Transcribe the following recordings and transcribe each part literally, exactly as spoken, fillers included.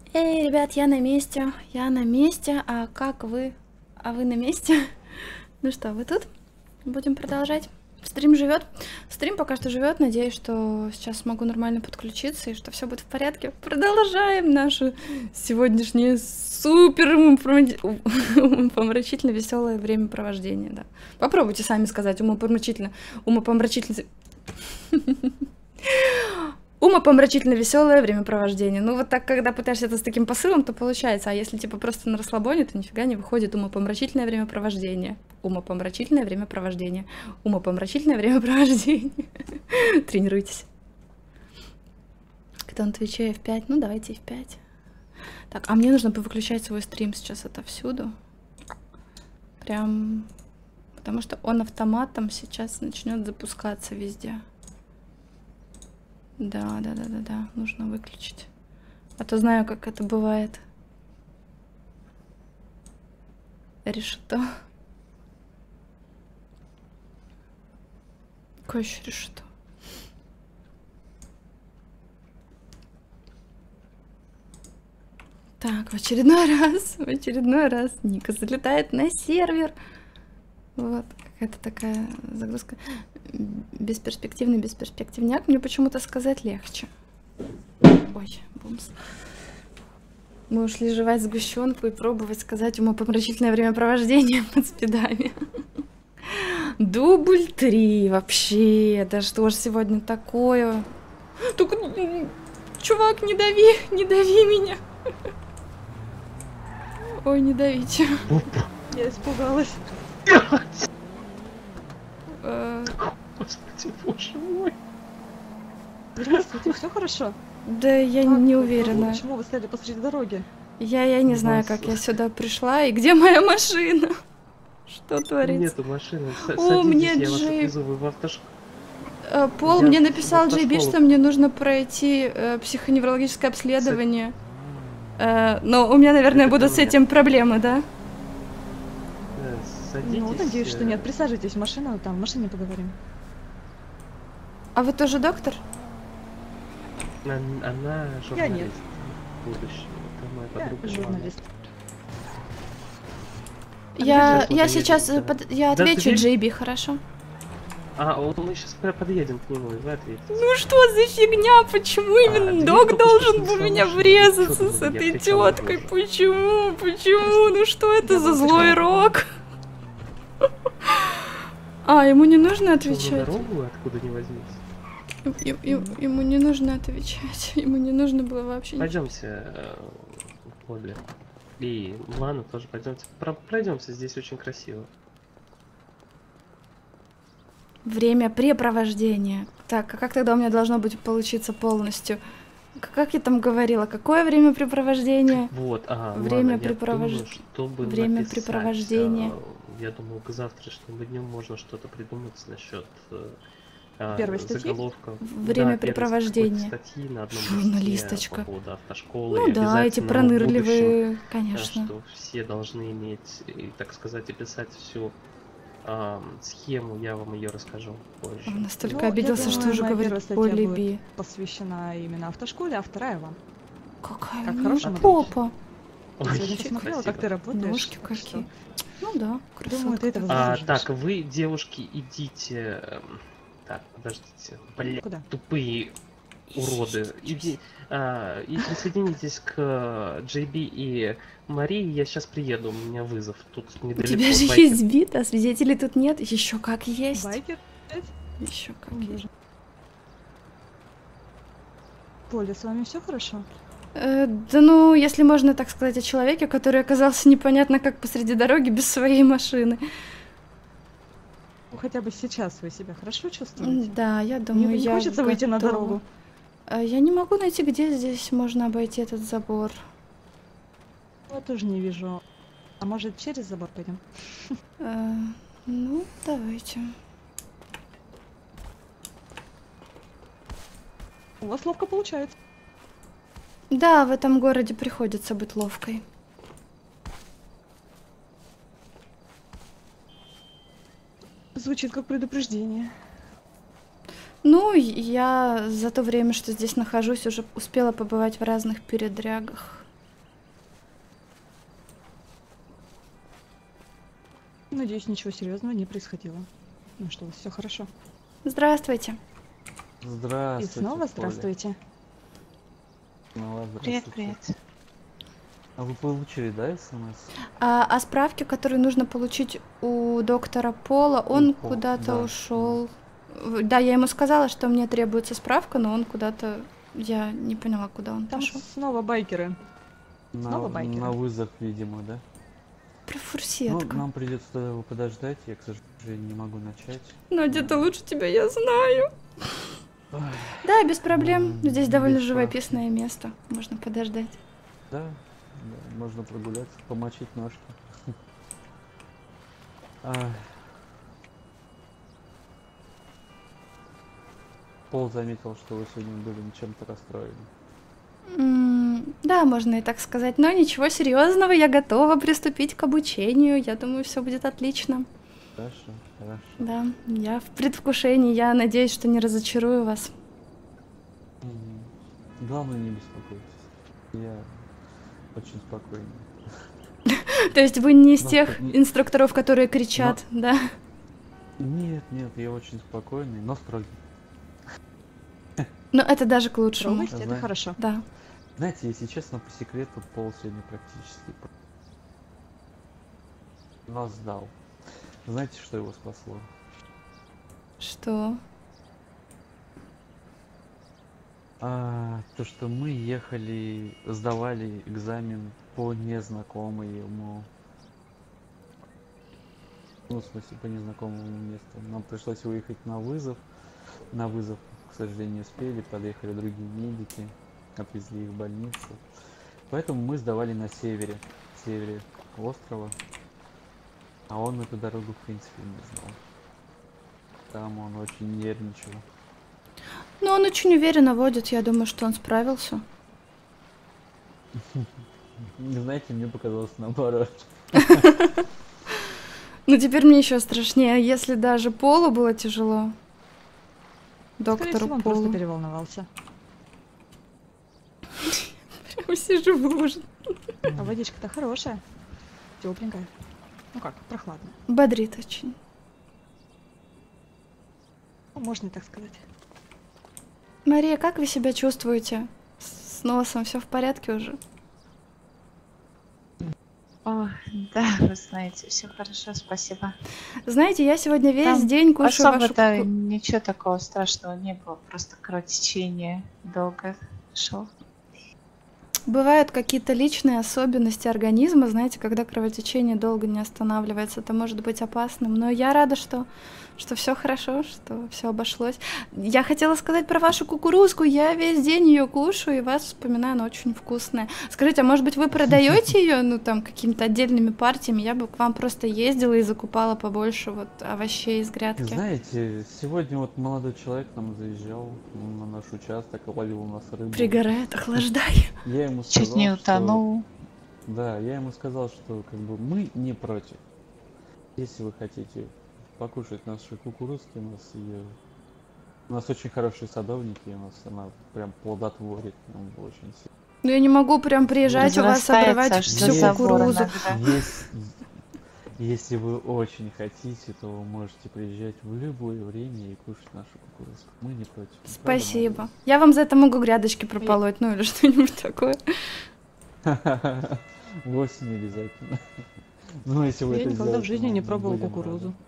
Эй, ребят, я на месте, я на месте, а как вы? А вы на месте? Ну что, вы тут? Будем продолжать. Стрим живет. Стрим пока что живет. Надеюсь, что сейчас смогу нормально подключиться и что все будет в порядке. Продолжаем наше сегодняшнее супер умопомрачительно веселое времяпровождение. Да. Попробуйте сами сказать умопомрачительно. Умопомрачительно. Умопомрачительно веселое времяпровождение. Ну вот так, когда пытаешься это с таким посылом, то получается. А если типа просто на расслабоне, то нифига не выходит умопомрачительное времяпровождение. Умопомрачительное времяпровождение. Умопомрачительное времяпровождение. Тренируйтесь. Кто на Твиче эф пять? Ну давайте эф пять. Так, а мне нужно повыключать свой стрим сейчас отовсюду. Прям... Потому что он автоматом сейчас начнет запускаться везде. Да, да, да, да, да, нужно выключить. А то знаю, как это бывает. Решето. Какое еще решето? Так, в очередной раз, в очередной раз Ника залетает на сервер. Вот, какая-то такая загрузка. Бесперспективный бесперспективняк. Мне почему-то сказать легче. Ой, бумс. Мы ушли жевать сгущенку и пробовать сказать умопомрачительное времяпровождение под спидами. Дубль три вообще. Да что ж сегодня такое? Только, чувак, не дави, не дави меня. Ой, не давите. Я испугалась. Господи, боже мой. Здравствуйте, все хорошо? Да я Как не вы? уверена. Почему вы стояли посреди дороги? Я, я не знаю, как я сюда пришла и где моя машина. Что творится? Нету машины. С О, мне я вас Джей... отвезу, вы в автошколу. Пол Я мне в написал Джей Би, автошколу. что мне нужно пройти э, психоневрологическое обследование. Э, но у меня, наверное, Это будут ко с мне. этим проблемы, да? Э, Садитесь. Ну, надеюсь, что э, нет. Присаживайтесь в машину, там в машине поговорим. А вы тоже доктор? он- Она Я нет. журналист. Будущее. Это моя Я подруга. журналист. Я, где я же сейчас подъедем, э, да? под- я Да, отвечу дверь? Джей Би, хорошо? А, вот мы сейчас подъедем к нему, и вы ответите. Ну что за фигня? Почему именно дверь док только должен что был снесла меня машину. врезаться Чё с ты, я этой кричала теткой? тоже. Почему? Почему? Ну что это Я за вам злой кричала. рок? А, ему не нужно Что, на отвечать. дорогу откуда не возьмись? Им- им- Ему не нужно отвечать. Ему не нужно было вообще ничего. Пойдемте, э, Поле. И Лана тоже пойдемте. Про- Пройдемся, здесь очень красиво. Время препровождения. Так, а как тогда у меня должно быть получиться полностью? К- Как я там говорила? Какое времяпрепровождение? Вот, ага, Время ладно, я препровож- думаю, чтобы времяпрепровождение. написать, э, я думаю, к завтрашнему дню можно что-то придумать насчет э, э, Первой статьи? заголовка. Времяпрепровождение. Да, первой статьи на одном Журналисточка. листе по поводу автошколы. Ну и да, эти обязательно в будущем, пронырливые, э, конечно. что все должны иметь, и, так сказать, описать всю а, схему, я вам ее расскажу позже. Он настолько Ну, я обиделся, что думаю, уже моя первая говорит статья о будет Либи. посвящена именно автошколе, а вторая вам. Какая Как у хорошему неё попа. Ой, Я сегодня посмотрела, как спасибо. ты работаешь. Ножки так что какие. Ну да, Думаю, ты этого красотка. А, заслуживаешь. так, вы, девушки, идите. эм, Так, подождите. Бля, Куда? тупые уроды. Иди, а, и присоединитесь к Джей Би и Марии. Я сейчас приеду, у меня вызов. Тут У недалеко. тебя же байкер. есть бит, а свидетелей тут нет. Еще как есть. Байкер? Еще как О, есть. боже. Поля, с вами все хорошо? Э, да ну, если можно так сказать о человеке, который оказался непонятно как посреди дороги без своей машины. Ну, хотя бы сейчас вы себя хорошо М, чувствуете? Да, я Мне думаю, не я хочется выйти на готова. дорогу. Э, Я не могу найти, где здесь можно обойти этот забор. Я тоже не вижу. А может, через забор пойдем? Э, Ну, давайте. У вас ловко получается. Да, в этом городе приходится быть ловкой. Звучит как предупреждение. Ну, я за то время, что здесь нахожусь, уже успела побывать в разных передрягах. Надеюсь, ничего серьезного не происходило. Ну что, все хорошо. Здравствуйте. Здравствуйте. И снова Поля. здравствуйте. Снова Привет, здравствуйте. привет. А вы получили, да, смс? А, а справки, которые нужно получить у доктора Пола, он Пола, куда-то да, ушел. Да, я ему сказала, что мне требуется справка, но он куда-то. Я не поняла, куда он Там пошел. снова байкеры. На, Снова байкеры. на вызов, видимо, да? Про Ну, фурсетку. нам придется тогда его подождать, я, к сожалению, не могу начать. Надя, ты лучше тебя, я знаю. Ой, Да, без проблем. М, Здесь довольно без справки. живописное место. Можно подождать. да, да, можно прогуляться, помочить ножки. Ай. Пол заметил, что вы сегодня были чем-то расстроены. М, Да, можно и так сказать. Но ничего серьезного, я готова приступить к обучению. Я думаю, все будет отлично. Хорошо, хорошо. Да, я в предвкушении. Я надеюсь, что не разочарую вас. Мгм. Главное, не беспокойтесь. Я очень спокойный. То есть вы не из Но тех что- н- инструкторов, которые кричат, да? Нет, нет, я очень спокойный, но строгий. Но это даже к лучшему. Строгость это Знаю. хорошо. Да. Знаете, если честно, по секрету, Пол сегодня практически про- нас сдал. Знаете, что его спасло? Что? А, то, что мы ехали, сдавали экзамен по незнакомому ему. Ну, в смысле, по незнакомому месту. Нам пришлось выехать на вызов. На вызов, к сожалению, не успели. Подъехали другие медики, отвезли их в больницу. Поэтому мы сдавали на севере, севере острова. А он эту дорогу, в принципе, не знал. Там он очень нервничал. Ну, он очень уверенно водит. Я думаю, что он справился. Не знаете, мне показалось наоборот. Ну, теперь мне еще страшнее. Если даже Полу было тяжело. Скорее Доктору всего, он просто Полу. переволновался. Прям сижу в луже. А водичка-то хорошая. Тепленькая. Ну как, прохладная. Бодрит очень. Ну, можно и так сказать. Мария, как вы себя чувствуете? С носом все в порядке уже? О, да, вы знаете, все хорошо, спасибо. Знаете, я сегодня весь Там день кушаю вашу Особо-то куку- ничего такого страшного не было, просто кровотечение долго шло. Бывают какие-то личные особенности организма, знаете, когда кровотечение долго не останавливается, это может быть опасным. Но я рада, что, что все хорошо, что все обошлось. Я хотела сказать про вашу кукурузку. Я весь день ее кушаю и вас вспоминаю, она очень вкусная. Скажите, а может быть вы продаете ее, ну там какими-то отдельными партиями? Я бы к вам просто ездила и закупала побольше вот овощей из грядки. Знаете, сегодня вот молодой человек нам заезжал на наш участок, ловил у нас рыбу. Пригорает, охлаждай. Я ему сказал, Чуть не что- утонул. Да, я ему сказал, что как бы мы не против. Если вы хотите покушать наши кукурузки, у нас ее... У нас очень хорошие садовники, у нас она прям плодотворит, нам очень сильно. Ну я не могу прям приезжать у вас Разрастается обрывать аж всю за забор кукурузу. иногда. Если, если вы очень хотите, то вы можете приезжать в любое время и кушать нашу кукурузку. Мы не против. Правда, Спасибо. молодец? Я вам за это могу грядочки прополоть, ну или что-нибудь такое. В осень обязательно. Ну, если вы Я это никогда в сделаете, жизни мы не пробовала будем кукурузу. рады.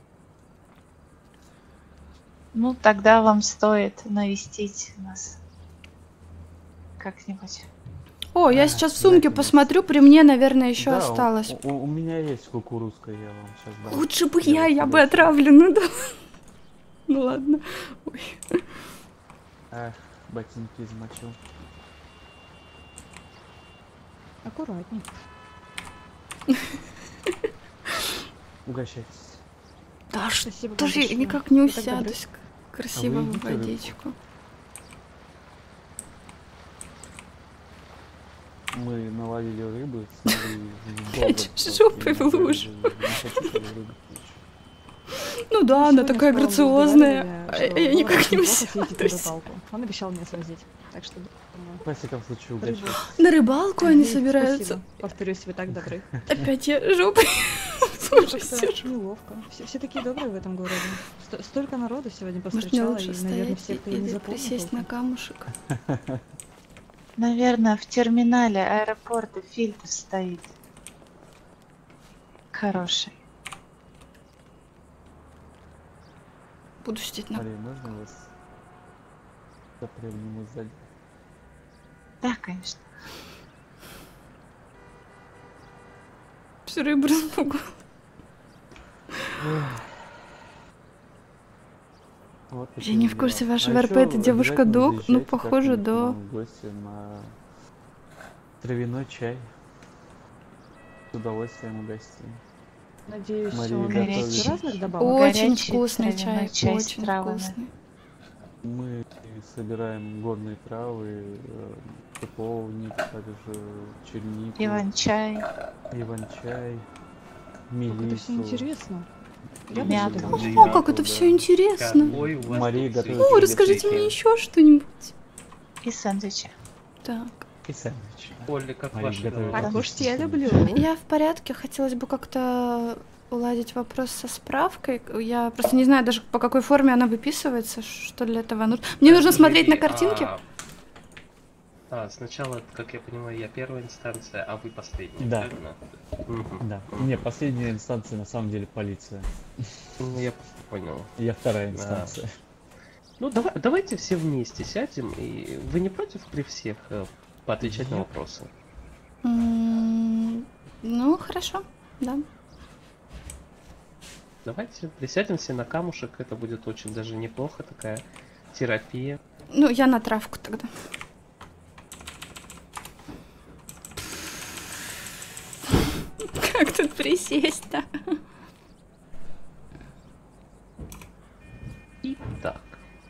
Ну, тогда вам стоит навестить нас как-нибудь. О, я А, сейчас в сумке обязательно. посмотрю, при мне, наверное, еще Да, у- осталось. У, у меня есть кукурузка, я вам сейчас дам. Лучше бы я, я бы подожду. отравлю, ну да. Ну ладно. Ой. Ах, ботинки измочил. Аккуратней. Угощайтесь. Да Спасибо что вам же я большое. никак не Вы так добры. усядусь к- красиво А вы в едите рыбку? водичку. Мы наловили рыбы, смогли в долго просто Жопой в немного лужу. рыбы. Не хочу, чтобы рыбы кушать. Ну да, Мы она сегодня такая с Павлом грациозная, разговаривали, а что я было никак очень не плохо съездить на усядусь. рыбалку. Он обещал меня свозить. Так что думаю, Во всяком случае, рыбу. угощайтесь. На рыбалку они Ой, собираются. спасибо. Повторюсь, вы так добры. Опять я жопой тоже Как-то сижу. неловко. Все, все такие добрые в этом городе. Сто- столько народу сегодня Может, мне повстречала, лучше и, наверное, стоять всех-то я не или запомню присесть на толком. камушек? Наверное, в терминале аэропорта фильтр стоит. Хороший. Буду сидеть на... Мария, можно вас запрягнем сзади? Да, конечно. Всё рыбу распугал. Вот Я такие не вот в курсе дела. вашего А РП, ещё это девушка обязательно Дог, ну, заезжайте похоже, как-нибудь к да. нам в гости на травяной чай. С удовольствием угостим. Надеюсь, Мария он готовит. из разных добавок. Очень Горячий вкусный травяной чай, чай с очень травами. вкусный. Мы собираем горные травы, э, шиповник, также чернику, Иван-чай. иван-чай, Как это все мелиссу. интересно. Я бы Мята. сюда О, зашла. как это все интересно. Какой у вас Мария тут готовит. цветы. О, расскажите мне еще что-нибудь. И сэндвичи. Так. И сэндвичи. Оля, как Мария ваши готовит дела? А кушать я люблю. Я в порядке, хотелось бы как-то уладить вопрос со справкой. Я просто не знаю даже, по какой форме она выписывается, что для этого нужно. Мне нужно смотреть на картинки? А, а, сначала, как я понимаю, я первая инстанция, а вы последняя, Да. правильно? Мгм. Да. Не, последняя инстанция на самом деле полиция. Ну, я понял. Я вторая Да. инстанция. Ну, давай, давайте все вместе сядем, и вы не против при всех э, поотвечать на Нет. вопросы? М, Ну, хорошо, да. Давайте присядем все на камушек, это будет очень даже неплохо, такая терапия. Ну, я на травку тогда. Как тут присесть-то? Итак.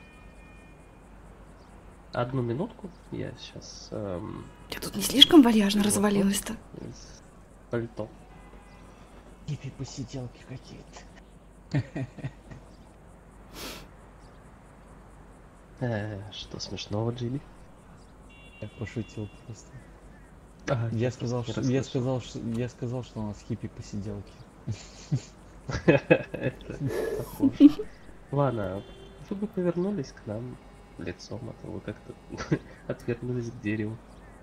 Одну минутку, я сейчас эм, Я тут не слишком вальяжно Вот, развалилась-то. из пальто. Хиппи-посиделки какие-то. Э, что смешного, Джимми? Я пошутил просто. Ага, Я просто сказал, не что я расслышал. сказал, что я сказал, что у нас хиппи-посиделки. Это похоже. Ладно, вы бы повернулись к нам лицом, а то вы как-то отвернулись к дереву.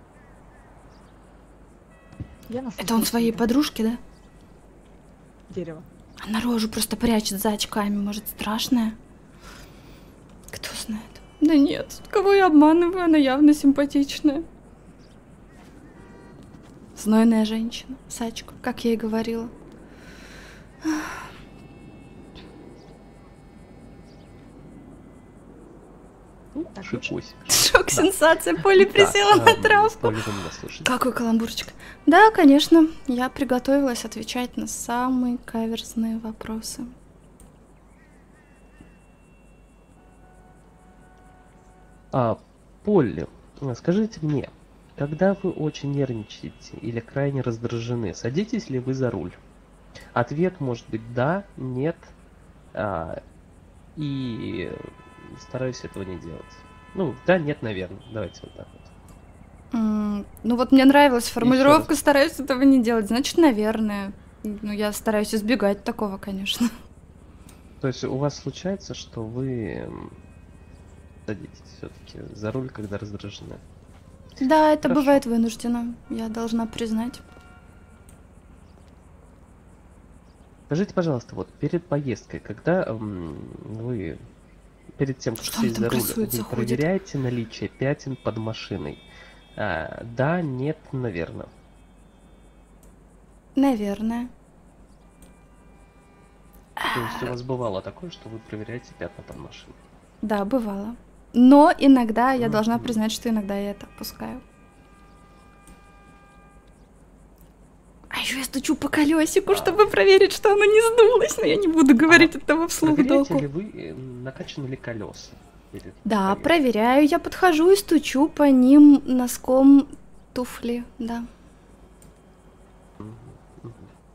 Я на Это он своей подружке, да? дерево. Она рожу просто прячет за очками, может, страшная? Кто знает? Да нет, кого я обманываю, она явно симпатичная. Знойная женщина, Сачка, как я и говорила. Ну, Так, шипусь. Шок, сенсация, Поля присела Так, на эм, травку. Поля, вы меня слушаете? Какой каламбурчик. Да, конечно, я приготовилась отвечать на самые каверзные вопросы. А, Полли, а, скажите мне, когда вы очень нервничаете или крайне раздражены, садитесь ли вы за руль? Ответ может быть да, нет, а, и стараюсь этого не делать. Ну, да, нет, наверное. Давайте вот так вот. М, Ну вот мне нравилась формулировка, стараюсь этого не делать. Значит, наверное. Ну, я стараюсь избегать такого, конечно. То есть у вас случается, что вы м, садитесь все-таки за руль, когда раздражены? Да, это Хорошо. бывает вынужденно, я должна признать. Скажите, пожалуйста, вот перед поездкой, когда м, вы перед тем, как Что он сесть там за руль, красуется, вы ходит? проверяете наличие пятен под машиной? А, да, нет, наверное. Наверное. То есть у вас бывало такое, что вы проверяете пятна под машиной? Да, бывало. Но иногда я должна Мгм. признать, что иногда я это опускаю. А еще я стучу по колесику, чтобы проверить, что оно не сдулось. Но я не буду говорить этого вслух Проверяете долго. ли вы, э, накачаны ли колеса? перед Да, поездкой? проверяю. Я подхожу и стучу по ним носком туфли, да. Мгм, мгм.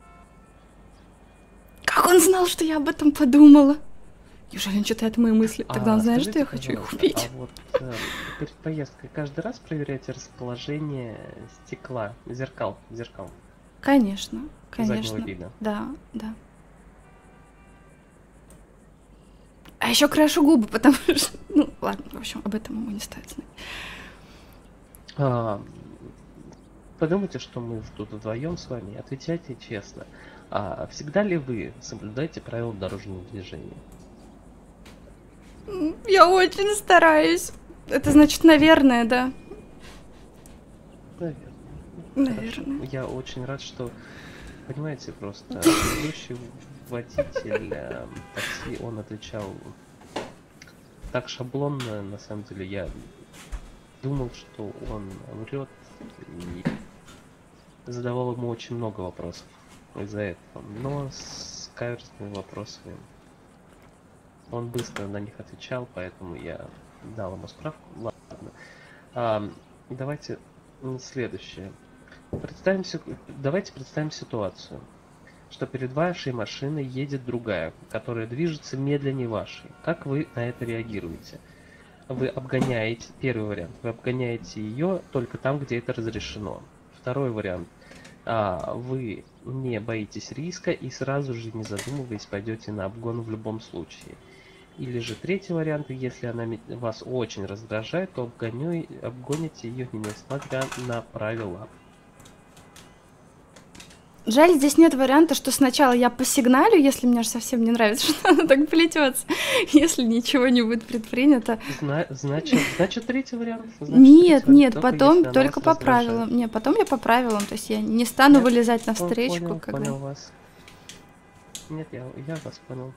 Как он знал, что я об этом подумала? Неужели он читает мои мысли? Тогда А, он знает, что скажите, я хочу их пожалуйста, убить. А вот э, перед поездкой каждый раз проверяете расположение стекла, зеркал, зеркал? Конечно. заднего Конечно. вида. Да, да. А еще крашу губы, потому что... Ну, ладно, в общем, об этом ему не стоит знать. А, подумайте, что мы тут вдвоем с вами, отвечайте честно. А всегда ли вы соблюдаете правила дорожного движения? М, Я очень стараюсь. Это значит, наверное, да. Наверное. Наверное. Хорошо. Я очень рад, что, понимаете, просто предыдущий водитель э, такси, он отвечал так шаблонно, на самом деле я думал, что он врет, и задавал ему очень много вопросов из-за этого. Но с каверзными вопросами он быстро на них отвечал, поэтому я дал ему справку. Ладно. А, давайте м, следующее. Представим, си- давайте представим ситуацию, что перед вашей машиной едет другая, которая движется медленнее вашей. Как вы на это реагируете? Вы обгоняете, первый вариант, вы обгоняете ее только там, где это разрешено. Второй вариант, а, вы не боитесь риска и сразу же, не задумываясь, пойдете на обгон в любом случае. Или же третий вариант, если она ме- вас очень раздражает, то обгоню- обгоните ее, несмотря на правила. Жаль, здесь нет варианта, что сначала я посигналю, если мне же совсем не нравится, что она так плетется, если ничего не будет предпринято. Зна- значит, значит, третий вариант. Значит, Нет, третий вариант, нет, только потом если она только вас по раздражает. правилам. Не, потом я по правилам, то есть я не стану Нет, вылезать на По- встречку, Понял, когда... понял вас. Нет, я, я вас понял.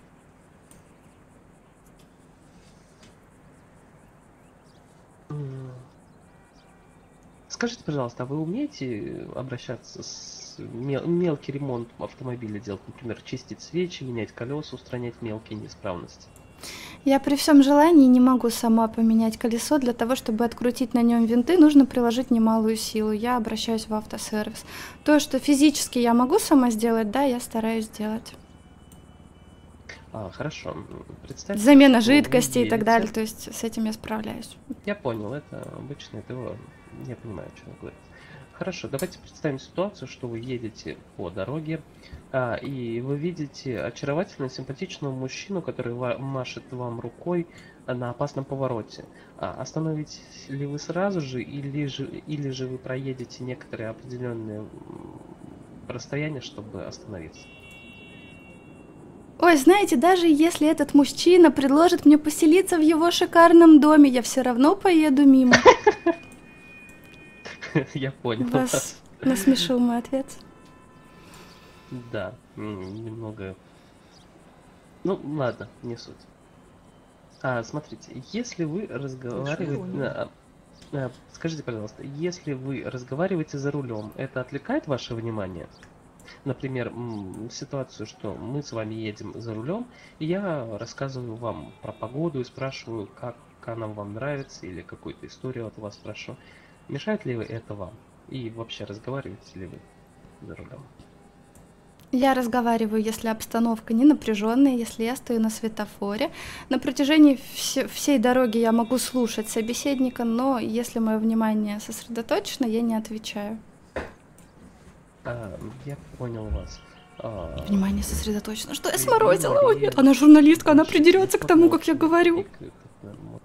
М. Скажите, пожалуйста, а вы умеете обращаться с мел- мелкий ремонт автомобиля делать, например, чистить свечи, менять колеса, устранять мелкие неисправности? Я при всем желании не могу сама поменять колесо. Для того, чтобы открутить на нем винты, нужно приложить немалую силу. Я обращаюсь в автосервис. То, что физически я могу сама сделать, да, я стараюсь сделать. А, хорошо. М, Представьте, Замена что вы жидкости и так далее, едете. то есть с этим я справляюсь. Я понял, это обычное ТО. Я понимаю, о чем вы говорите. Хорошо, давайте представим ситуацию, что вы едете по дороге, а, и вы видите очаровательного, симпатичного мужчину, который ва- машет вам рукой а, на опасном повороте. А, остановитесь ли вы сразу же, или же, или же вы проедете некоторые определенные м, расстояния, чтобы остановиться? Ой, знаете, даже если этот мужчина предложит мне поселиться в его шикарном доме, я все равно поеду мимо. Я понял Вас вас. насмешил мой ответ. Да, м, немного. Ну, ладно, не суть. А, смотрите, если вы разговариваете... понял. а, а, Скажите, пожалуйста, если вы разговариваете за рулем, это отвлекает ваше внимание? Например, м, ситуацию, что мы с вами едем за рулем, и я рассказываю вам про погоду и спрашиваю, как она вам нравится, или какую-то историю от вас спрашиваю. Мешает ли это вам? И вообще разговариваете ли вы за рулем? Я разговариваю, если обстановка не напряженная, если я стою на светофоре. На протяжении все- всей дороги я могу слушать собеседника, но если мое внимание сосредоточено, я не отвечаю. А, я понял вас. А, Внимание сосредоточено. Что я Вы сморозила? Ой, Мария, нет, она журналистка, она больше придерется к тому, как я телефон говорю. пикает, это может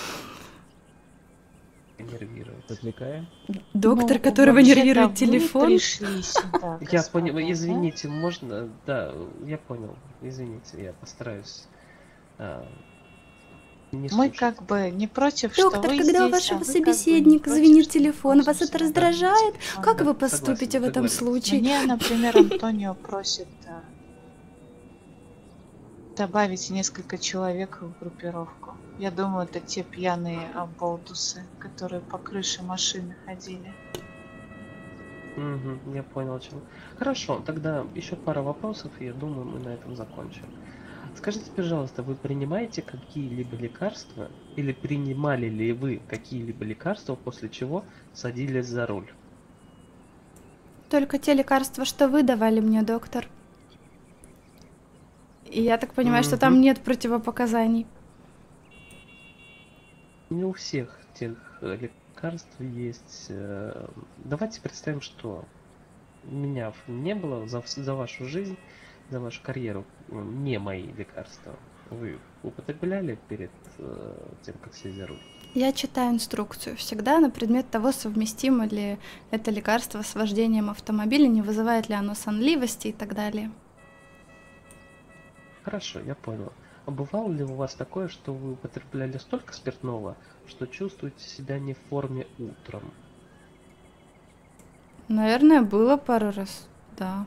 нервировать. Отвлекаем? Доктор, Ну, которого вообще-то нервирует вы телефон. пришли сюда, Я понял, господа, да? извините, можно? Да, я понял. Извините, я постараюсь а, не Мы слушать. как бы не против, что Доктор, вы когда у здесь, вашего а вы как бы не собеседника против, звенит что мы телефон, вас пользуемся это данным раздражает? телефоном. Как вы Да, поступите согласен, в этом согласен. случае? Мне, например, Антонио просит а, добавить несколько человек в группировку. Я думаю, это те пьяные оболтусы, которые по крыше машины ходили. Мгм, я понял, о чем. Хорошо, тогда еще пара вопросов, и я думаю, мы на этом закончим. Скажите, пожалуйста, вы принимаете какие-либо лекарства или принимали ли вы какие-либо лекарства, после чего садились за руль? Только те лекарства, что вы давали мне, доктор. И я так понимаю, что там Мгм. нет противопоказаний. Не у всех тех э, лекарств есть. э, Давайте представим, что меня в- не было за, вс- за вашу жизнь, за вашу карьеру, м, не мои лекарства. Вы употребляли перед э, тем, как сесть за руль? Я читаю инструкцию всегда на предмет того, совместимо ли это лекарство с вождением автомобиля, не вызывает ли оно сонливости и так далее. Хорошо, я понял. А бывало ли у вас такое, что вы употребляли столько спиртного, что чувствуете себя не в форме утром? Наверное, было пару раз, да.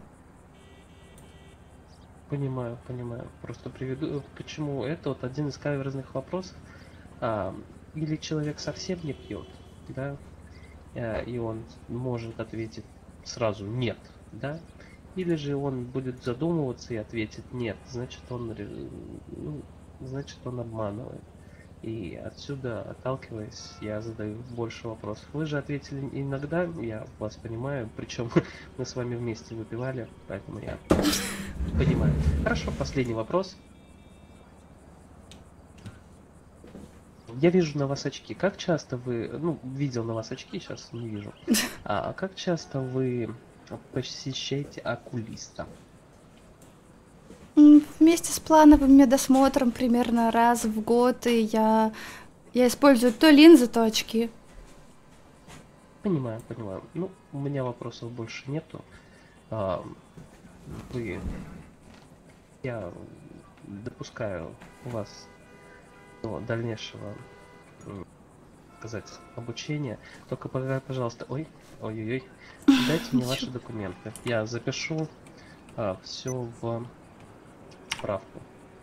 Понимаю, понимаю. Просто приведу, почему это вот один из каверзных вопросов. А, или человек совсем не пьет, да, а, и он может ответить сразу нет, да, или же он будет задумываться и ответит нет, значит он, ре- ну, значит он обманывает. И отсюда, отталкиваясь, я задаю больше вопросов. Вы же ответили иногда, я вас понимаю, причем мы с вами вместе выпивали, поэтому я понимаю. Хорошо, последний вопрос. Я вижу на вас очки. Как часто вы, ну, видел на вас очки, сейчас не вижу. А как часто вы посещаете окулиста? М, Вместе с плановым медосмотром примерно раз в год, и я, я использую то линзы, то очки. Понимаю, понимаю. Ну, у меня вопросов больше нету. А, вы, я допускаю вас до дальнейшего, м, сказать, обучения. Только пока, пожалуйста, ой, ой-ой-ой, дайте мне ваши документы. Я запишу все в справку.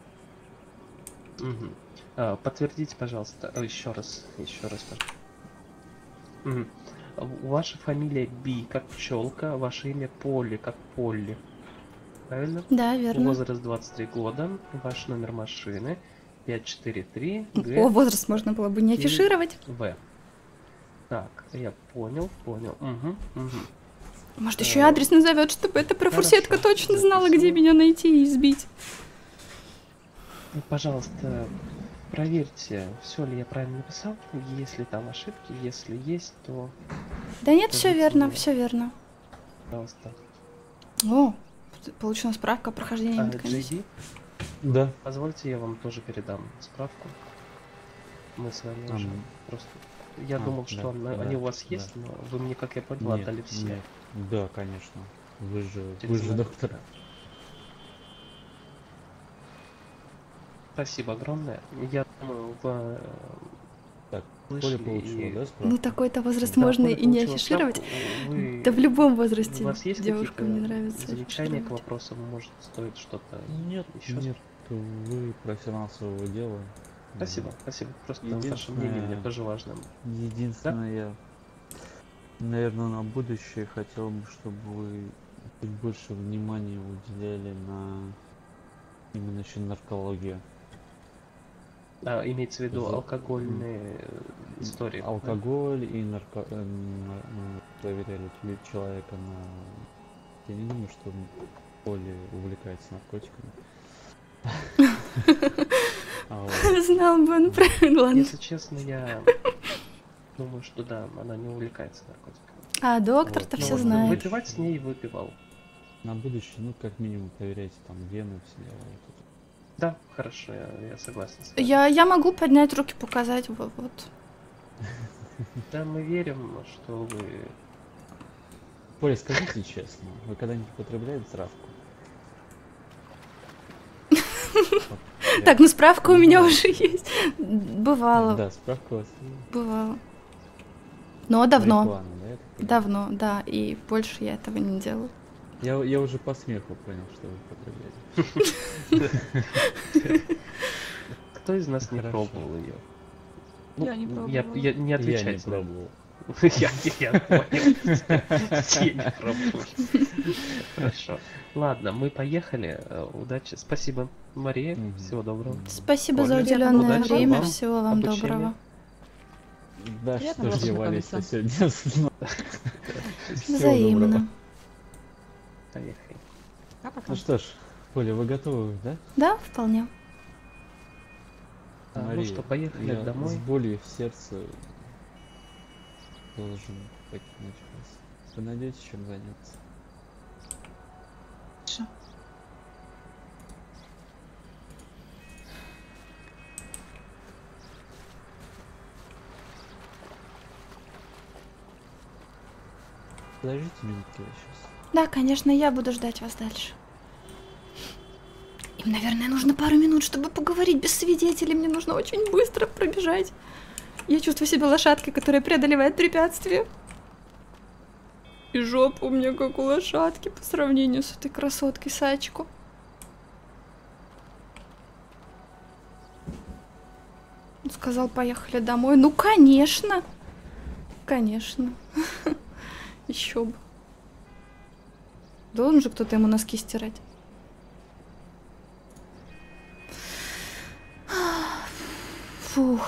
Мгм. А, подтвердите, пожалуйста, еще раз, еще раз, пожалуйста. Мгм. В- Ваша фамилия Би, как пчелка, ваше имя Полли, как Полли. Правильно? Да, верно. Возраст двадцать три года, ваш номер машины пять четыре три О, Г возраст можно было бы не афишировать. В. Так, я понял, понял. Угу, угу. Может, еще и адрес назовет, чтобы эта профурсетка Хорошо, точно знала, где записал. меня найти и избить. Пожалуйста, проверьте, все ли я правильно написал. Если там ошибки, если есть, то, Да нет, все Скажите верно, мне. все верно. пожалуйста. О, получена справка о прохождении А, медкомиссии. Джей Ди, Да. позвольте, я вам тоже передам справку. Мы с вами А, уже м. просто... Я А, думал, да, что она- да, они у вас да. есть, но вы мне, как я понял, Нет, отдали все. нет. Да, конечно. Вы же, вы Через же меня. доктор. Спасибо огромное. Я думаю, в... э, Так, слышали Коля получила, и- да, справку? Ну, такой-то возраст Да, можно Коля и не получила афишировать. справку. Вы... Да в любом У возрасте вас есть девушкам не какие-то нравится замечания к афишировать. вопросам? Может, стоит что-то Нет, еще? нет, вы профессионал своего дела. Спасибо, спасибо. Просто ваше Единственное- мнение мне тоже важно. Единственное, наверное, на будущее хотел бы, чтобы вы чуть больше внимания уделяли на именно еще наркологию. А, имеется в виду За- алкогольные э, истории. да? Алкоголь и нарко... э, на- ну, проверяли ли человека на... Я не думаю, что Оля увлекается наркотиками. А вот. Знал бы он правильно. Ладно. Если честно, я думаю, что да, она не увлекается наркотиками. А доктор-то Вот. все Ну, вот знает. выпивать с ней выпивал. На будущее, ну, как минимум, проверяйте там вены, все дела. Вот это. Да, хорошо, я, я согласен с вами. Я, я могу поднять руки, показать. Вот. вот. Да, мы верим, что вы... Оля, скажите честно, вы когда-нибудь употребляли травку? Вот, я- Так, ну справка у меня Да. уже есть. Бывало, Да, справка у вас бывало. Но давно. Реклама, да, я так понимаю? Давно, да. И больше я этого не делаю. Я, я уже по смеху понял, что вы употребляли. Кто из нас не Хорошо. пробовал ее? Я не Я, пробовала. я- не Я отвечайте. не пробовал. Я, я понял. Все не пробовали. Хорошо. Ладно, мы поехали. Э, Удачи. Спасибо, Мария. Мгм. Всего доброго. Спасибо за Оля, уделенное удачи время. вам, Всего вам обучения. доброго. Да, Приятно что ж я познакомиться. Валерий сегодня знал. Всего Взаимно. доброго. Поехали. Пока-пока. Ну что ж, Оля, вы готовы, да? Да, вполне. А, ну Мария, что, поехали я домой. с болью в сердце должен покинуть вас. Вы найдете чем заняться? подождите минутки я сейчас. Да, конечно, я буду ждать вас дальше. Им, наверное, нужно пару минут, чтобы поговорить без свидетелей. Мне нужно очень быстро пробежать. Я чувствую себя лошадкой, которая преодолевает препятствия. И жопа у меня как у лошадки по сравнению с этой красоткой Сачко. Он сказал, поехали домой. Ну, конечно. Конечно. Еще бы. Должен же кто-то ему носки стирать. Фух.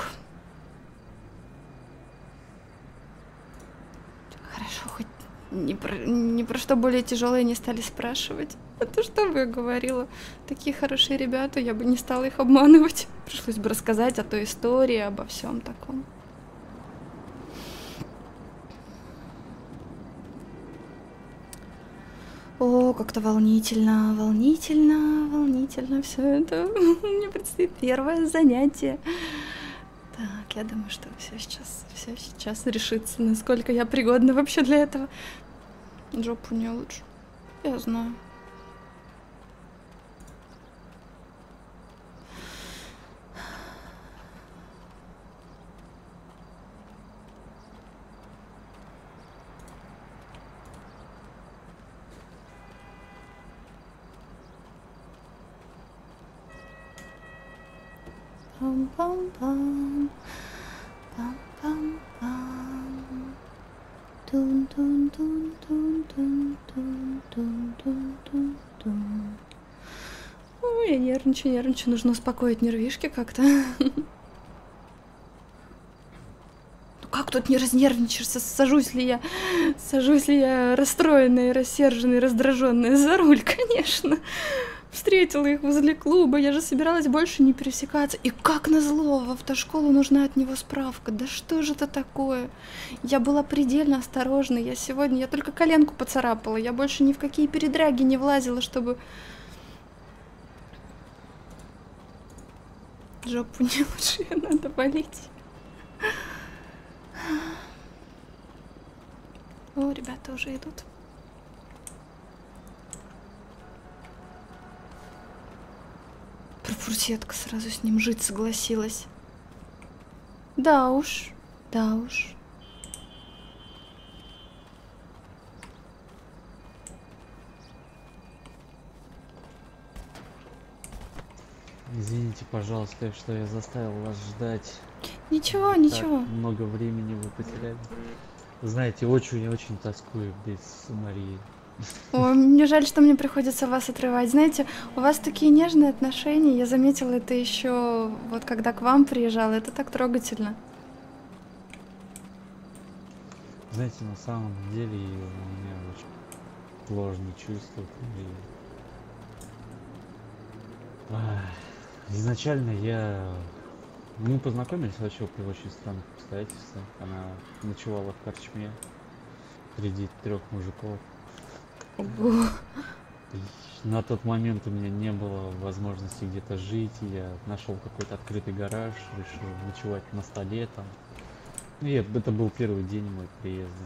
Хорошо, хоть ни про, ни про что более тяжелое не стали спрашивать. А то, что бы я говорила, такие хорошие ребята, я бы не стала их обманывать. Пришлось бы рассказать о той истории, обо всем таком. О, как-то волнительно, волнительно, волнительно все это. Мне предстоит первое занятие. Так, я думаю, что все сейчас, все сейчас решится, насколько я пригодна вообще для этого. Жопу не лучше. Я знаю. Пам-пам-пам, пам-пам-пам, тун-тун-тун-тун-тун-тун-тун-тун-тун. Ой, я нервничаю, нервничаю, нужно успокоить нервишки как-то. Ну как тут не разнервничаешься? Сажусь ли я, сажусь ли я расстроенная, рассерженная, раздраженная за руль? Конечно. Встретила их возле клуба, я же собиралась больше не пересекаться. И как назло, в автошколу нужна от него справка. Да что же это такое? Я была предельно осторожна. Я сегодня, я только коленку поцарапала. Я больше ни в какие передряги не влазила, чтобы... Жопу не лучше, ее надо болеть. О, ребята уже идут. Пропурсетка сразу с ним жить согласилась. Да уж, да уж. Извините, пожалуйста, что я заставил вас ждать. Ничего, Так ничего. много времени вы потеряли. Знаете, очень я очень тоскую без Марии. Ой, мне жаль, что мне приходится вас отрывать. Знаете, у вас такие нежные отношения. Я заметила это еще вот когда к вам приезжала. Это так трогательно. Знаете, на самом деле у меня очень сложные чувства. И... Изначально я... Мы познакомились вообще при очень странных обстоятельствах. Она ночевала в корчме среди трех мужиков. Ого. На тот момент у меня не было возможности где-то жить. Я нашел какой-то открытый гараж, решил ночевать на столе там. И это был первый день мой приезда.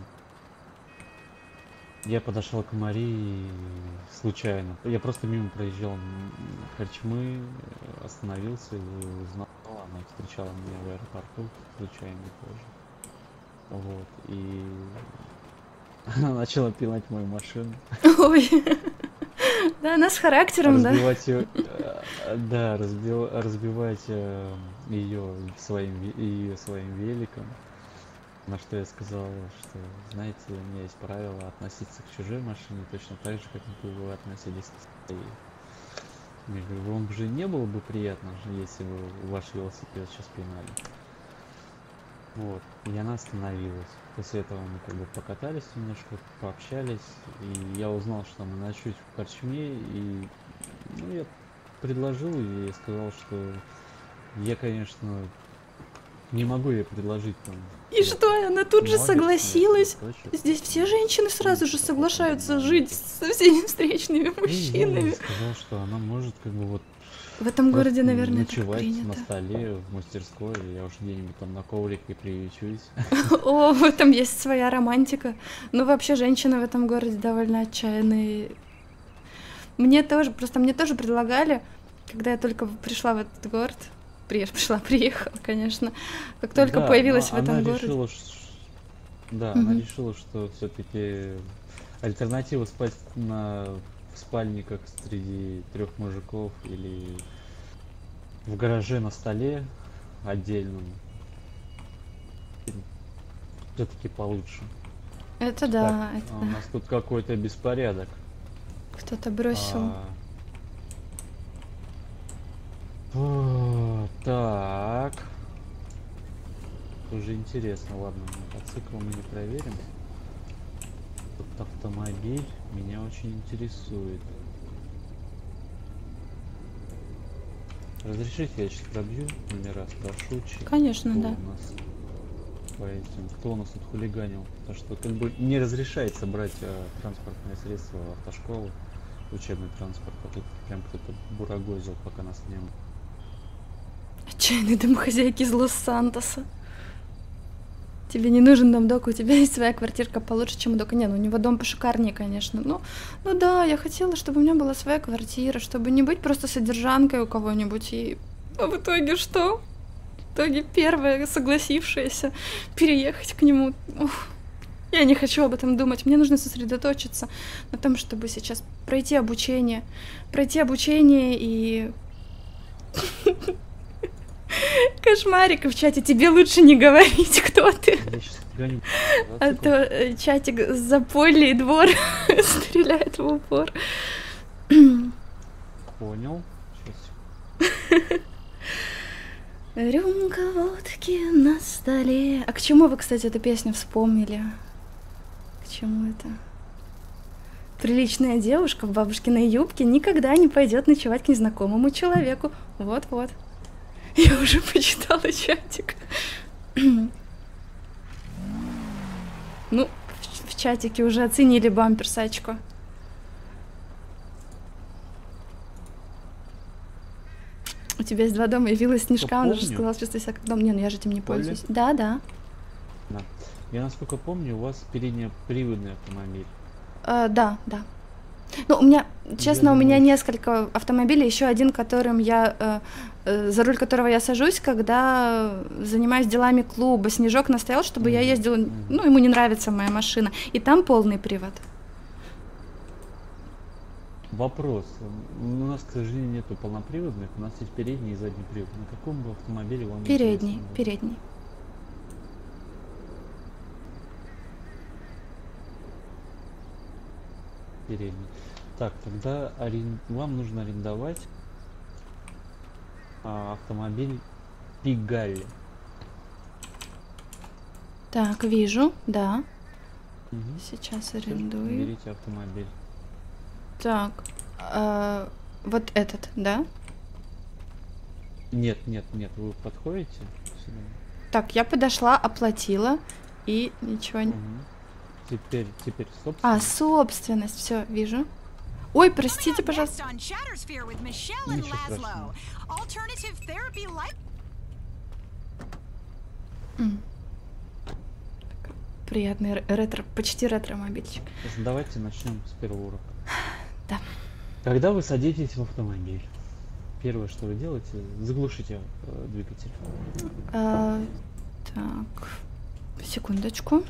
Я подошел к Марии случайно. Я просто мимо проезжал корчмы, остановился и узнал. Она встречала меня в аэропорту случайно тоже. Вот. И она начала пинать мою машину. Ой. Да, она с характером, да? Разбивать ее, да, разбил, разбивать ее своим, ее своим великом. На что я сказал, что, знаете, у меня есть правило относиться к чужой машине точно так же, как вы относились к своей. Я говорю, вам же не было бы приятно, если бы ваш велосипед сейчас пинали. Вот, и она остановилась. После этого мы как бы покатались немножко, пообщались, и я узнал, что она ночует в корчме, и ну, я предложил ей, я сказал, что я, конечно, Не могу ей предложить там. И что, она тут же молодец, согласилась? молодец, Здесь все женщины сразу же соглашаются жить со всеми встречными И я ей мужчинами. сказал, что она может как бы вот В этом просто городе, наверное, так ночевать на принято. столе, в мастерской, или я уж где-нибудь там на коврике приючусь. О, в этом есть своя романтика. Ну, вообще, женщины в этом городе довольно отчаянные. Мне тоже, просто мне тоже предлагали, когда я только пришла в этот город, при- пришла, приехала, конечно, как только Да, появилась но в этом она городе. решила, ш- да, она Мгм. решила, что все-таки альтернатива спать на в спальне, как среди трех мужиков, или в гараже на столе отдельном, все-таки получше. Это Так, да, это а у да. нас тут какой-то беспорядок. Кто-то бросил. А, о, Так. Уже интересно, ладно, мотоцикл мы не проверим. Тут автомобиль меня очень интересует. Разрешите, я сейчас пробью номера, спрошу, чи- Конечно, кто да. у нас по этим, кто у нас тут хулиганил. Потому что как бы не разрешается брать э, транспортное средство в автошколу, учебный транспорт, а тут прям кто-то бурагозил, пока нас не было. Отчаянные домохозяйки из Лос-Сантоса. Тебе не нужен дом Дока, у тебя есть своя квартирка получше, чем у Дока. Не, ну у него дом пошикарнее, конечно. Ну, ну да, я хотела, чтобы у меня была своя квартира, чтобы не быть просто содержанкой у кого-нибудь. И... А в итоге что? В итоге первая согласившаяся переехать к нему. Ух, я не хочу об этом думать. Мне нужно сосредоточиться на том, чтобы сейчас пройти обучение. Пройти обучение и... Кошмарик в чате, тебе лучше не говорить, кто ты. Я сейчас гоню А мотоцикл. то э, чатик за поле и двор стреляет в упор. Понял. Сейчас. Рюмка водки на столе. А к чему вы, кстати, эту песню вспомнили? К чему это? Приличная девушка в бабушкиной юбке никогда не пойдет ночевать к незнакомому человеку. Вот-вот. Я уже почитала чатик. Ну, в, в чатике уже оценили бампер Сачко. У тебя есть два дома, явилась Снежка, он уже помню. сказал, чувствуй себя как дом. Не, ну я же этим не Поле? пользуюсь. Да, да. Да. Я насколько помню, у вас переднеприводный автомобиль. Э, да, да. Ну, у меня, честно, Я у меня думаю, несколько автомобилей, еще один, которым я, э, э, за руль которого я сажусь, когда занимаюсь делами клуба. Снежок настоял, чтобы я Мгм, ездила, мгм. ну, ему не нравится моя машина. И там полный привод. Вопрос. У нас, к сожалению, нету полноприводных, у нас есть передний и задний привод. На каком бы автомобиле вам Передний, интересно было? передний. Передний. Так, тогда арен- вам нужно арендовать а, автомобиль Пигалли. Так, вижу, да. Мгм. Сейчас Всё, арендую. берите автомобиль. Так, а, вот этот, да? Нет, нет, нет, вы подходите сюда? Так, я подошла, оплатила и ничего не... Мгм. Теперь, теперь, А, собственно. собственность, все, вижу. Ой, простите, пожалуйста. Next on Shattersphere with Michelle and Ничего Laszlo. страшного. Alternative therapy life. М. Такой приятный ре- ретро, почти ретро-мобильчик. Давайте начнем с первого урока. Да. Когда вы садитесь в автомобиль, первое, что вы делаете, заглушите э, двигатель. А, так, секундочку.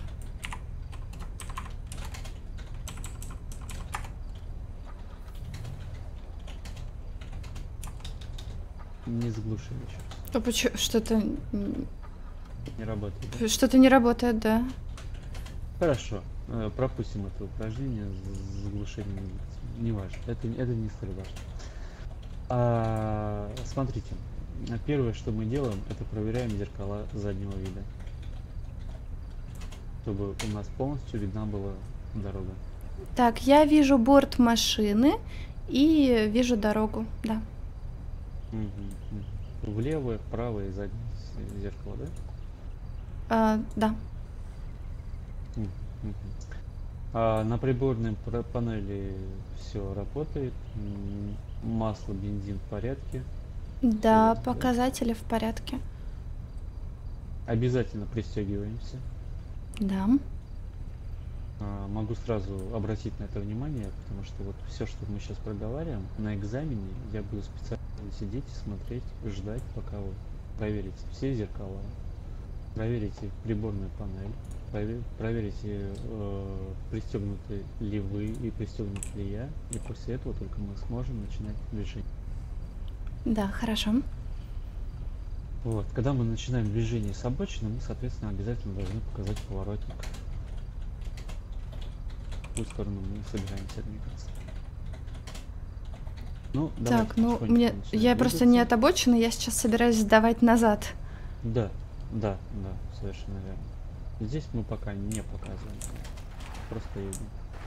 Не заглушили еще. А почему что-то м, Не работает. Да? что-то не работает, да? Хорошо. Э, Пропустим это упражнение с заглушением двигателя. Не важно. Это, это не столь важно. А, смотрите. Первое, что мы делаем, это проверяем зеркала заднего вида. Чтобы у нас полностью видна была дорога. Так, я вижу борт машины и вижу дорогу, да. Мгм, мгм. В левое, в правое и заднее с- зеркало, да? А, да. М, мгм. А на приборной пра- панели все работает, м, масло, бензин в порядке. Да, Всё, да? показатели в порядке. Обязательно пристегиваемся. Да. А, Могу сразу обратить на это внимание, потому что вот все, что мы сейчас проговариваем, на экзамене я буду специально сидеть и смотреть, ждать, пока вы проверите все зеркала, проверите приборную панель, прове- проверите, э, пристегнуты ли вы и пристегнут ли я, и после этого только мы сможем начинать движение. Да, хорошо. Вот, когда мы начинаем движение с обочины, мы, соответственно, обязательно должны показать поворотник, в какую сторону мы собираемся двигаться. Ну, давайте Так, ну потихоньку мне. начинаем Я просто не двигаться. от обочины, я сейчас собираюсь сдавать назад. Да, да, да, совершенно верно. Здесь мы пока не показываем, просто едем.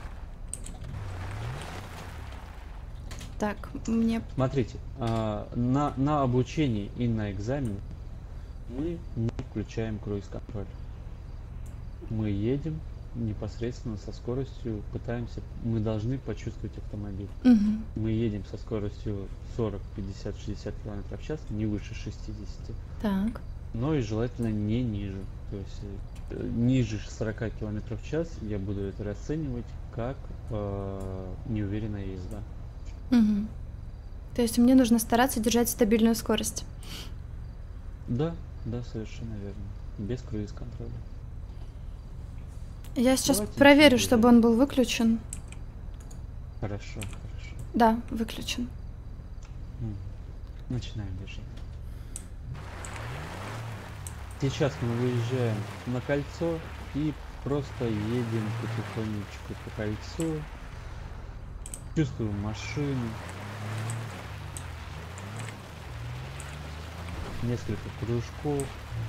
Так, мне. Смотрите, а, на, на обучении и на экзамене мы не включаем круиз-контроль. Мы едем непосредственно со скоростью, пытаемся, мы должны почувствовать автомобиль. Мгм. Мы едем со скоростью сорок, пятьдесят, шестьдесят км в час, не выше шестидесяти, Так. но и желательно не ниже. То есть э, ниже сорока км в час я буду это расценивать как э, неуверенная езда. Мгм. То есть мне нужно стараться держать стабильную скорость. Да, да, совершенно верно. Без круиз-контроля. Я сейчас Давайте проверю, начнем чтобы движение. он был выключен. Хорошо, хорошо. Да, выключен. М. Начинаем движение. Сейчас мы выезжаем на кольцо и просто едем потихонечку по кольцу. Чувствуем машину. Несколько кружков.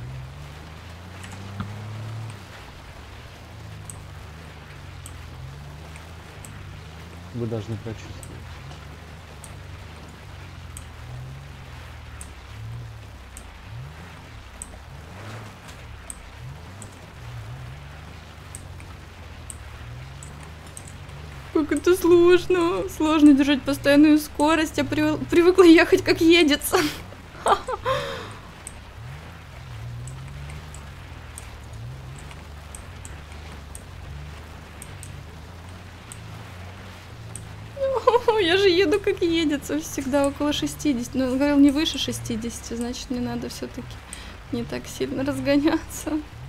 Вы должны прочувствовать. Как это сложно. Сложно держать постоянную скорость. Я привы- привыкла ехать как едется. Я же еду как едется, всегда около шестидесяти. Но он говорил не выше шестидесяти, значит мне надо все-таки не так сильно разгоняться.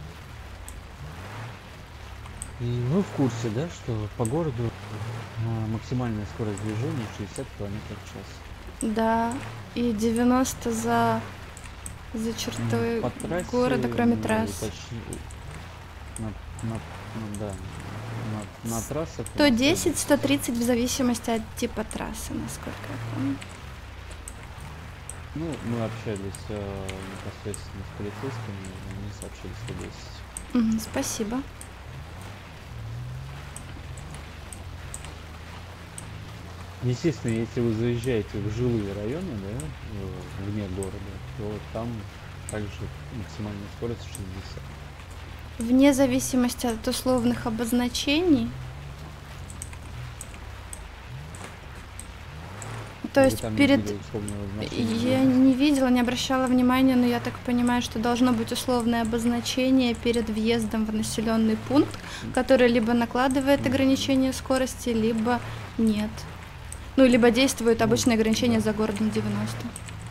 И вы в курсе, да, что по городу а, максимальная скорость движения шестьдесят километров в час. Да, и девяносто за, за чертой По трассе, города, кроме ну, трасс. почти на, на, ну, да, на, на трассах у сто нас десять, сто тридцать в зависимости от типа трассы, насколько я помню. Ну, мы общались э, непосредственно с полицейскими, и они сообщили сто десять. Мгм, спасибо. Естественно, если вы заезжаете в жилые районы, да, э, вне города, то там также максимальная скорость шестьдесят. Вне зависимости от условных обозначений. То Вы есть там не перед... видели условного значения, Я да? не видела, не обращала внимания, но я так понимаю, что должно быть условное обозначение перед въездом в населенный пункт, который либо накладывает Мгм. ограничение скорости, либо нет. Ну, либо действует Ну, обычное ограничение да. за городом девяносто.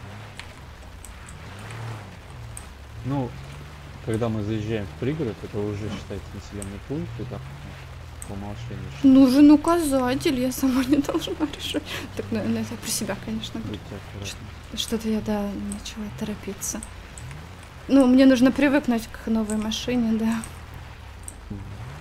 Ну, когда мы заезжаем в пригород, это уже считается населенный пункт, и там по умолчанию что Нужен указатель, я сама не должна решать. Так, наверное, это про себя, конечно, говорю. будьте аккуратны. Что-то я, да, начала торопиться. Ну, мне нужно привыкнуть к новой машине, да. Мгм.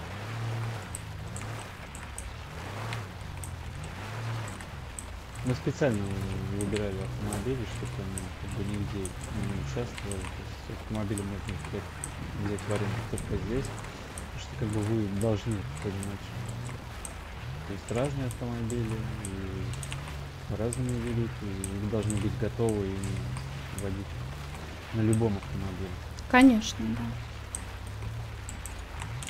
Мы специально выбирали автомобили, чтобы они как бы нигде не участвовали. То есть автомобили можно взять, взять в аренду только здесь, потому что как бы вы должны понимать, что есть разные автомобили, и разные велики, и вы должны быть готовы ими водить на любом автомобиле. Конечно, да.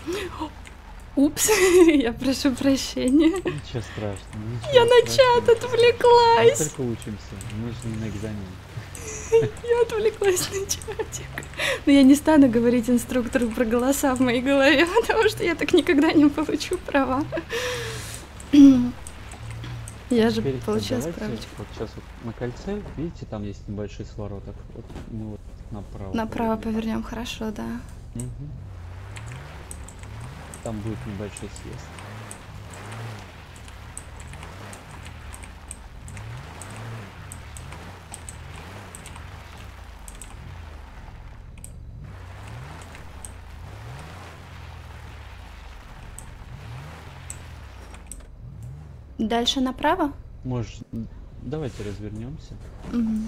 Упс, я прошу прощения. Ничего страшного. Ничего Я на страшного. чат Мы отвлеклась. только учимся. Мы же не на экзамене. Я отвлеклась на чатик. Но я не стану говорить инструктору про голоса в моей голове, потому что я так никогда не получу права. Я же Теперь получила давайте справочку. Вот сейчас вот на кольце, видите, там есть небольшой свороток. Вот мы вот направо. Направо повернем. повернем, хорошо, да. Мгм. Там будет небольшой съезд. Дальше направо? Может, м, давайте развернемся. Мгм.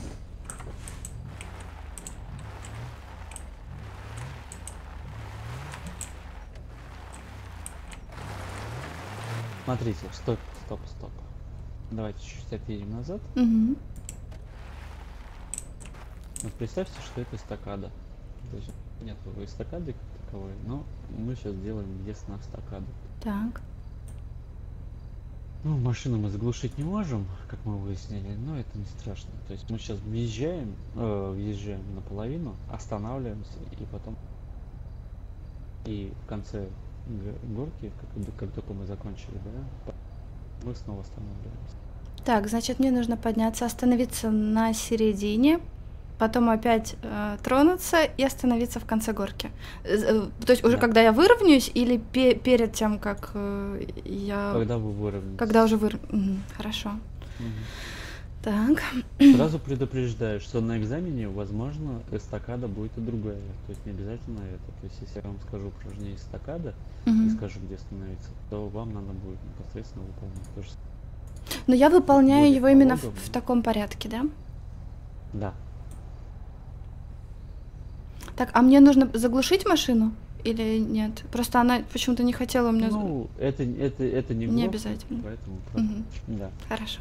Смотрите, стоп, стоп, стоп. Давайте чуть-чуть отъедем назад. Мгм. Вот представьте, что это эстакада. То есть нет эстакады как таковой, но мы сейчас делаем въезд на эстакаду. Так. Ну, машину мы заглушить не можем, как мы выяснили, но это не страшно. То есть мы сейчас въезжаем, э, въезжаем наполовину, останавливаемся и потом и в конце г- горки, как, как только мы закончили, да, мы снова останавливаемся. Так, значит, мне нужно подняться, остановиться на середине, потом опять э, тронуться и остановиться в конце горки. З- э, То есть уже Да. когда я выровняюсь или пе- перед тем, как э, я... Когда вы выровняетесь. Когда уже выр... Мгм, хорошо. Мгм. Так. Сразу предупреждаю, что на экзамене, возможно, эстакада будет и другая. То есть не обязательно это. То есть если я вам скажу упражнение эстакада и Мгм. скажу, где остановиться, то вам надо будет непосредственно выполнить то же самое. Но я выполняю Будет его именно в, налоговый. в таком порядке, да? Да. Так, а мне нужно заглушить машину или нет? Просто она почему-то не хотела у меня... за- Ну, это, это, это не, Не глохнет, обязательно. Поэтому просто- Мгм, да. хорошо.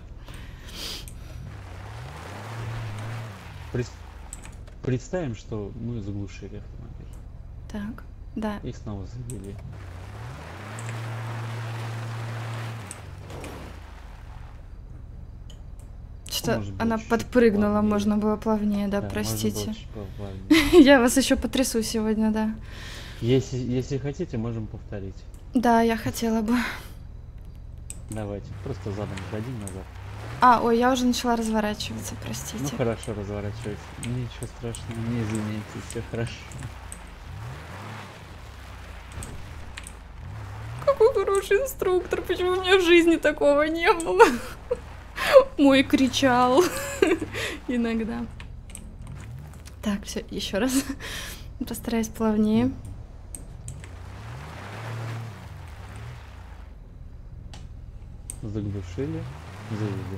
Пред- Представим, что мы заглушили автомобиль Так, да. и снова завели. Что может быть, она чуть подпрыгнула, плавнее. можно было плавнее, да, Да, можно было простите. чуть поплавнее. Я вас еще потрясу сегодня, да. Если, если хотите, можем повторить. Да, я хотела бы. Давайте, просто задом дадим назад. А, ой, я уже начала разворачиваться, Ну простите. хорошо, разворачивайтесь. Ничего страшного, не извиняйтесь, все хорошо. Какой хороший инструктор, почему у меня в жизни такого не было? Мой кричал иногда. Так, все, еще раз. Постараюсь плавнее. Заглушили, завели.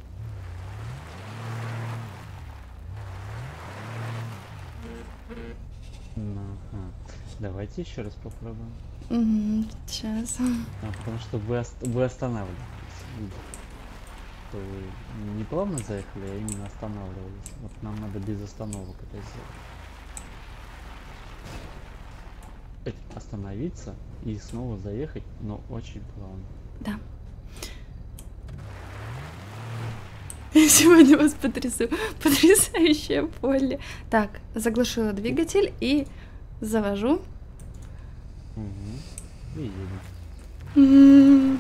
Ага. Давайте еще раз попробуем. Угу, сейчас. А, потому что вы, ост- вы останавливаетесь. Видите, что вы не плавно заехали, а именно останавливались. Вот нам надо без остановок это сделать. Опять остановиться и снова заехать, но очень плавно. Да. Сегодня вас потрясу. Потрясающее поле. Так, заглушила двигатель и завожу. Угу. И едем. М.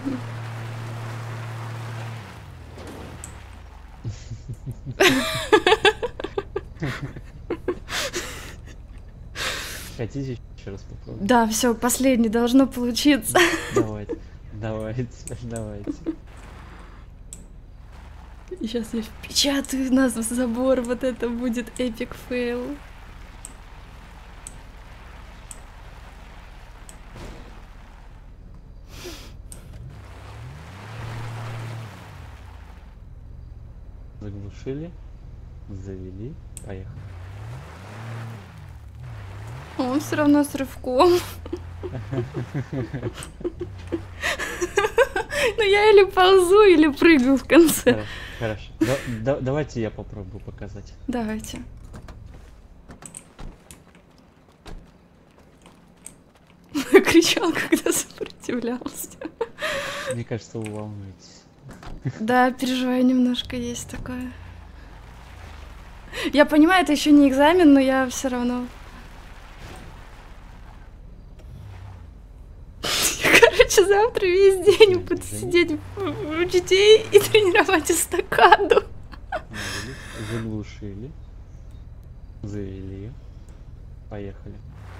Хотите еще раз попробовать? Да, все, последний должно получиться. Давайте, давайте, давайте. Сейчас я впечатаю нас в забор. Вот это будет эпик фейл. Заглушили, завели, поехали. Он все равно с рывком. Ну я или ползу, или прыгаю в конце. Хорошо, хорошо. Да- да- давайте я попробую показать. кричал, когда сопротивлялся. Мне кажется, вы волнуетесь. Да, переживаю немножко, есть такое. Я понимаю, это еще не экзамен, но я все равно. Короче, завтра весь день буду сидеть у детей и тренировать эстакаду. Заглушили. Завели. Поехали.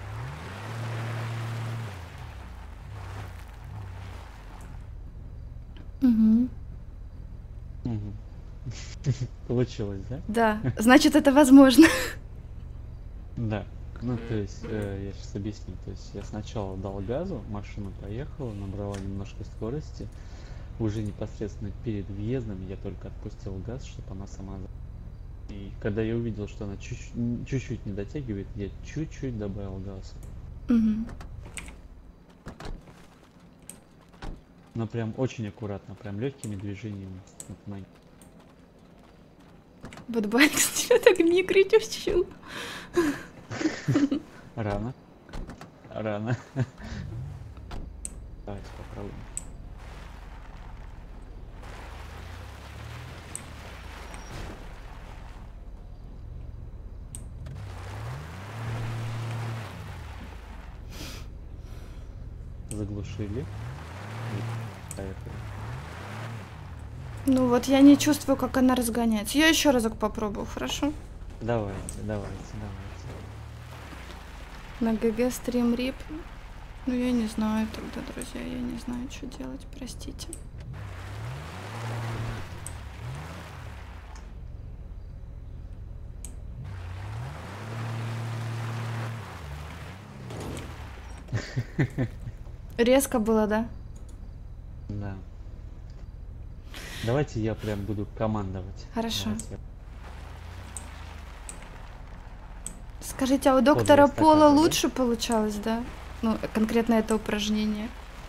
Угу. Угу. Получилось, да? Да, значит, это возможно. Да. Ну, то есть, э, я сейчас объясню. То есть, я сначала дал газу, машина поехала, набрала немножко скорости. Уже непосредственно перед въездом я только отпустил газ, чтобы она сама... И когда я увидел, что она чуть-чуть, чуть-чуть не дотягивает, я чуть-чуть добавил газ. Угу. Но прям очень аккуратно, прям легкими движениями. Вот мои. Вот Банкс тебя так микрить учил. Рано. Рано. Давайте попробуем. Заглушили. Поехали. Ну вот я не чувствую, как она разгоняется. Я еще разок попробую, хорошо? Давайте, давайте, давайте. На ГГ стрим рип. Ну я не знаю тогда, друзья, я не знаю, что делать, простите. Резко было, да? Да. Давайте я прям буду командовать. Хорошо. Давайте я- Скажите, а у доктора Подле Пола стакана, да? лучше получалось, да? Ну, конкретно это упражнение.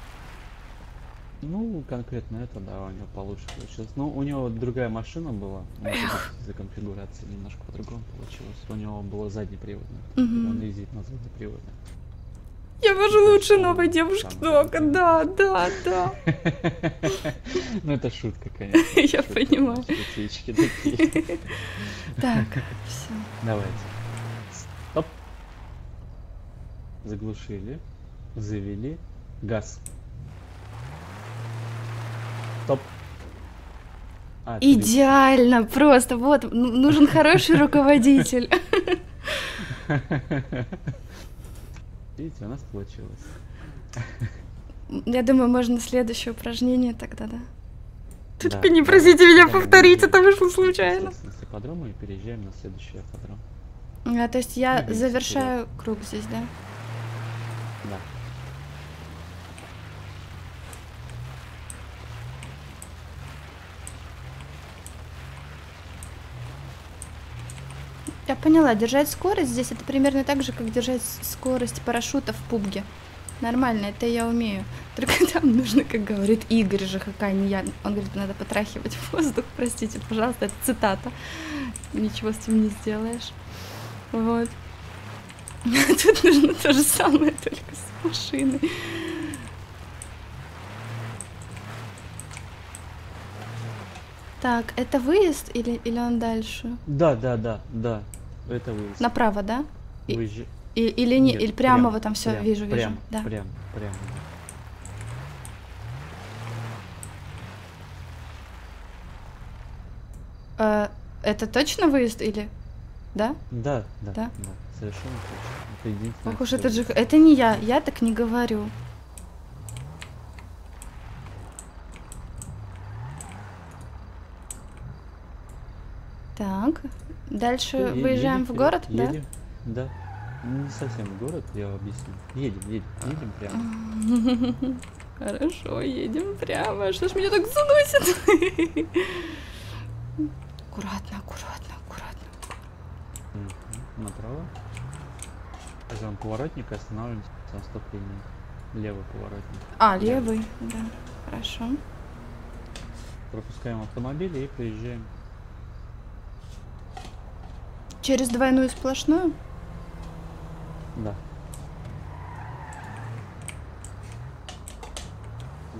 Ну, конкретно это, да, у него получше получилось. Ну, у него другая машина была. Может быть, из-за конфигурации немножко по-другому получилось. У него было заднеприводное. Мгм. Он ездит на заднеприводное. Я вожу Это лучше что, новой девушки там, дока, да, да, да. Ну, это шутка, конечно. Я Шутка, понимаю. шутечки такие. Так, все. Давайте. Стоп. Заглушили. Завели. Газ. Стоп. А, ты- Идеально, просто вот, ну, нужен хороший руководитель. Видите, у нас получилось. Я думаю, можно следующее упражнение тогда, да? Да, Только не да. просите меня Да, мы повторить, идем, это вышло случайно. естественно, с ипподрома и переезжаем на следующий ипподром. А, то есть я Двигаемся завершаю круг здесь, да? Да. Я поняла, держать скорость здесь это примерно так же, как держать с- скорость парашюта в пубге. Нормально, это я умею. Только там нужно, как говорит Игорь ЖХК, не я. Он говорит, надо потрахивать воздух, простите, пожалуйста, это цитата. Ничего с этим не сделаешь. Вот. Тут нужно то же самое, только с машиной. Так, это выезд или, или он дальше? Да, да, да, да. Это выезд. Направо, да? и- Выезжи- И- или не, Нет, или прямо прям, вот там все прям, вижу, вижу. Прям, Да. прям, прям. Э, это точно выезд или? Да? Да, да, Да? да, совершенно точно. Это единственное. Ох уж что этот же... есть. Это не я, я так не говорю. Так, дальше Е- выезжаем едем в город, вперед, едем. Да? Не совсем в город, я объясню. Едем, едем, едем прямо. да? Хорошо, едем прямо. Что ж меня так заносит? Аккуратно, аккуратно, аккуратно. Мгм. Направо. Возьмем поворотник и останавливаемся на стоп-линии. Левый поворотник. А, левый, да, хорошо. Пропускаем автомобили и приезжаем. Через двойную сплошную? Да.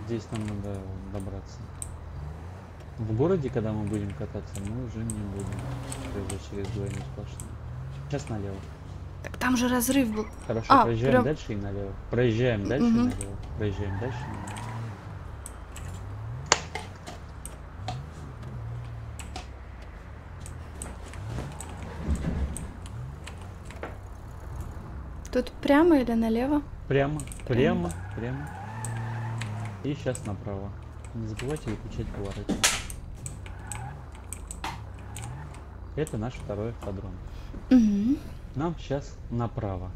здесь нам надо добраться. В городе, когда мы будем кататься, мы уже не будем проезжать через двойную сплошную. Сейчас налево. Так там же разрыв был. Хорошо, А, проезжаем прям- дальше и налево. Проезжаем дальше Мгм. и налево. Проезжаем дальше и налево. Тут прямо или налево? Прямо, прямо, прямо. И сейчас направо. Не забывайте выключать поворотник. Это наш второй автодром. Угу. Нам сейчас направо.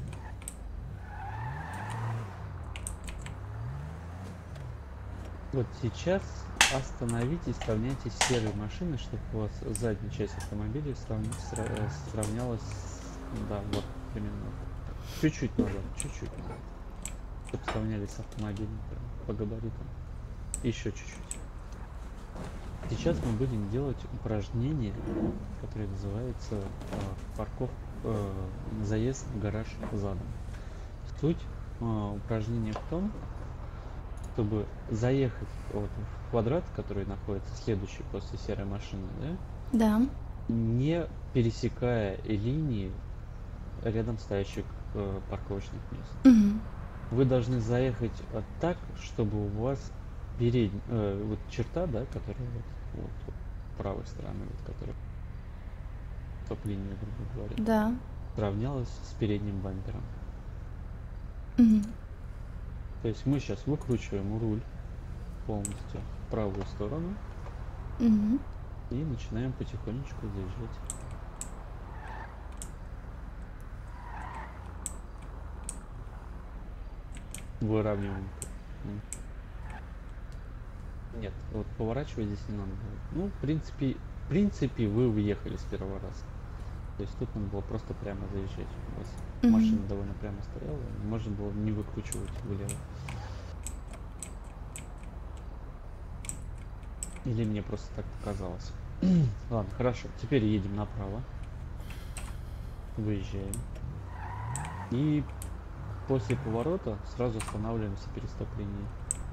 Вот сейчас остановитесь, сравняйте с серой машиной, чтобы у вас задняя часть автомобиля срав- сра- сравнялась с... Да, вот, примерно. Чуть-чуть назад, чуть-чуть назад. Чтобы сравнялись с автомобилем прям по габаритам. Еще чуть-чуть. Сейчас мы будем делать упражнение, которое называется э, парков, э, заезд в гараж задом. Суть э, упражнения в том, чтобы заехать вот в квадрат, который находится следующий после серой машины, да, Да. не пересекая линии рядом стоящих э, парковочных мест. Угу. Вы должны заехать вот так, чтобы у вас передняя э, вот черта, да, которая вот, вот, вот правой стороны, вот, которая топ-линия, грубо говоря, Да. сравнялась с передним бампером. Угу. То есть мы сейчас выкручиваем руль полностью в правую сторону Угу. и начинаем потихонечку заезжать. Выравниваем. М. Нет, вот поворачивать здесь не надо было. Ну, в принципе, в принципе, вы въехали с первого раза. То есть тут надо было просто прямо заезжать. У вас Мгм. машина довольно прямо стояла, можно было не выкручивать влево. Или мне просто так показалось. Ладно, хорошо. Теперь едем направо. Выезжаем. И после поворота сразу останавливаемся перед стоп-линией.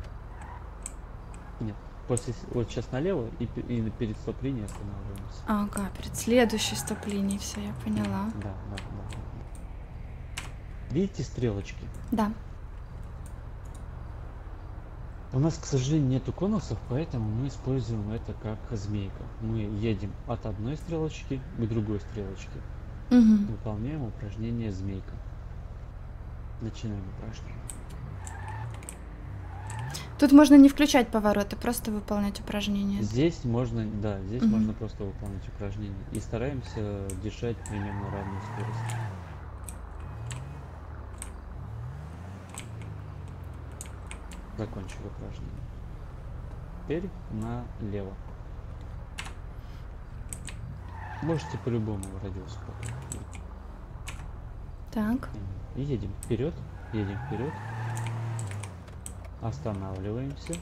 Нет, после с- вот сейчас налево и, пе- и перед стоп-линией останавливаемся. Ага, перед следующей стоп-линией, все, я поняла. Да, да, да, да. Видите стрелочки? Да. У нас, к сожалению, нету конусов, поэтому мы используем это как змейка. Мы едем от одной стрелочки к другой стрелочке. Угу. Выполняем упражнение змейка. Начинаем упражнение. Тут можно не включать повороты, просто выполнять упражнения. Здесь можно, да, здесь Мгм. можно просто выполнять упражнение. И стараемся держать примерно равную скорость. Закончили упражнение. Теперь налево. Можете по любому радиусу пока. Так. И едем вперед, едем вперед. Останавливаемся.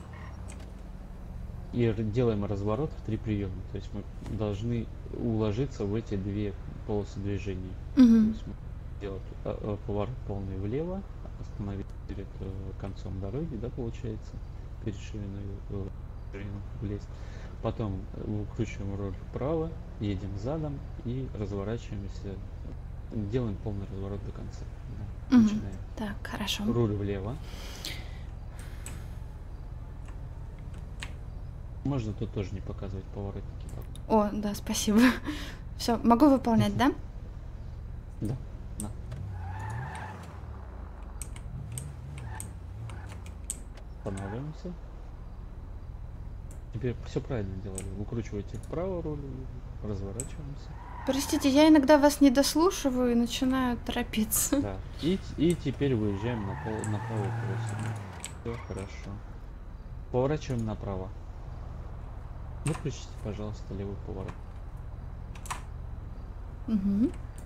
И р- делаем разворот в три приема. То есть мы должны уложиться в эти две полосы движения. То Угу. есть мы делать а, а, поворот полный влево, остановить перед э, концом дороги, да, получается, перед шириной э, ширину влезть. Потом э, выкручиваем руль вправо, едем задом и разворачиваемся, делаем полный разворот до конца. Да, Мгм. начинаем. Так, хорошо. Руль влево. Можно тут тоже не показывать поворотники. О, да, спасибо. Все, могу выполнять, да? Да, да. Останавливаемся. Теперь все правильно делали. Выкручиваете вправо руль, разворачиваемся. Простите, я иногда вас не дослушиваю и начинаю торопиться. Да. И, и теперь выезжаем на, пол, на правую полосу. Все хорошо. Поворачиваем направо. Выключите, пожалуйста, левый поворот. Угу.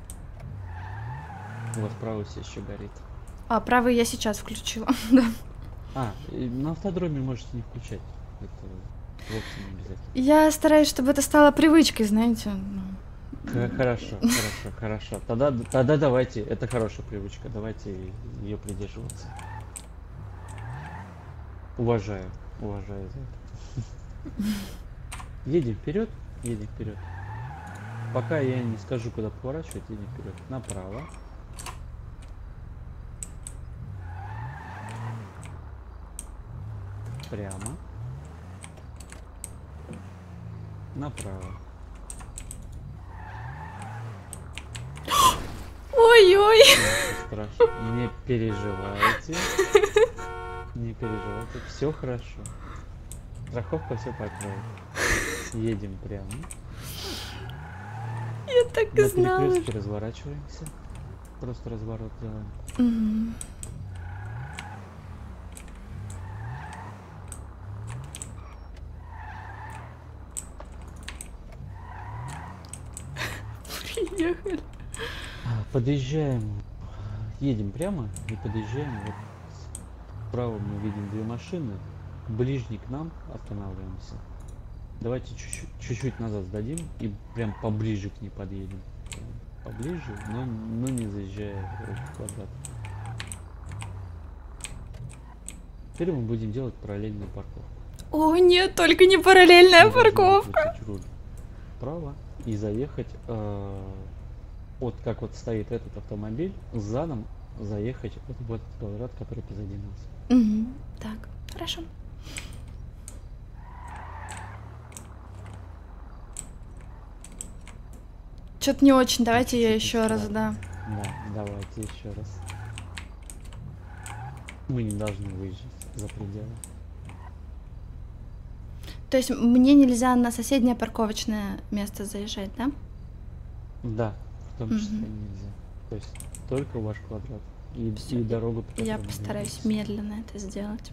У вас правый все еще горит. А, правый я сейчас включила. Да. А, и на автодроме можете не включать. Это вовсе не обязательно. Я стараюсь, чтобы это стало привычкой, знаете. ну. Х- Хорошо, хорошо, хорошо. Тогда, тогда давайте, это хорошая привычка, давайте ее придерживаться. Уважаю, уважаю за это. Едем вперед, едем вперед. Пока я не скажу, куда поворачивать, едем вперед. Направо. Прямо. Направо. Ой-ой. Страшно. Не переживайте. Не переживайте. Все хорошо. Страховка все покроет. Едем прямо. Я так и На знала. перекрестке разворачиваемся. Просто разворот делаем. Мгм. Приехали. Подъезжаем. Едем прямо и подъезжаем. Вот справа мы видим две машины. Ближний к нам останавливаемся. Давайте чуть-чуть чуть-чуть назад сдадим и прям поближе к ней подъедем. Поближе, но, но не заезжая в квадрат. Теперь мы будем делать параллельную парковку. О, нет, только не параллельная Мы должны парковка. выкрутить руль вправо и заехать, э, вот как вот стоит этот автомобиль, задом заехать вот в этот квадрат, который позади нас. Мгм. Так, хорошо. Что-то не очень. Давайте я еще раз, да. Да, давайте еще раз. Мы не должны выезжать за пределы. То есть мне нельзя на соседнее парковочное место заезжать, да? Да, в том числе Мгм. нельзя. То есть только ваш квадрат и, Всё, и дорогу, по Я которой мы постараюсь двигаемся. медленно это сделать.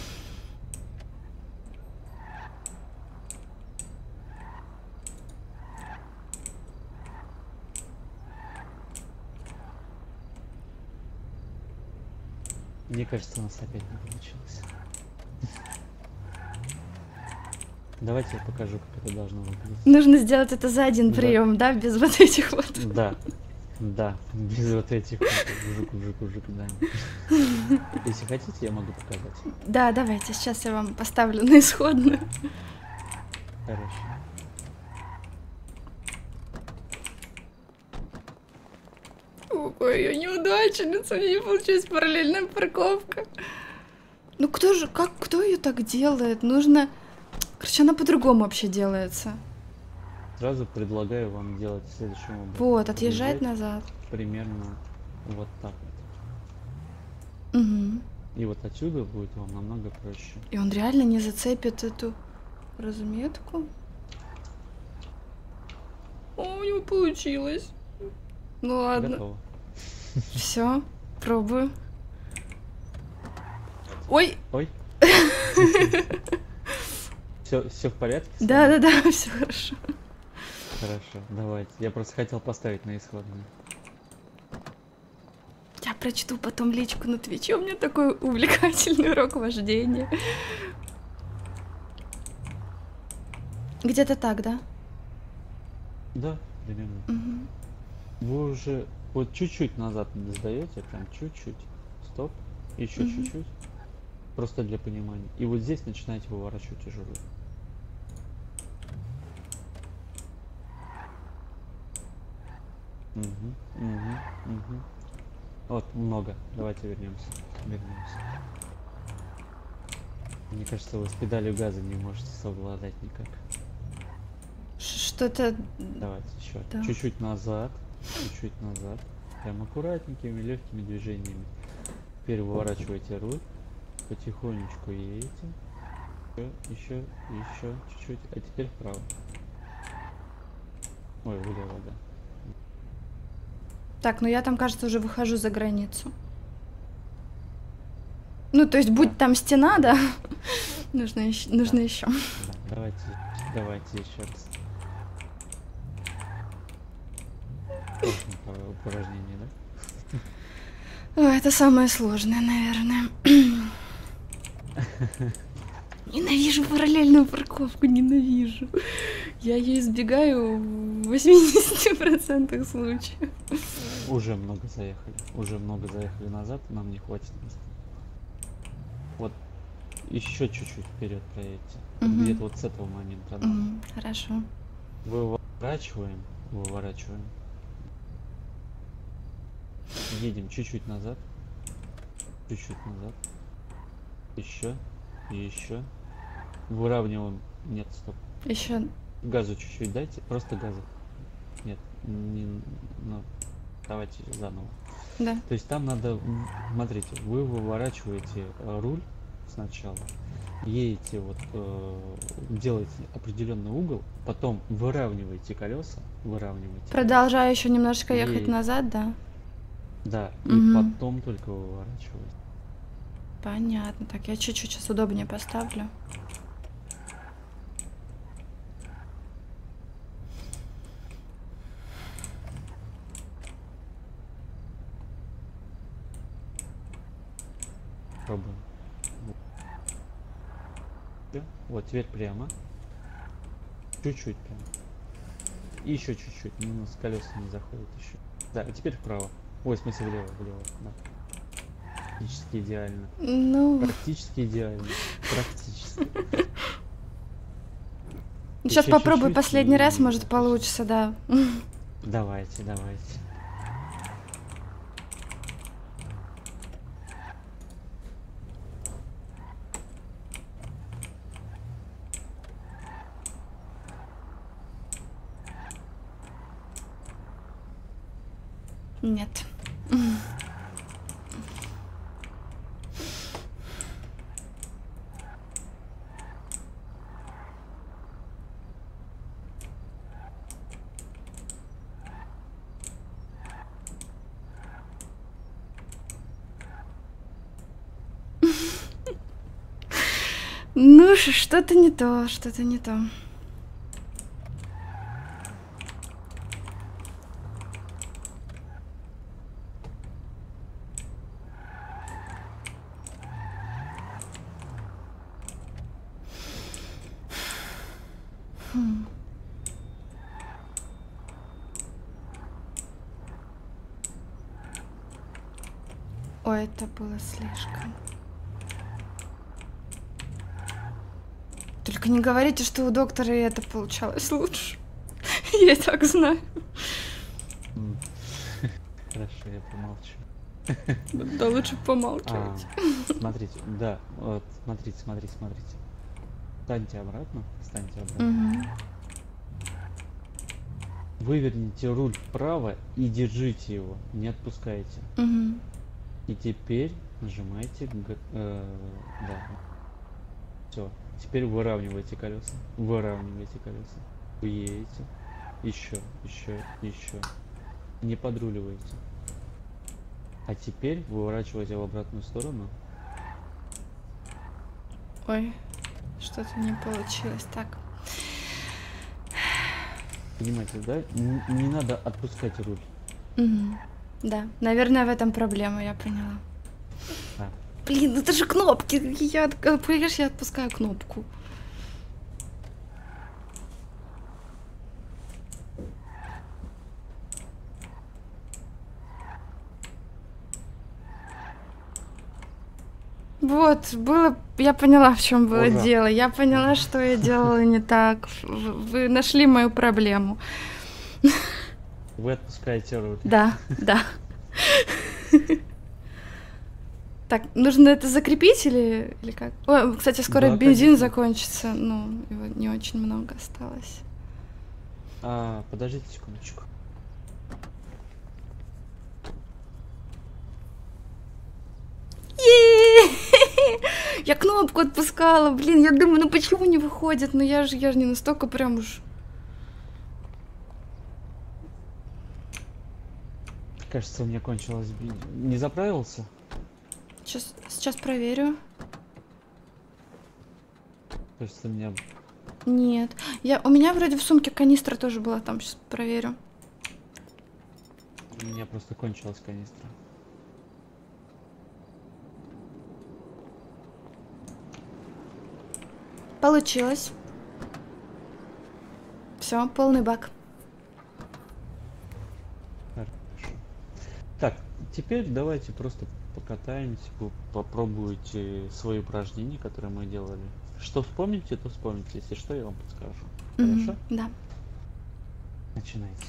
Мне кажется, у нас опять не получилось. Давайте я покажу, как это должно выглядеть. Нужно сделать это за один Да. прием, да, без вот этих вот. Да, да, без вот этих вот вжук, вжук, вжук, да. Если хотите, я могу показать. Да, давайте, сейчас я вам поставлю на исходную. Хорошо. Ой, я неудачница, у меня не получилась параллельная парковка. Ну кто же, как, кто ее так делает? Нужно... Короче, она по-другому вообще делается. Сразу предлагаю вам делать следующим образом. Вот, отъезжать Подъезжать назад. примерно вот так вот. Угу. И вот отсюда будет вам намного проще. И он реально не зацепит эту разметку. О, у него получилось. Ну ладно. Готово. Все, пробую. Ой, Ой. Все, все в порядке? с вами? да-да-да, все хорошо. Хорошо, давайте. Я просто хотел поставить на исходную. Я прочту потом личку на Твиче. У меня такой увлекательный урок вождения. Где-то так, да? Да, примерно. Мгм. Вы уже вот чуть-чуть назад сдаете, прям чуть-чуть. Стоп. Еще Мгм. чуть-чуть. Просто для понимания. И вот здесь начинаете выворачивать уже руль. Угу, угу, угу. Вот, много. Давайте вернемся. Вернемся. Мне кажется, вы с педалью газа не можете совладать никак. Ш- Что-то... Давайте еще. Да. Чуть-чуть назад. Чуть-чуть назад. Прям аккуратненькими, легкими движениями. Теперь выворачивайте руль. Потихонечку едете. Еще, еще, еще чуть-чуть. А теперь вправо. Ой, влево, да. Так, ну я там, кажется, уже выхожу за границу. Ну, то есть, будь там стена, да? Нужно еще. Нужно Да. еще. Да, давайте, давайте еще раз. Классное пора- упражнение, да? Ой, это самое сложное, наверное. Ненавижу параллельную парковку, ненавижу. Я ее избегаю в восьмидесяти процентах случаев. Уже много заехали. Уже много заехали назад, нам не хватит места. Вот еще чуть-чуть вперед проедьте. Мгм. Где-то вот с этого момента. надо. М, Хорошо. Выворачиваем, выворачиваем. Едем чуть-чуть назад. Чуть-чуть назад. Еще. Еще. Выравниваем. Нет, стоп. Еще. Газу чуть-чуть дайте. Просто газа. Нет, не, ну, давайте заново. Да. То есть там надо, м, смотрите, вы выворачиваете э, руль сначала, едете вот, э, делаете определенный угол, потом выравниваете колеса, выравниваете. Продолжаю еще немножечко ехать И- назад, да? Да, и Мгм. потом только выворачиваете. Понятно. Так, я чуть-чуть сейчас удобнее поставлю. Пробуем. Вот. Всё. Вот теперь прямо. Чуть-чуть прямо. И еще чуть-чуть. Ну, с колеса не заходит еще. Да, а теперь вправо. Ой, в смысле влево, влево. Да. Практически идеально. Ну, Практически идеально. Практически. сейчас еще попробую чуть-чуть последний раз, и может отлично. получится, да. Давайте, давайте. Нет. Ну, ш- что-то не то, что-то не то. Хм. Ой, это было слишком. Только не говорите, что у доктора и это получалось лучше. Я и так знаю. М. Хорошо, я помолчу. Да лучше А, помалкивать. смотрите, да, вот, смотрите, смотрите, смотрите. Встаньте обратно, встаньте обратно. Мгм. Выверните руль вправо и держите его, не отпускайте. Мгм. И теперь нажимайте, г- э, да. Все. Теперь выравнивайте колеса. Выравнивайте колеса. Вы едете. Еще, еще, еще. Не подруливайте. А теперь выворачивайте в обратную сторону. Ой, что-то не получилось. Так. Понимаете, да? Н- Не надо отпускать руль. Мгм. Да, наверное, в этом проблема, я поняла. Да. Блин, это же кнопки. Я, от- понимаешь, я отпускаю кнопку. Вот, было, я поняла, в чем было Ура. дело. Я поняла, что я делала не так. В- Вы нашли мою проблему. Вы отпускаете руль. Да, да. Так, нужно это закрепить или, или как? Ой, кстати, скоро Да, бензин конечно. закончится. Ну, его не очень много осталось. А, подождите секундочку. Е-е-е! Я кнопку отпускала, блин, я думаю, ну почему не выходит? Ну я же, я же не настолько прям уж... Кажется, у меня кончилось бензин. Не заправился? Сейчас, сейчас проверю. Кажется, у меня... Нет, я, у меня вроде в сумке канистра тоже была, там сейчас проверю. У меня просто кончилась канистра. Получилось. Все, полный бак. Хорошо. Так, теперь давайте просто покатаемся, вы попробуете свои упражнения, которые мы делали. Что вспомните, то вспомните. Если что, я вам подскажу. Мгм, Хорошо? да. Начинайте.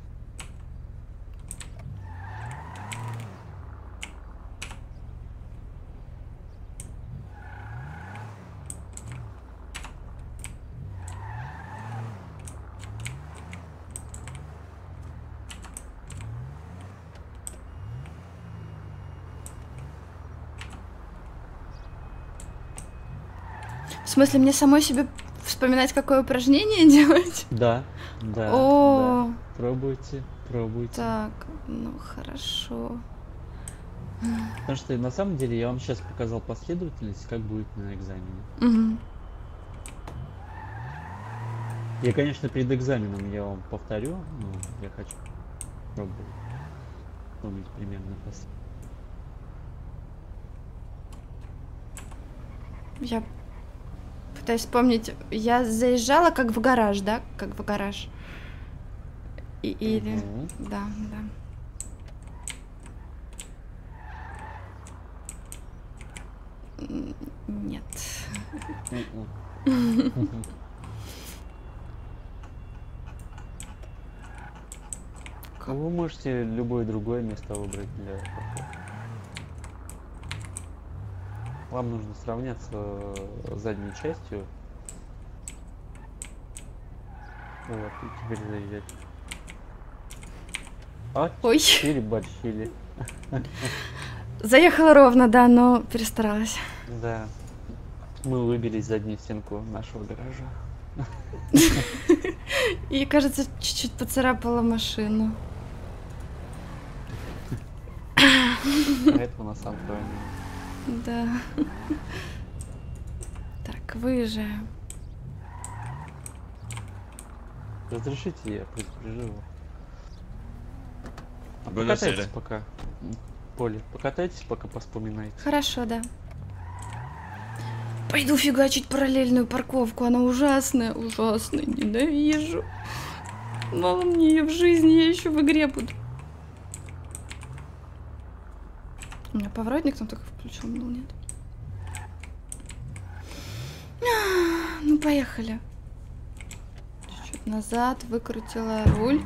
В смысле, мне самой себе вспоминать, какое упражнение делать? Да, да, О, да. Пробуйте, пробуйте. так, ну хорошо. Потому что на самом деле я вам сейчас показал последовательность, как будет на экзамене. Мгм. Я, конечно, перед экзаменом я вам повторю, но я хочу пробовать помнить примерно пос- Я пытаюсь вспомнить. Я заезжала как в гараж, да? Как в гараж. И, или... Мгм. Да, да. М, Нет. Мгм. Вы можете любое другое место выбрать для похода. Вам нужно сравняться э, задней частью. Вот, и теперь заезжать. А Ой. теперь борщили. Заехала ровно, да, но перестаралась. Да. Мы выбились заднюю стенку нашего гаража. И, кажется, чуть-чуть поцарапала машину. Поэтому на самом деле. Да. Так, выезжаем. Разрешите, я предупрежу его. А Buonasera. покатайтесь пока. М, Поле, покатайтесь, пока поспоминайте. Хорошо, да. Пойду фигачить параллельную парковку. Она ужасная, ужасная. Ненавижу. Мало мне ее в жизни, я еще в игре буду. У меня поворотник там только включен был, нет? А, Ну, поехали. Чуть-чуть назад, выкрутила руль.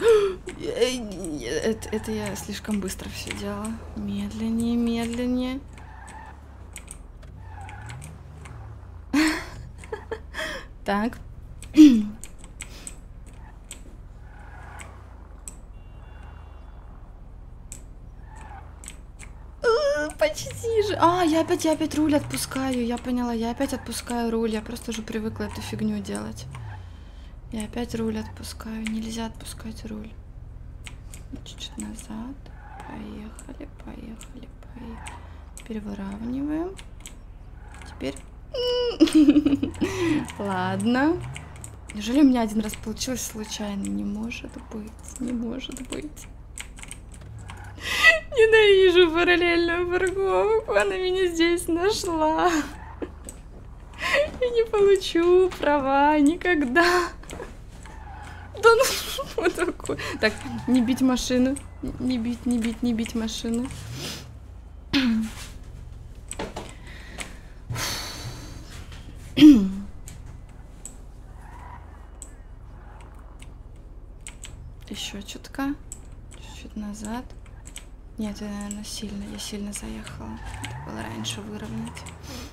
Это, это я слишком быстро все делала. Медленнее, медленнее. Так. Э, Почти же. А, я опять, я опять руль отпускаю. Я поняла, я опять отпускаю руль. Я просто уже привыкла эту фигню делать. Я опять руль отпускаю. Нельзя отпускать руль. Чуть-чуть назад. Поехали, поехали, поехали. Переворачиваем. Теперь... Ладно. Неужели у меня один раз получилось случайно? Не может быть, не может быть. Ненавижу параллельную парковку. Она меня здесь нашла. Я не получу права никогда. Да ну, вот такой. Так, не бить машину. Не бить, не бить, не бить машину. Еще чутка. Чуть-чуть назад. Нет, я, наверное, сильно. Я сильно заехала. Надо было раньше выровнять.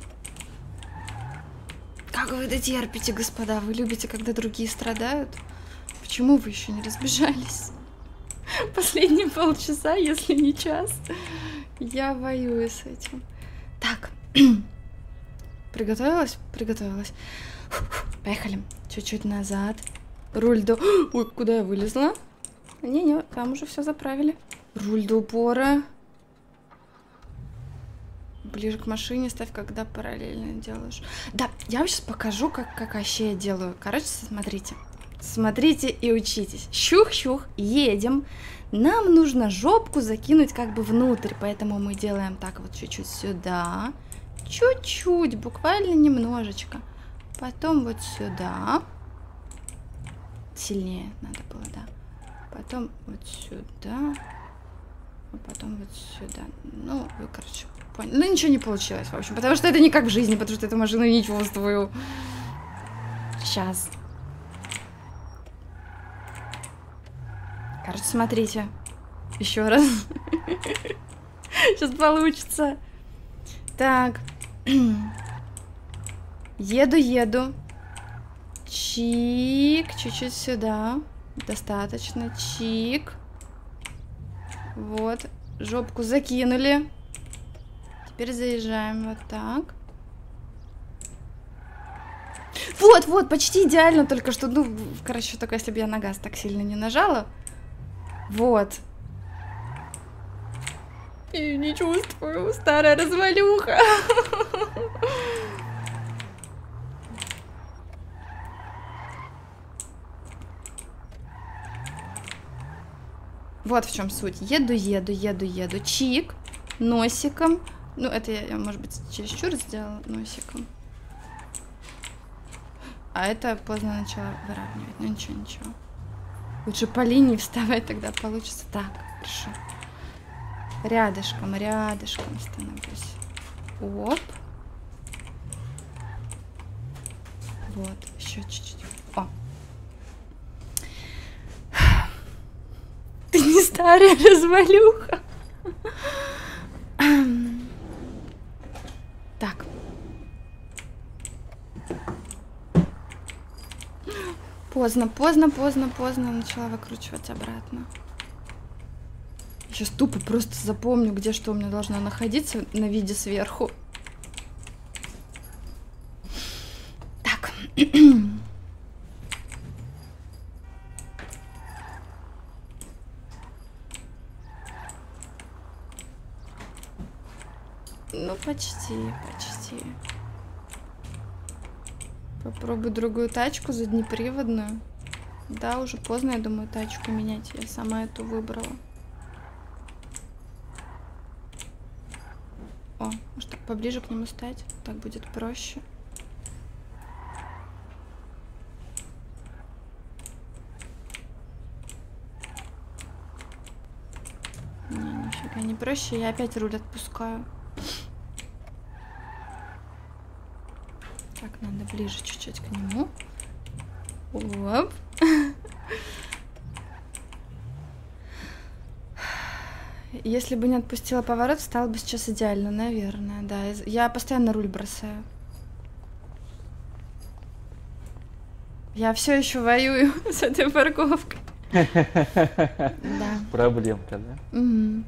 Как вы это терпите, господа? Вы любите, когда другие страдают? Почему вы еще не разбежались? Последние полчаса, если не час. Я воюю с этим. Так. Приготовилась? Приготовилась. Поехали. Чуть-чуть назад. Руль до... Ой, куда я вылезла? Не-не, там уже все заправили. Руль до упора. Ближе к машине ставь, когда параллельно делаешь. Да, я вам сейчас покажу, как, как вообще я делаю. Короче, смотрите. Смотрите и учитесь. Щух-щух, едем. Нам нужно жопку закинуть как бы внутрь, поэтому мы делаем так вот чуть-чуть сюда. Чуть-чуть, буквально немножечко. Потом вот сюда. Сильнее надо было, да. Потом вот сюда. а потом вот сюда. Ну, вы, короче, поняли. Ну, ничего не получилось, в общем, потому что это не как в жизни, потому что эту машину не чувствую. Сейчас. Короче, смотрите. Еще раз. Сейчас получится. Так. Еду, еду. Чик. Чуть-чуть сюда. Достаточно. Чик. Вот. Жопку закинули. Теперь заезжаем вот так. Вот, вот, почти идеально, только что, ну, короче, только если бы я на газ так сильно не нажала. Вот. И не чувствую, старая развалюха. Вот в чем суть. Еду, еду, еду, еду. Чик. Носиком. Ну, это я, может быть, чересчур сделала носиком. А это поздно начала выравнивать. Ну, ничего, ничего. Лучше по линии вставать, тогда получится. Так, хорошо. Рядышком, рядышком становлюсь. Оп. Вот, еще чуть-чуть. О. Ты не старая развалюха. Так. Поздно, поздно, поздно, поздно. Начала выкручивать обратно. Сейчас тупо просто запомню, где что у меня должно находиться на виде сверху. Так. Ну, почти, почти. Попробую другую тачку, заднеприводную. Да, уже поздно, я думаю, тачку менять. Я сама эту выбрала. О, может так поближе к нему стать? Так будет проще. Не, нифига не проще. Я опять руль отпускаю. Так, надо ближе чуть-чуть к нему. Оп. Если бы не отпустила поворот, стало бы сейчас идеально, наверное, да. Я постоянно руль бросаю. Я все еще воюю с этой парковкой. Да. Проблемка, да? Угу.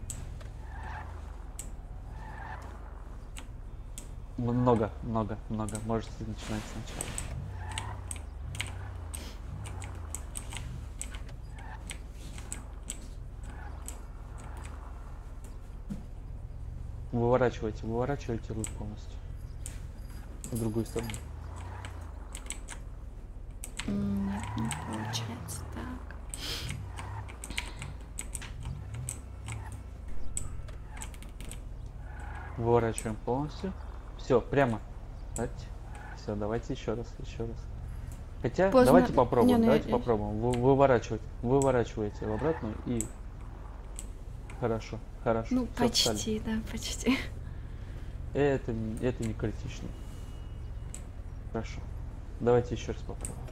Много, много, много. Можете начинать сначала. Выворачивайте, выворачивайте руль полностью. В другую сторону. Нет, не получается так. Выворачиваем полностью. Все, прямо. Все, давайте еще раз, еще раз. Хотя, Поздно. давайте попробуем, Не, ну давайте я- попробуем. Вы, выворачивать, выворачиваете в обратную и... Хорошо, хорошо. Ну, Всё, встали. почти, да, почти. Это, не- это не критично. Хорошо. Давайте еще раз попробуем.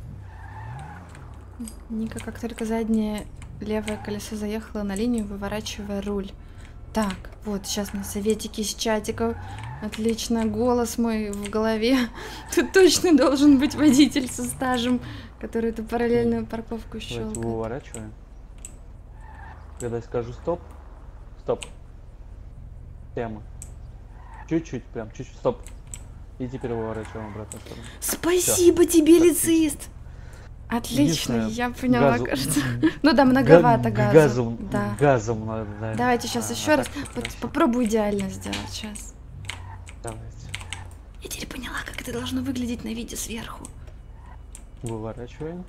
Ника, как только заднее левое колесо заехало на линию, выворачивая руль. Так, вот, сейчас мне советики из чатиков. Отлично, голос мой в голове. Тут точно должен быть водитель со стажем, который эту параллельную парковку Давайте щелкает. выворачиваем. Когда я скажу стоп, стоп. Прямо. Чуть-чуть, прям, чуть-чуть, стоп. И теперь выворачиваем обратно в сторону. Спасибо тебе, Отлично. лицист! Отлично, Единственное, я поняла, газу- кажется. Ну да, многовато Га- газа. Газом, Да. газом надо, наверное. Давайте сейчас А, еще а раз. так всё Вот хорошо. попробую идеально сделать сейчас. Давайте. Я теперь поняла, как это должно выглядеть на виде сверху. Выворачиваем.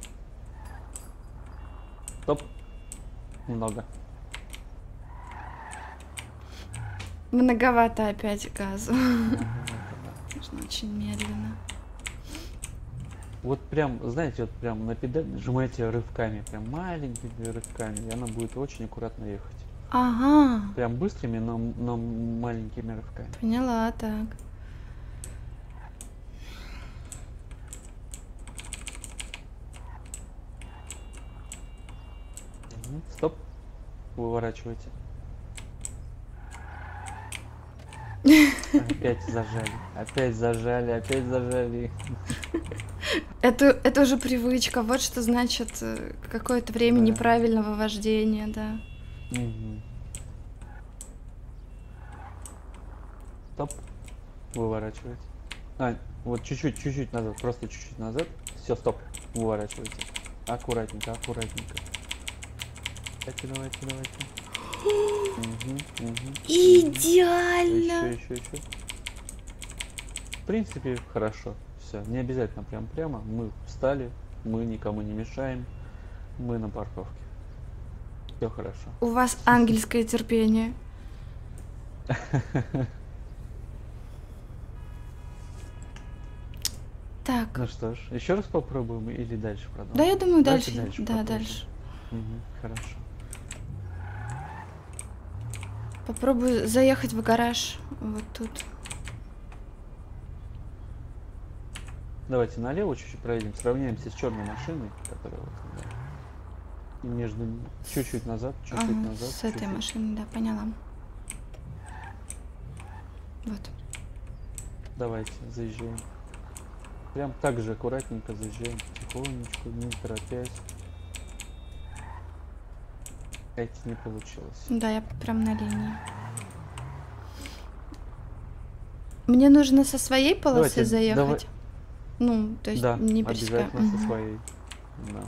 Стоп. Много. Многовато опять газу. Нужно очень медленно. Вот прям, знаете, вот прям на педаль нажимаете рывками, прям маленькими рывками, и она будет очень аккуратно ехать. Ага, Прям быстрыми, но, но маленькими рывками. поняла, так. Мгм. Стоп. Выворачивайте. Опять зажали. Опять зажали, опять зажали. Это, это уже привычка. Вот что значит э, какое-то время Да. неправильного вождения, да. Мгм. Стоп. Выворачивайте. А, вот чуть-чуть, чуть-чуть назад, просто чуть-чуть назад. Все, стоп. Выворачивайте. Аккуратненько, аккуратненько. Давайте, давайте, давайте. Мгм, мгм, Идеально! Еще, еще, еще. В принципе, хорошо. Все. Не обязательно прям прямо. Мы встали, мы никому не мешаем. Мы на парковке. Все хорошо. У вас ангельское терпение. Так, Ну что ж, еще раз попробуем или дальше продолжим? да, я думаю, Давайте дальше. Да, попробуем. дальше. Мгм, хорошо. Попробую заехать в гараж. Вот тут. Давайте налево чуть-чуть проедем, сравняемся с черной машиной, которая вот да. И между ними чуть-чуть назад, чуть-чуть Ага, назад. с этой чуть-чуть. машины, да, поняла. Вот. Давайте, заезжаем. Прям так же аккуратненько заезжаем, потихонечку, не торопясь. Эти не получилось. Да, я прям на линии. Мне нужно со своей полосы Давайте, заехать. давай- Ну, то есть Да, не пересекая. обязательно со Мгм. своей. Да.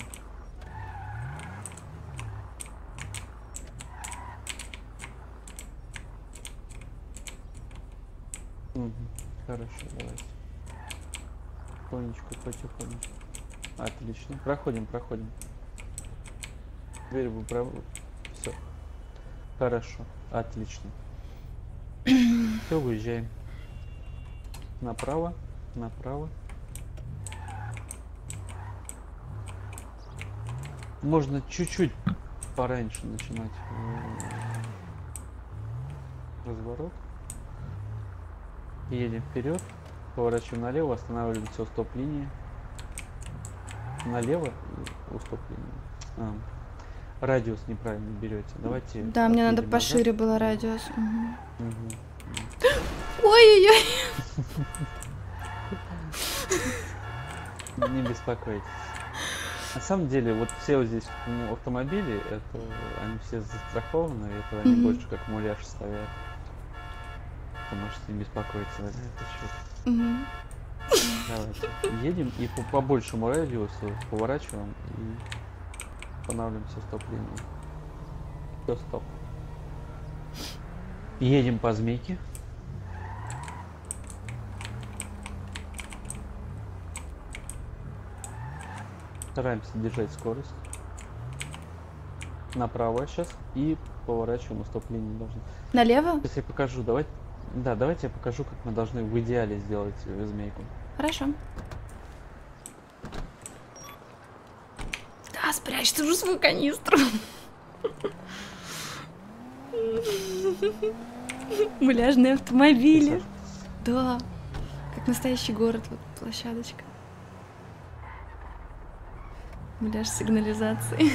Мгм, хорошо, давайте. Потихонечку, потихонечку. Отлично. Проходим, проходим. Дверь выправо. Все. Хорошо. Отлично. Все, выезжаем. Направо, направо. Можно чуть-чуть пораньше начинать э, разворот. Едем вперед, поворачиваем налево, останавливаемся у стоп-линии. Налево и у стоп-линии. А, радиус неправильно берете. Давайте. Да, мне надо отъедем назад. пошире было радиус. Мгм. Мгм. Ой-ой-ой. Не беспокойтесь. На самом деле, вот все вот здесь ну, автомобили, это они все застрахованы, это они Мгм. больше как муляж стоят. Вы можете не беспокоиться на этот счет. Мгм. Давайте. Едем и по, по большему радиусу поворачиваем и останавливаемся в стоп-линии. Все, стоп. Едем по змейке. Стараемся держать скорость. Направо сейчас и поворачиваем у стоп-линии должны. Налево? Сейчас я покажу, давайте. Да, давайте я покажу, как мы должны в идеале сделать э, змейку. Хорошо. Да, спрячь ты же свою канистру. Муляжные автомобили. Саша, Да. Как настоящий город, вот площадочка. Муляж сигнализации.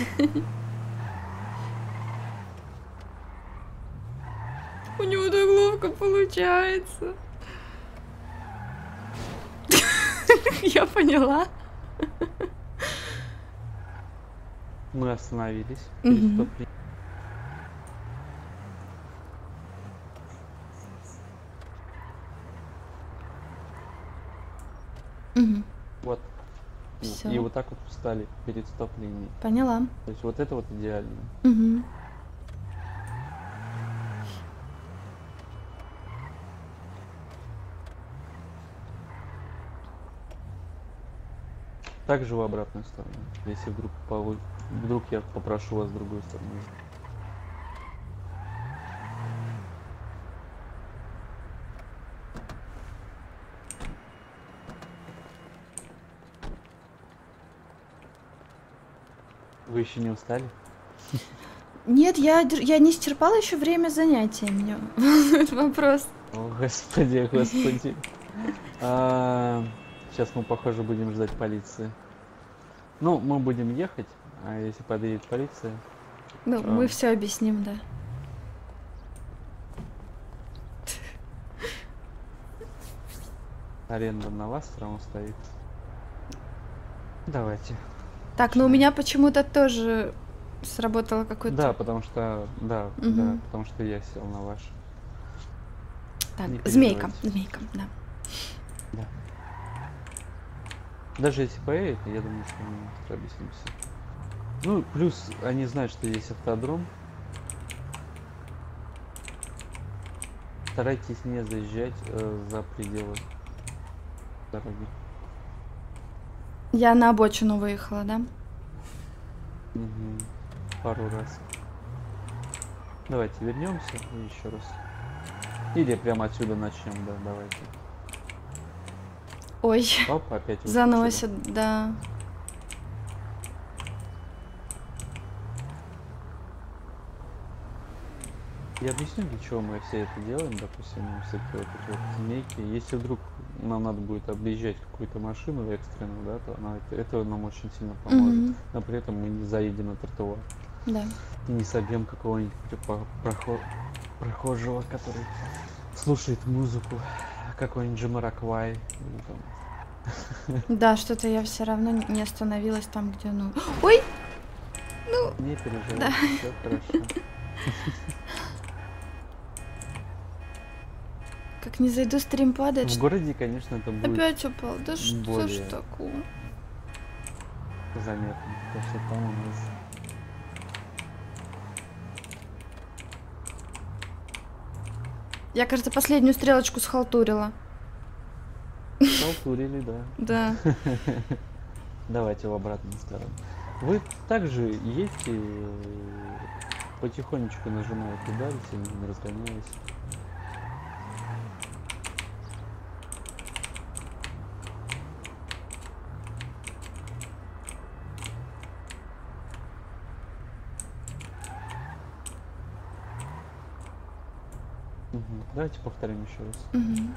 У него так ловко получается. Я поняла. мы остановились. Мгм. перед стоп-линией. Мгм. Вот. И- Всё. И вот так вот встали перед стоп-линией. Поняла. То есть вот это вот идеально. Мгм. Также в обратную сторону. Если вдруг полу- вдруг я попрошу вас в другую сторону. Вы еще не устали? Нет, я, дер- я не исчерпала еще время занятия. Меня волнует вопрос. О, господи, господи. Сейчас мы, похоже, будем ждать полиции. Ну, мы будем ехать, а если подъедет полиция... Ну, А. мы все объясним, да. Аренда на вас все равно стоит. Давайте. Так, ну у меня почему-то тоже сработало какое-то... Да, потому что... Да, да, Мгм. потому что я сел на ваш. Так, не змейка, переживайте. змейка, да. Даже если поедет, я думаю, что мы быстро объяснимся. Ну, плюс они знают, что здесь автодром. Старайтесь не заезжать э, за пределы дороги. Я на обочину выехала, да? Мгм. Пару раз. Давайте вернемся еще раз. Или прямо отсюда начнем, да, давайте. Ой, Оп, опять выскочили. заносит, да. Я объясню, для чего мы все это делаем, допустим, всякие вот эти вот змейки. Если вдруг нам надо будет объезжать какую-то машину экстренную, да, то она, это, это нам очень сильно поможет. Мгм. Но при этом мы не заедем на тротуар. Да. И не собьем какого-нибудь припо- прохо- прохожего, который слушает музыку, какой-нибудь Джамараквай. или там. Да, что-то я все равно не- не остановилась там, где, ну... Ой! Не переживайте, Да. все хорошо. Как не зайду, стрим падает. В что- городе, конечно, это будет Опять упал. Да что ж более- такое? заметно, потому что там у нас Я, кажется, последнюю стрелочку схалтурила. халтурили, да. Да. Давайте в обратную сторону. Вы также едьте, э, потихонечку нажимая педаль, сильно не разгоняясь. Мгм. Давайте повторим еще раз. Мгм.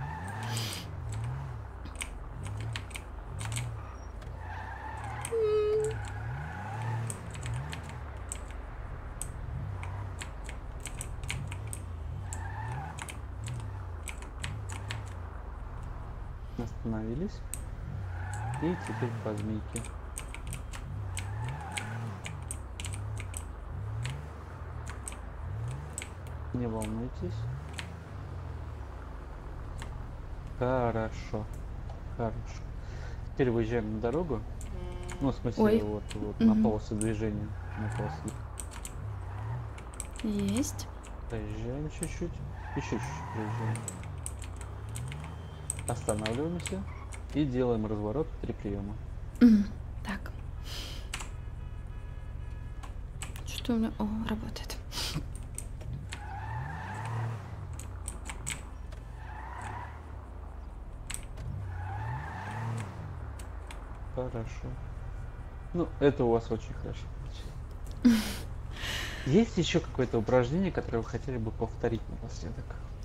Остановились. И теперь по змейке. Не волнуйтесь. Хорошо. Хорошо. Теперь выезжаем на дорогу. Ну, в смысле, Ой. вот, вот Мгм. на полосу движения. На полосу. Есть. Проезжаем чуть-чуть. Еще чуть-чуть проезжаем. Останавливаемся. И делаем разворот три приема. Мгм. Так. Что у меня... О, работает. Хорошо. Ну, это у вас очень хорошо получилось. Есть еще какое-то упражнение, которое вы хотели бы повторить напоследок?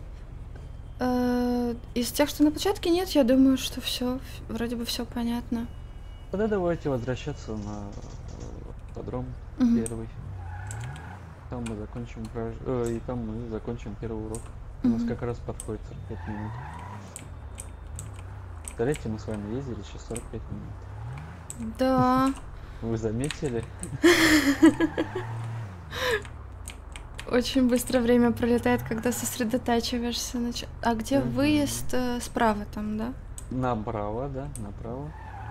Э, Из тех, что на площадке, нет, я думаю, что все, вроде бы все понятно. Тогда давайте возвращаться на э, автодром Мгм. первый. Там мы закончим упраж- э, и там мы закончим первый урок. У нас Мгм. как раз подходит сорок пять минут. Представляете, мы с вами ездили сейчас сорок пять минут. Да. Вы заметили? Очень быстро время пролетает, когда сосредотачиваешься на чё- А где Мгм. выезд э, справа там, да? Направо, да, направо.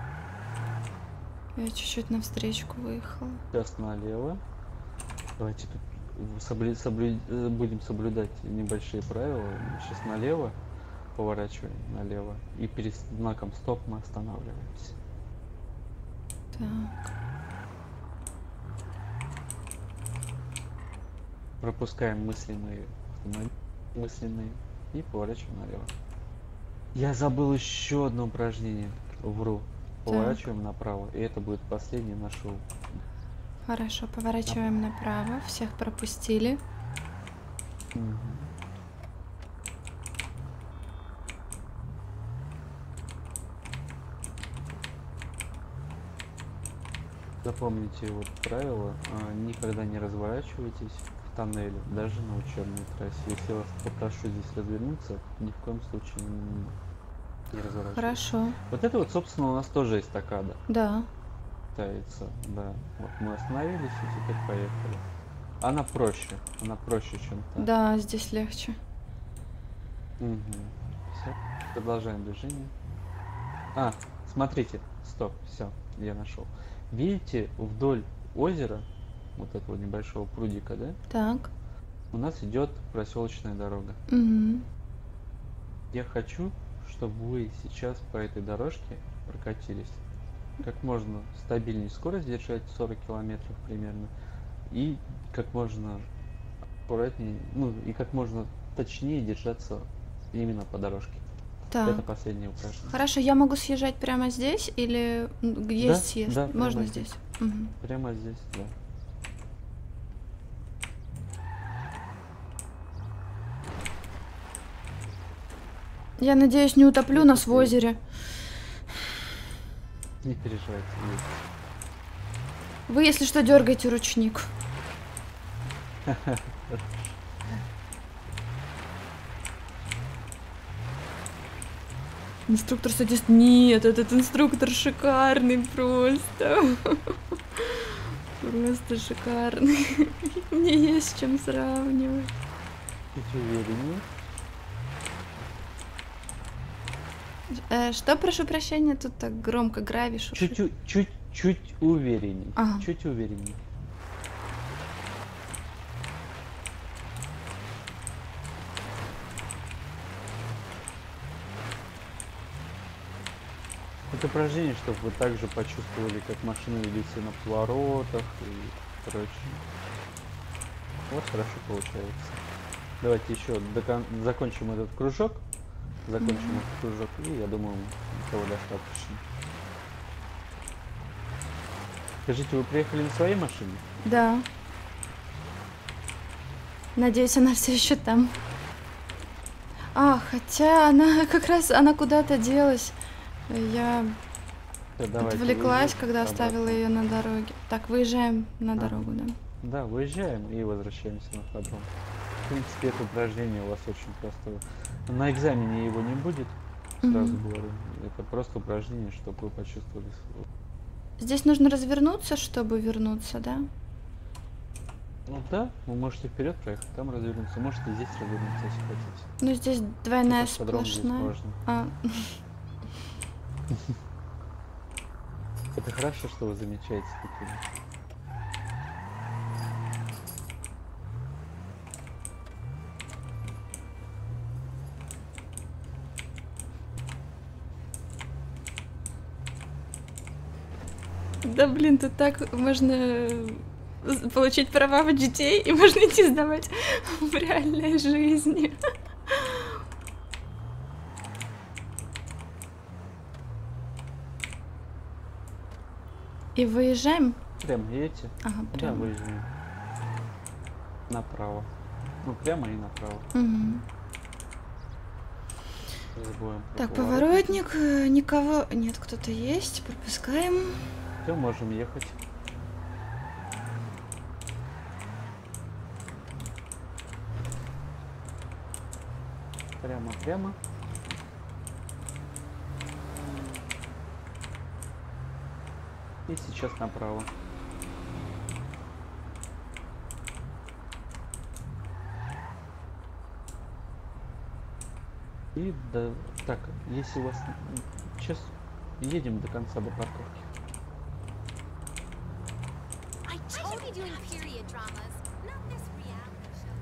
Я чуть-чуть навстречку выехала. Сейчас налево. Давайте тут соблю- соблю- э, будем соблюдать небольшие правила. Сейчас налево поворачиваем налево. И перед знаком стоп мы останавливаемся. Так. Пропускаем мысленные автомобили, мысленные и поворачиваем налево. Я забыл еще одно упражнение. Вру. Поворачиваем направо. И это будет последнее наше. Хорошо, поворачиваем направо. Всех пропустили. Мгм. Запомните вот правило, а, никогда не разворачивайтесь в тоннеле, даже на учебной трассе. Если я вас попрошу здесь развернуться, ни в коем случае не, не разворачивайтесь. Хорошо. Вот это вот, собственно, у нас тоже эстакада Да. пытается, да. Вот мы остановились и теперь поехали. Она проще, она проще, чем та. Да, здесь легче. Угу. Все, продолжаем движение. А, смотрите, стоп, все, я нашел. Видите, вдоль озера, вот этого небольшого прудика, да, Так. у нас идет проселочная дорога. Угу. Я хочу, чтобы вы сейчас по этой дорожке прокатились. Как можно стабильнее скорость держать, сорок километров примерно, и как можно аккуратнее, ну и как можно точнее держаться именно по дорожке. Так. Это последнее упражнение. Хорошо, я могу съезжать прямо здесь или м, есть Да, съезд? да, Можно прямо здесь. здесь. Мгм. Прямо здесь, да. Я надеюсь, не утоплю Не нас в утоплю. озере. Не переживайте. есть. Вы, если что, дергайте ручник. Инструктор садист. Нет, этот инструктор шикарный просто. Просто шикарный. Мне есть с чем сравнивать. Чуть увереннее. Э, что, прошу прощения, тут так громко гравий шуршит. Чуть, чуть, чуть уверенней. Ага. Чуть уверенней. Это упражнение, чтобы вы также почувствовали, как машина ведет себя на поворотах и прочее. Вот хорошо получается. Давайте еще докон... закончим этот кружок. Закончим Мгм. этот кружок, и я думаю, этого достаточно. Скажите, вы приехали на своей машине? Да. Надеюсь, она все еще там. А, хотя она как раз она куда-то делась. Я Да, давайте, отвлеклась, выезжайте когда обратно. оставила ее на дороге. Так, выезжаем на Ага. дорогу, да. Да, выезжаем и возвращаемся на подром. В принципе, это упражнение у вас очень простое. На экзамене его не будет, сразу Мгм. говорю. Это просто упражнение, чтобы вы почувствовали свой. Здесь нужно развернуться, чтобы вернуться, да? Ну да, вы можете вперед проехать, там развернуться. Можете здесь развернуться, если хотите. Ну, здесь двойная Этот подром здесь сплошная. можно. А, Это хорошо, что вы замечаете такие. да блин, тут так можно э, с- получить права в джи ти эй, и можно идти сдавать в реальной жизни. И выезжаем? Прямо едете? Ага, Да, прямо. выезжаем. Направо. Ну, прямо и направо. Мгм. Не забываем про Так, поворот. поворотник, э, никого... Нет, кто-то есть, пропускаем. Все, можем ехать. Прямо, прямо. И сейчас направо. И до... Так, если у вас... Сейчас едем до конца, до парковки. I should be doing period dramas, not this reality show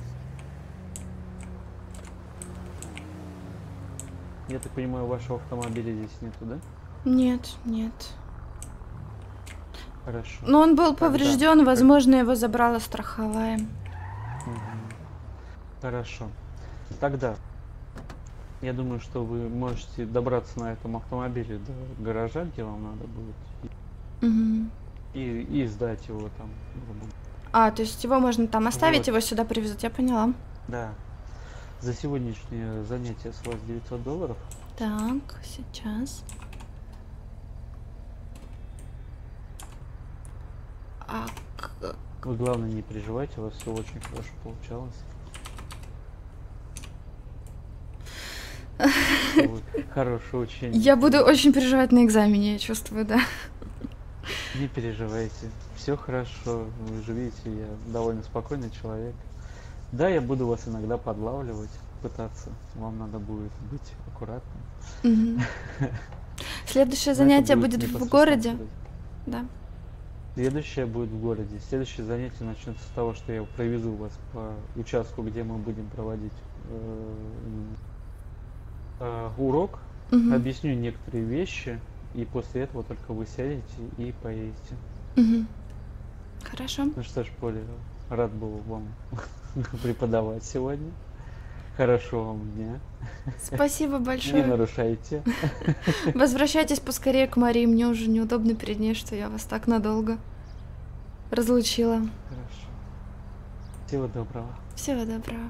shit. Я так понимаю, вашего автомобиля здесь нету, да? Нет, нет. Хорошо. Но он был Тогда поврежден, как- возможно, его забрала страховая. Мгм. Хорошо. Тогда я думаю, что вы можете добраться на этом автомобиле до гаража, где вам надо будет. Мгм. и, и сдать его там. грубо А, то есть его можно там оставить, Вот. его сюда привезут, я поняла. Да. За сегодняшнее занятие с вас девятьсот долларов. Так, сейчас. А к- Вы, главное, не переживайте, у вас все очень хорошо получалось. Вы хороший ученик. я буду очень переживать на экзамене, я чувствую, да. Не переживайте, все хорошо. Вы же видите, я довольно спокойный человек. Да, я буду вас иногда подлавливать, пытаться. Вам надо будет быть аккуратным. Мгм. Следующее Но это занятие будет будет в непосредственно городе. городе. Да. Следующее будет в городе. Следующее занятие начнется с того, что я провезу вас по участку, где мы будем проводить э, м, э, урок, Мгм. объясню некоторые вещи, и после этого только вы сядете и поедете. Мгм. Хорошо. Ну что ж, Поля, рад был вам преподавать сегодня. Хорошего вам дня. Спасибо Не большое. нарушайте. Возвращайтесь поскорее к Марии. Мне уже неудобно перед ней, что я вас так надолго разлучила. Хорошо. Всего доброго. Всего доброго.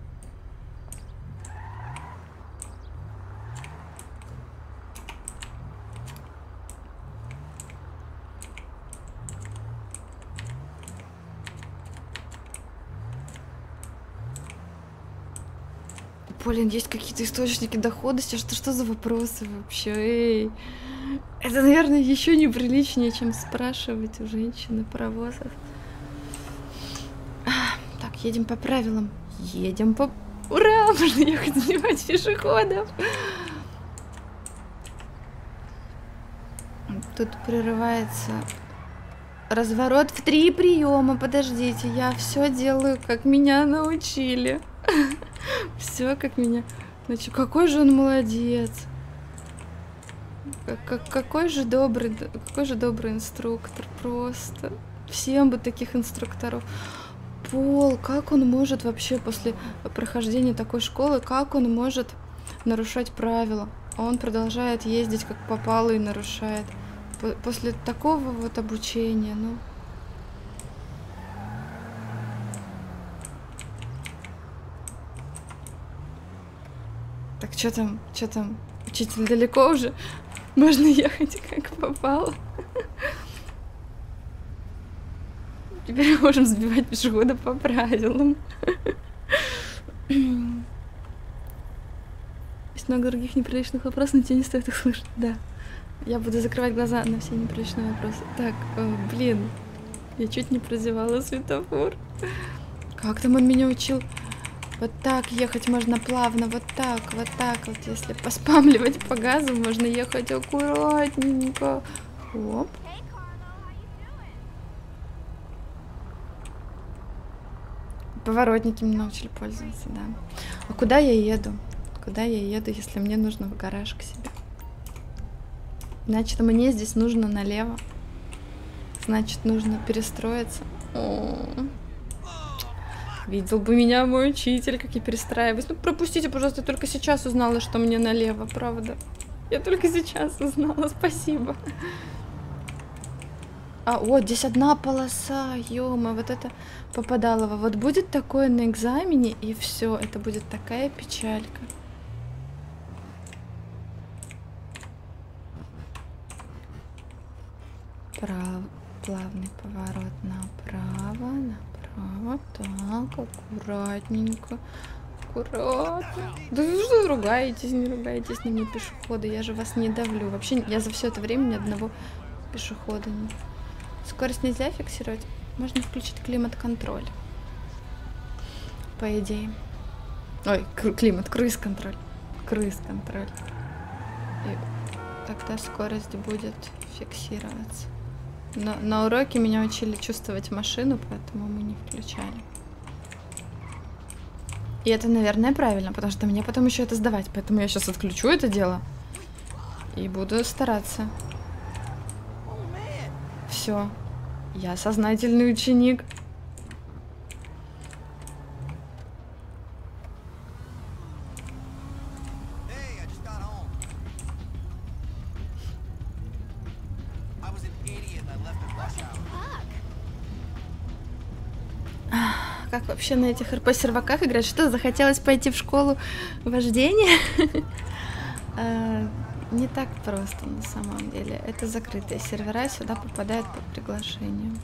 Блин, есть какие-то источники доходности. Что, что за вопросы вообще? Эй. Это, наверное, еще неприличнее, чем спрашивать у женщины паровозов. А, Так, едем по правилам. Едем по... Ура! Можно ехать сбивать пешеходов. Тут прерывается разворот в три приема. Подождите, я все делаю, как меня научили. Все, как меня. Значит, какой же он молодец. Как- как- какой же добрый, д- какой же добрый инструктор. Просто. Всем бы таких инструкторов. Пол, как он может вообще после прохождения такой школы, как он может нарушать правила? А он продолжает ездить как попало и нарушает. По- После такого вот обучения, ну. Так, что там, что там? Учитель далеко уже? Можно ехать как попало. Теперь мы можем сбивать пешехода по правилам. Есть много других неприличных вопросов, но тебе не стоит их слышать. Да. Я буду закрывать глаза на все неприличные вопросы. Так, э, блин. Я чуть не прозевала светофор. Как там он меня учил? Вот так ехать можно плавно, вот так, вот так вот. Если поспамливать по газу, можно ехать аккуратненько. Оп. Hey, Carlo, how you doing? Поворотники меня научили пользоваться, да. А куда я еду? Куда я еду, если мне нужно в гараж к себе? Значит, мне здесь нужно налево. Значит, нужно перестроиться. О, видел бы меня мой учитель, как я перестраиваюсь. Ну, пропустите, пожалуйста, я только сейчас узнала, что мне налево, правда. Я только сейчас узнала, спасибо. А, вот, здесь одна полоса, ё-моё, вот это попадалово. Вот будет такое на экзамене, и все, это будет такая печалька. Прав... Плавный поворот направо, направо, так, аккуратненько, аккуратно. Да вы что ругаетесь, не ругайтесь на меня, пешеходы, я же вас не давлю. Вообще, я за все это время ни одного пешехода не... Скорость нельзя фиксировать, можно включить климат-контроль, по идее. Ой, кру- климат, круиз-контроль, круиз-контроль. И тогда скорость будет фиксироваться. Но на уроке меня учили чувствовать машину, поэтому мы не включали. И это, наверное, правильно, потому что мне потом еще это сдавать. Поэтому я сейчас отключу это дело и буду стараться. Все. Я сознательный ученик. Hey, I just got home. I was an idiot and I left at rush hour. как вообще на этих эр пэ-серваках играть? Что, захотелось пойти в школу вождения? А, не так просто на самом деле. Это закрытые сервера, сюда попадают по приглашению.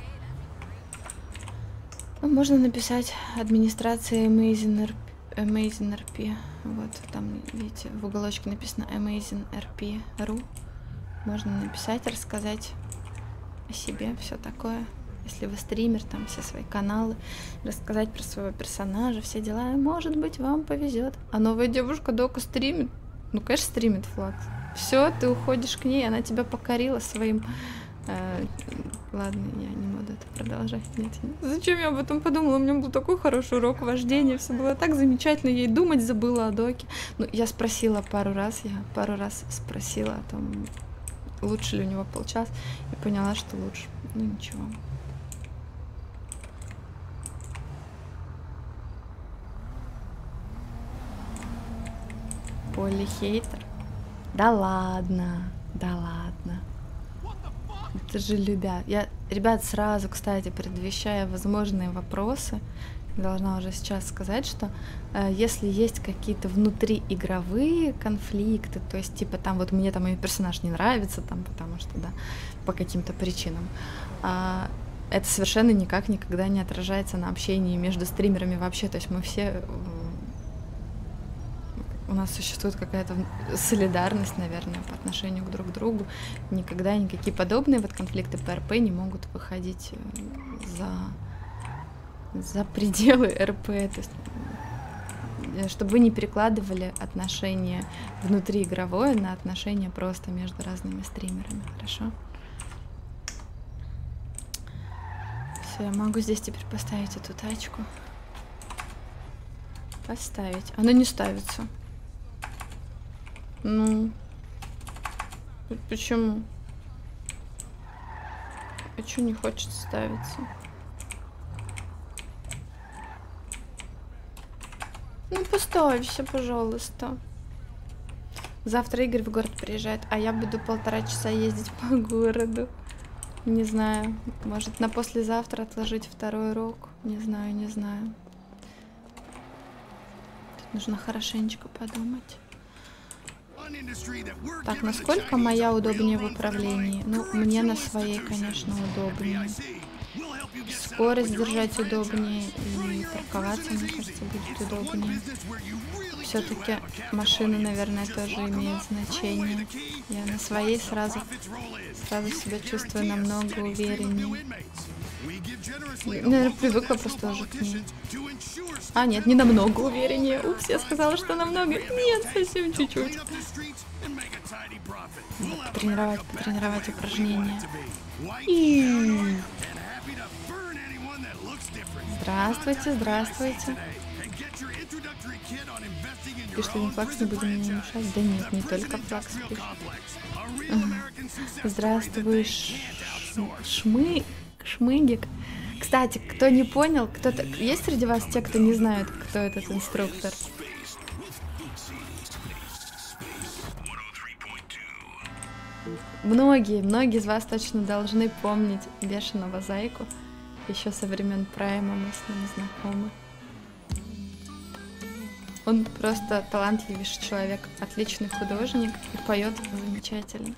Ну, можно написать администрация Amazing эр пи. Amazing эр пи. Вот там, видите, в уголочке написано Amazing эр пи точка ру. Можно написать, рассказать о себе, все такое. Если вы стример, там все свои каналы, рассказать про своего персонажа, все дела. Может быть, вам повезет. А новая девушка Дока стримит. Ну, конечно, стримит Флакс. Все, ты уходишь к ней, она тебя покорила своим. Э, ладно, я не буду это продолжать. Нет, нет. Зачем я об этом подумала? У меня был такой хороший урок вождения, все было так замечательно. Я и думать забыла о Доке. Ну, я спросила пару раз, я пару раз спросила о том, лучше ли у него получалось, и поняла, что лучше. Ну, ничего. Поли хейтер? Да ладно, да ладно. Это же любят. Я, ребят, сразу, кстати, предвещая возможные вопросы, должна уже сейчас сказать, что э, если есть какие-то внутриигровые конфликты, то есть, типа, там вот мне там мой персонаж не нравится, там, потому что, да, по каким-то причинам, э, это совершенно никак никогда не отражается на общении между стримерами вообще. То есть мы все... Э, у нас существует какая-то солидарность, наверное, по отношению друг к другу. Никогда никакие подобные вот конфликты по эр пэ не могут выходить за, за пределы эр пэ. То есть, чтобы вы не перекладывали отношения внутриигровое на отношения просто между разными стримерами. Хорошо? Все, я могу здесь теперь поставить эту тачку. Поставить. Она не ставится. Ну, почему? Почему не хочет ставиться? Ну, поставься, пожалуйста. Завтра Игорь в город приезжает, а я буду полтора часа ездить по городу. Не знаю, может на послезавтра отложить второй урок? Не знаю, не знаю. Тут нужно хорошенечко подумать. Так, насколько моя удобнее в управлении? Ну, мне на своей, конечно, удобнее. Скорость держать удобнее и парковаться, мне кажется, будет удобнее. Все-таки машина, наверное, тоже имеет значение. Я на своей сразу, сразу себя чувствую намного увереннее. Наверное, привыкла просто уже к ней. А, нет, не намного увереннее. Упс, я сказала, что намного. Нет, совсем чуть-чуть. Потренировать, потренировать упражнения. И... Здравствуйте, здравствуйте. Ты что, не Флакс, не будем мне мешать? Да нет, не только Флакс пишет. Здравствуй, Шмы... Шмыгик. Кстати, кто не понял, кто-то... Есть среди вас те, кто не знает, кто этот инструктор? Многие, многие из вас точно должны помнить бешеного Зайку. Еще со времен Прайма мы с ним знакомы. Он просто талантливейший человек, отличный художник и поет замечательно.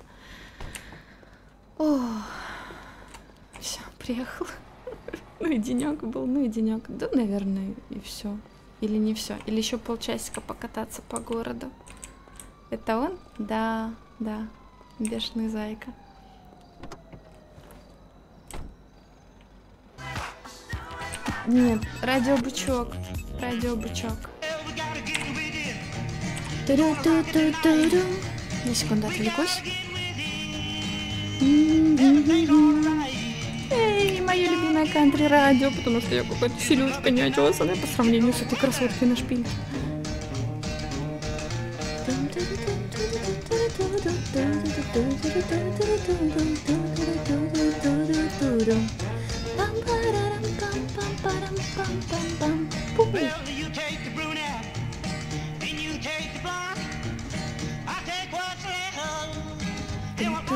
О, все, приехал. Ну и денек был, ну и денек. Да, наверное, и все. Или не все. Или еще полчасика покататься по городу. Это он? Да, да. Бешеный Зайка. Нет, радиобычок. Радиобычок. На секунду отвлекусь. Эй, мое любимое кантри-радио, потому что я какая-то селюшка неотесанная по сравнению с этой красоткой на шпильке.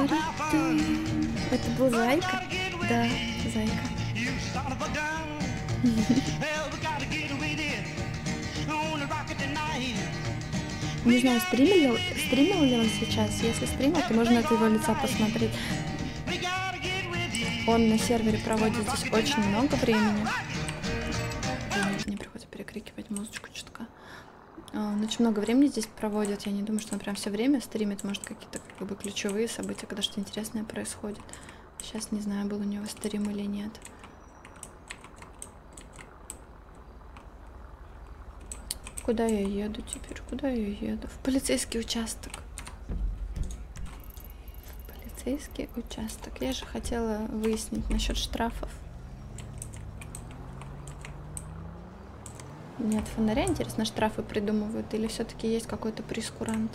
Это был Зайка? Да, Зайка. Не знаю, стримил, стримил ли он сейчас. Если стримил, то можно от его лица посмотреть. Он на сервере проводит здесь очень много времени. Мне приходится перекрикивать музычку чутка. Он очень много времени здесь проводит. Я не думаю, что он прям все время стримит. Может, какие-то как бы ключевые события, когда что-то интересное происходит. Сейчас не знаю, был у него стрим или нет. Куда я еду теперь? Куда я еду? В полицейский участок. В полицейский участок. Я же хотела выяснить насчет штрафов. Нет фонаря, интересно, штрафы придумывают или все-таки есть какой-то прескурант?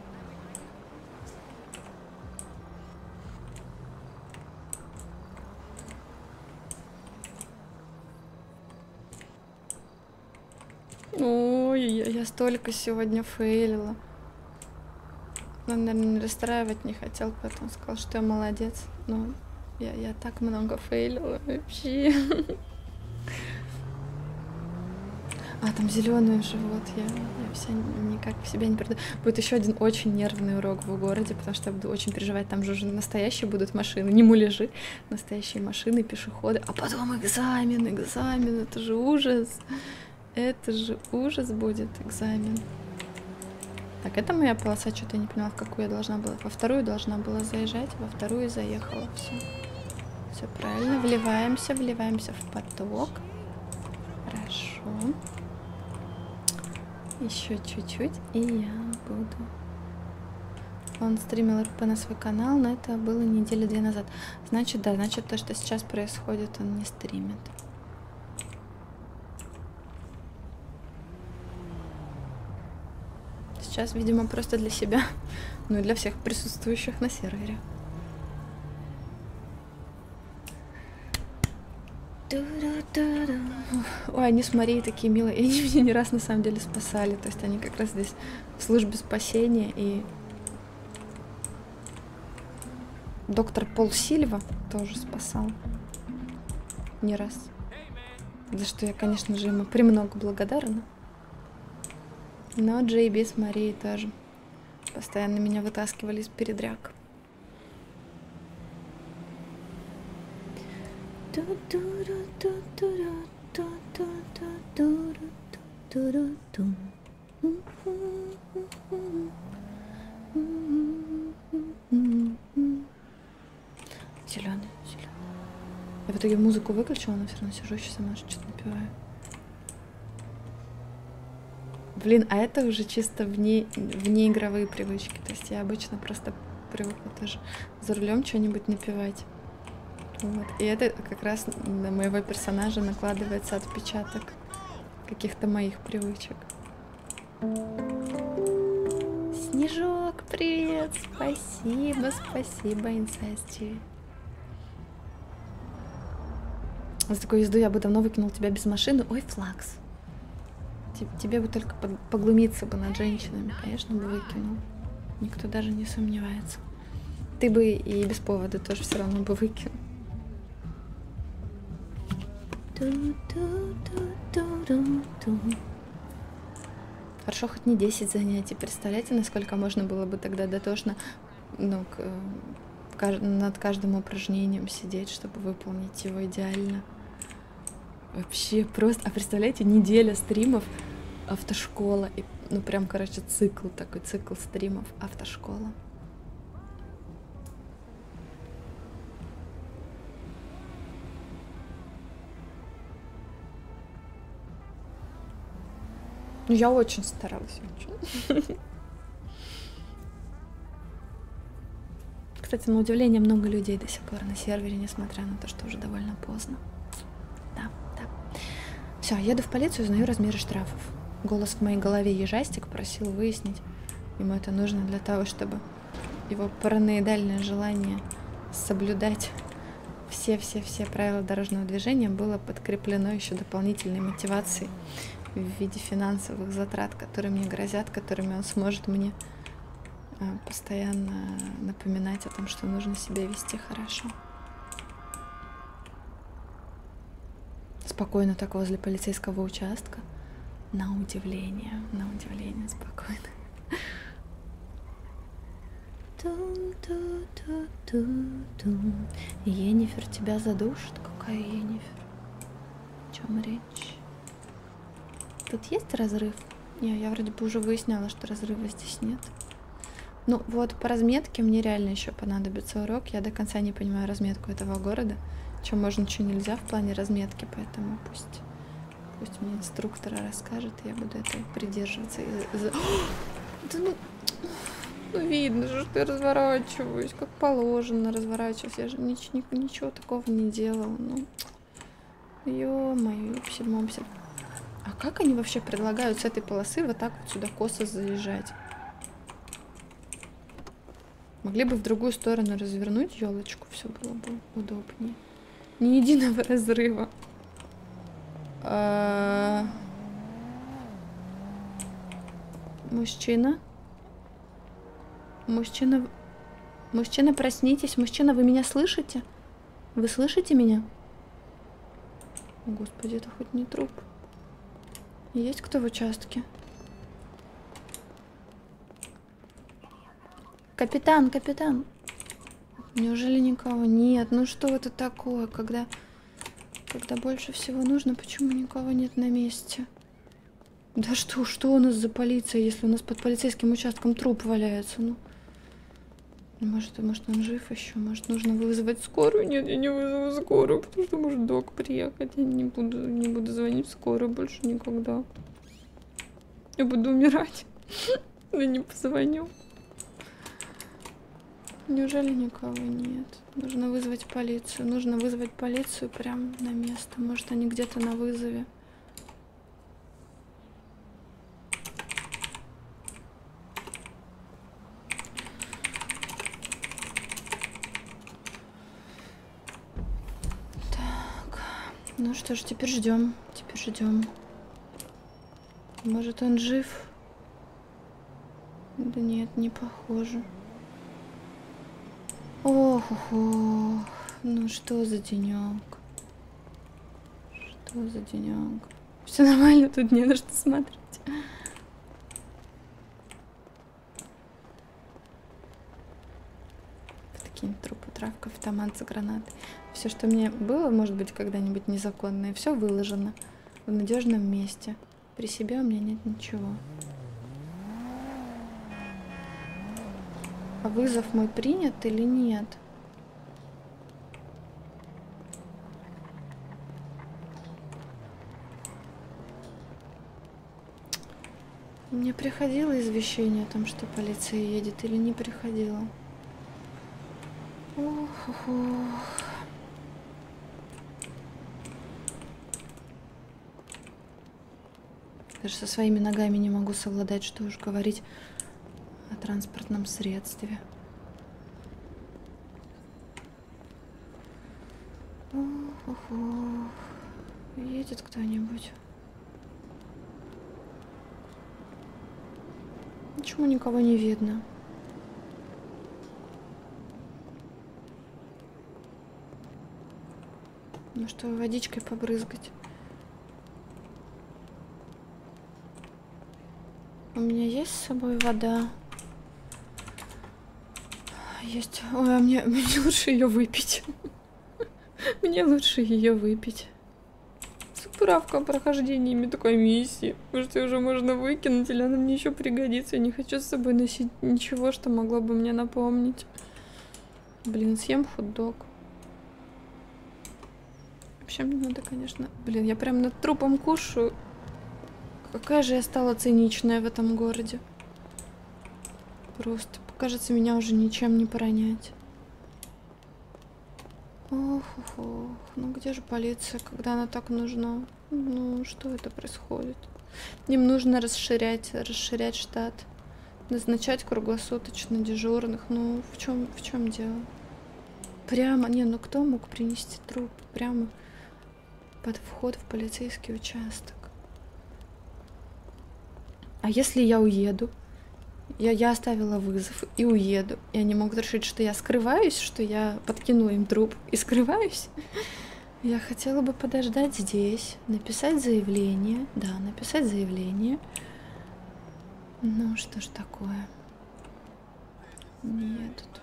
Ой, я, я столько сегодня фейлила. Он, наверное, не расстраивать не хотел, поэтому сказал, что я молодец. Но я, я так много фейлила вообще. А, там зеленый живот. Я, я вся никак в себя не приду. Будет еще один очень нервный урок в городе, потому что я буду очень переживать. Там же уже настоящие будут машины, не муляжи. Настоящие машины, пешеходы. А потом экзамен, экзамен. Это же ужас. Это же ужас будет, экзамен. Так, это моя полоса, что-то я не поняла, в какую я должна была. Во вторую должна была заезжать, во вторую заехала. Все. Все правильно. Вливаемся, вливаемся в поток. Хорошо. Еще чуть-чуть, и я буду. Он стримил РП на свой канал, но это было недели две назад. Значит, да, значит, то, что сейчас происходит, он не стримит. Сейчас, видимо, просто для себя, ну и для всех присутствующих на сервере. Ой, они с Марией такие милые, и они меня не раз на самом деле спасали. То есть они как раз здесь в службе спасения. И доктор Пол Сильва тоже спасал не раз. За что я, конечно же, ему премного благодарна. Но Джей Би с Марией тоже постоянно меня вытаскивали из передряг. Зеленый, зеленый. Я в итоге музыку выключила, но все равно сижу еще сама что-то напеваю. Блин, а это уже чисто вне, вне игровые привычки. То есть я обычно просто привыкла тоже за рулем что-нибудь напевать. Вот. И это как раз на моего персонажа накладывается отпечаток каких-то моих привычек. Снежок, привет! Спасибо, спасибо, Инсайстиви. За такую езду я бы давно выкинул тебя без машины. Ой, Флакс. Тебе бы только поглумиться бы над женщинами, конечно, бы выкинул. Никто даже не сомневается. Ты бы и без повода тоже все равно бы выкинул. Хорошо, хоть не десять занятий. Представляете, насколько можно было бы тогда дотошно, ну, к, над каждым упражнением сидеть, чтобы выполнить его идеально. Вообще просто... А представляете, неделя стримов, автошкола. И, ну, прям, короче, цикл такой, цикл стримов, автошкола. Ну, я очень старалась, очень. Кстати, на удивление, много людей до сих пор на сервере, несмотря на то, что уже довольно поздно. Да, да. Все, еду в полицию, узнаю размеры штрафов. Голос в моей голове ежастик просил выяснить. Ему это нужно для того, чтобы его параноидальное желание соблюдать все-все-все правила дорожного движения было подкреплено еще дополнительной мотивацией в виде финансовых затрат, которые мне грозят, которыми он сможет мне постоянно напоминать о том, что нужно себя вести хорошо. Спокойно так возле полицейского участка. На удивление, на удивление спокойно. Ту-ту-ту-ту-ту. Енифер тебя задушит? Какая Енифер? О чем речь? Тут есть разрыв? Не, я вроде бы уже выясняла, что разрыва здесь нет. Ну вот по разметке мне реально еще понадобится урок. Я до конца не понимаю разметку этого города. Что можно, что нельзя в плане разметки, поэтому пусть, пусть мне инструктор расскажет, и я буду этого придерживаться. И за... Да ну, ну видно же, что я разворачиваюсь, как положено разворачиваюсь. Я же ничего, ничего такого не делала. Ну, ё-моё, ёпсель-мопсель. А как они вообще предлагают с этой полосы вот так вот сюда косо заезжать? Могли бы в другую сторону развернуть елочку, все было бы удобнее. Ни единого разрыва. А... Мужчина. Мужчина. Мужчина, проснитесь. Мужчина, вы меня слышите? Вы слышите меня? О, Господи, это хоть не труп. Есть кто в участке? Капитан, капитан. Неужели никого? Нет, ну что это такое, когда, когда больше всего нужно, почему никого нет на месте? Да что, что у нас за полиция, если у нас под полицейским участком труп валяется? Ну, может, может он жив еще, может нужно вызвать скорую? Нет, я не вызову скорую, потому что может док приехать. Я не буду, не буду звонить в скорую больше никогда. Я буду умирать. Я не позвоню. Неужели никого нет? Нужно вызвать полицию. Нужно вызвать полицию прямо на место. Может, они где-то на вызове. Так. Ну что ж, теперь ждем. Теперь ждем. Может, он жив? Да нет, не похоже. Ох, ох, ох, ну что за денек? Что за денек? Все нормально, тут не на что смотреть. Такие трупы, травка, автомат за гранатой. Все, что мне было, может быть, когда-нибудь незаконное, все выложено в надежном месте. При себе у меня нет ничего. А вызов мой принят или нет? Мне приходило извещение о том, что полиция едет, или не приходило? Ох, ох, ох. Даже со своими ногами не могу совладать, что уж говорить о транспортном средстве. Ох, ох, ох. Едет кто-нибудь? Почему никого не видно? Ну что, водичкой побрызгать? У меня есть с собой вода? Есть. Ой, а мне, мне лучше ее выпить. Мне лучше ее выпить. Справка о прохождении медкомиссии. Может, ее уже можно выкинуть, или она мне еще пригодится. Я не хочу с собой носить ничего, что могло бы мне напомнить. Блин, съем хот-дог. Вообще мне надо, конечно... Блин, я прям над трупом кушаю. Какая же я стала циничная в этом городе. Просто, кажется, меня уже ничем не поронять. Ох, ох, ох. Ну где же полиция, когда она так нужна? Ну, что это происходит? Им нужно расширять, расширять штат. Назначать круглосуточно дежурных. Ну, в чем, в чем дело? Прямо, не, ну кто мог принести труп? Прямо под вход в полицейский участок. А если я уеду? Я, я оставила вызов и уеду. И они могут решить, что я скрываюсь, что я подкинула им труп и скрываюсь. Я хотела бы подождать здесь, написать заявление. Да, написать заявление. Ну, что ж такое? Нет. Тут...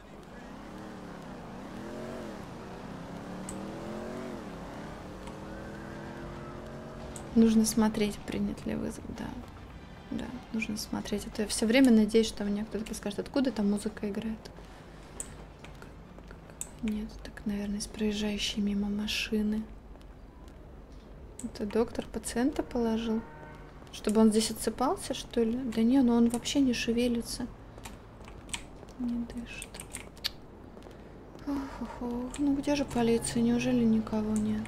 Нужно смотреть, принят ли вызов, да. Да, нужно смотреть. А то я все время надеюсь, что мне кто-то подскажет, откуда там музыка играет. Нет, так, наверное, с проезжающей мимо машины. Это доктор пациента положил? Чтобы он здесь отсыпался, что ли? Да не, ну он вообще не шевелится. Не дышит. Ох, ох, ох. Ну где же полиция? Неужели никого нет?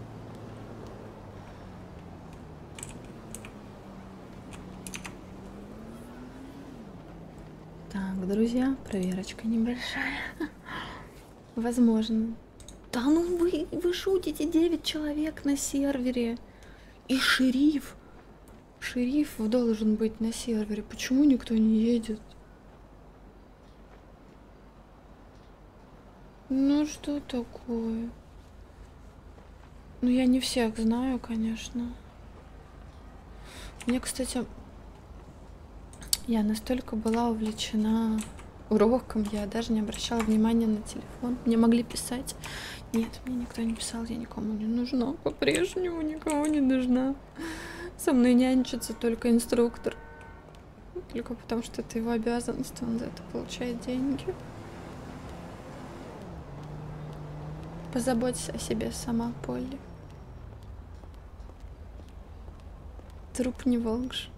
Так, друзья, проверочка небольшая. Возможно. Да ну вы, вы шутите, девять человек на сервере. И шериф. Шериф должен быть на сервере. Почему никто не едет? Ну что такое? Ну я не всех знаю, конечно. Мне, кстати, я настолько была увлечена уроком, я даже не обращала внимания на телефон. Мне могли писать. Нет, мне никто не писал, я никому не нужна. По-прежнему никому не нужна. Со мной нянчится только инструктор. Только потому, что это его обязанность, он за это получает деньги. Позаботься о себе сама, Полли. Труп не волжь.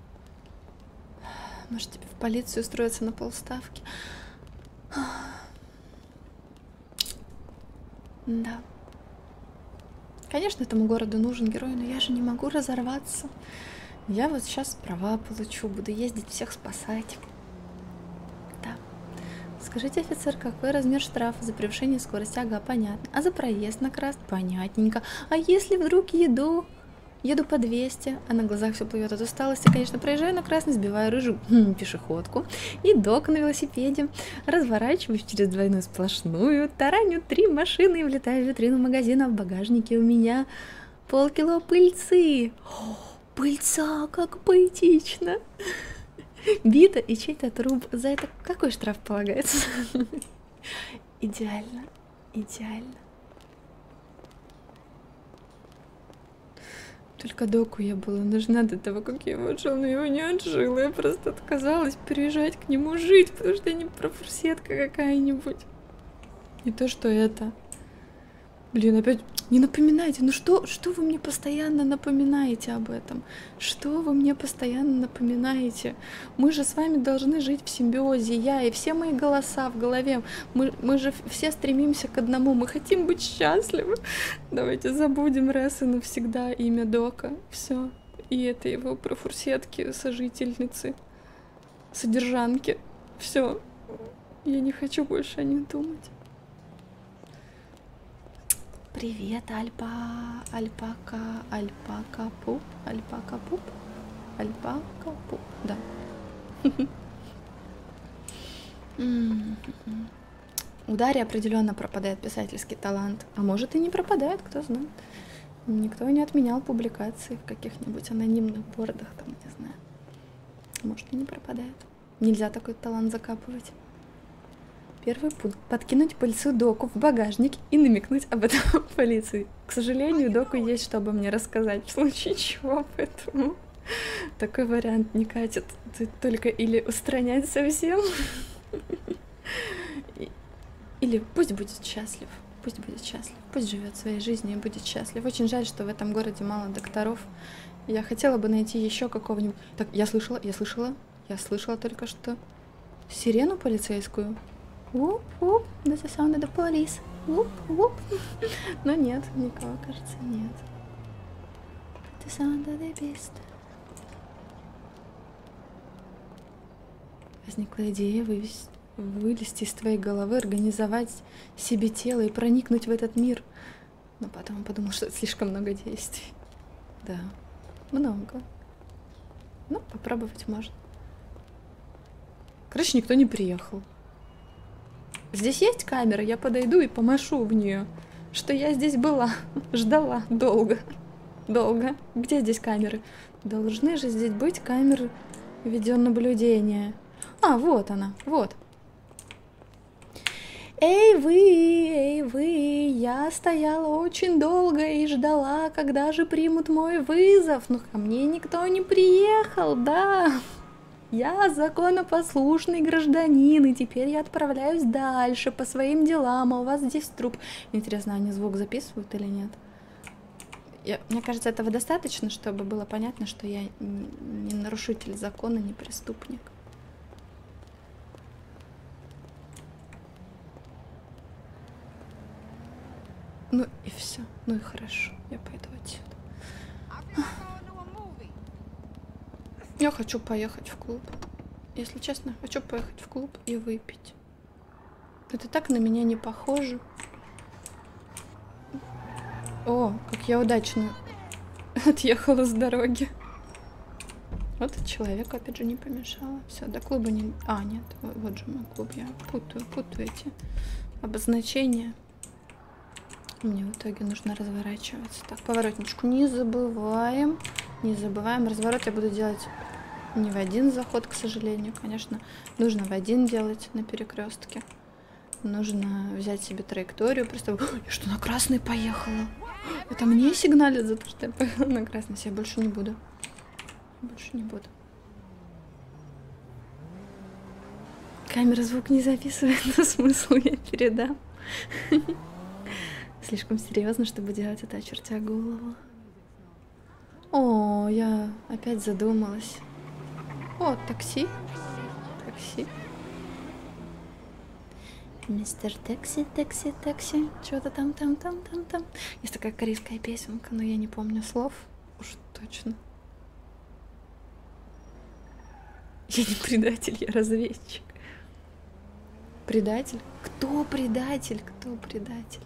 Может, тебе в полицию устроиться на полставки? Да. Конечно, этому городу нужен герой, но я же не могу разорваться. Я вот сейчас права получу, буду ездить всех спасать. Да. Скажите, офицер, какой размер штрафа за превышение скорости? Ага, понятно. А за проезд на красный? Понятненько. А если вдруг еду... Еду по двести, а на глазах все плывет от усталости. Конечно, проезжаю на красный, сбиваю рыжую хм, пешеходку. И док на велосипеде. Разворачиваюсь через двойную сплошную. Тараню три машины и влетаю в витрину магазина. В багажнике у меня полкило пыльцы. О, пыльца, как поэтично. Бита и чей-то труп. За это какой штраф полагается? Идеально, идеально. Только доку я была нужна до того, как я его отжила, но его не отжила. Я просто отказалась переезжать к нему жить, потому что я не профурсетка какая-нибудь. Не то, что это. Блин, опять не напоминайте. Ну что, что вы мне постоянно напоминаете об этом? Что вы мне постоянно напоминаете? Мы же с вами должны жить в симбиозе. Я и все мои голоса в голове. Мы, мы же все стремимся к одному. Мы хотим быть счастливы. Давайте забудем раз и навсегда имя Дока. Все. И это его профурсетки, сожительницы, содержанки. Все. Я не хочу больше о них думать. Привет, альпа, альпака, альпака, пуп, альпака, пуп, альпака, пуп, да. У Дарьи определенно пропадает писательский талант, а может и не пропадает, кто знает. Никто не отменял публикации в каких-нибудь анонимных бордах, там, не знаю. Может и не пропадает. Нельзя такой талант закапывать. Первый пункт. Подкинуть пыльцу Доку в багажник и намекнуть об этом полиции. К сожалению, Доку есть что обо мне рассказать, в случае чего, поэтому такой вариант не катит. Тут только или устранять совсем, или пусть будет счастлив, пусть будет счастлив, пусть живет своей жизнью и будет счастлив. Очень жаль, что в этом городе мало докторов. Я хотела бы найти еще какого-нибудь... Так, я слышала, я слышала, я слышала только что сирену полицейскую. Whoop, whoop, that's the sound of the police. Whoop, whoop. Но нет, никого, кажется, нет. The sound of the beast. Возникла идея вывести, вылезти из твоей головы, организовать себе тело и проникнуть в этот мир. Но потом подумал, что это слишком много действий. Да, много. Ну, попробовать можно. Короче, никто не приехал. Здесь есть камера, я подойду и помашу в нее. что я здесь была. Ждала долго. Долго. Где здесь камеры? Должны же здесь быть камеры видеонаблюдения. А, вот она, вот. Эй вы, эй вы, я стояла очень долго и ждала, когда же примут мой вызов. Но ко мне никто не приехал, да. Я законопослушный гражданин, и теперь я отправляюсь дальше по своим делам, а у вас здесь труп. Интересно, они звук записывают или нет? Я, мне кажется, этого достаточно, чтобы было понятно, что я не нарушитель закона, не преступник. Ну и все, ну и хорошо, я пойду отсюда. Я хочу поехать в клуб. Если честно, хочу поехать в клуб и выпить. Это так на меня не похоже. О, как я удачно отъехала с дороги. Вот человеку опять же не помешало. Все, до клуба не... А, нет, вот, вот же мой клуб. Я путаю, путаю эти обозначения. Мне в итоге нужно разворачиваться. Так, поворотничку не забываем. Не забываем. Разворот я буду делать не в один заход, к сожалению. Конечно, нужно в один делать на перекрестке. Нужно взять себе траекторию. Просто я что, на красный поехала? Это мне сигналят за то, что я поехала на красный. Я больше не буду. Больше не буду. Камера звук не записывает, но смысл я передам. Слишком серьезно, чтобы делать это, очертя голову. О, я опять задумалась. О, такси. Такси. Мистер Такси, такси, такси. Что-то там, там, там, там, там. Есть такая корейская песенка, но я не помню слов. Уж точно. Я не предатель, я разведчик. Предатель? Кто предатель? Кто предатель?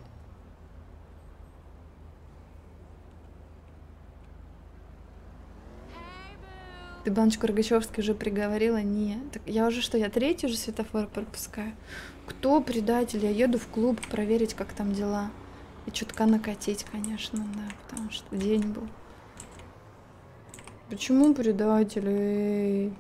Ты баночку Рогачевской уже приговорила? Нет. Так я уже что, я третий уже светофор пропускаю? Кто предатель? Я еду в клуб проверить, как там дела. И чутка накатить, конечно, да, потому что день был. Почему предатель? Эй?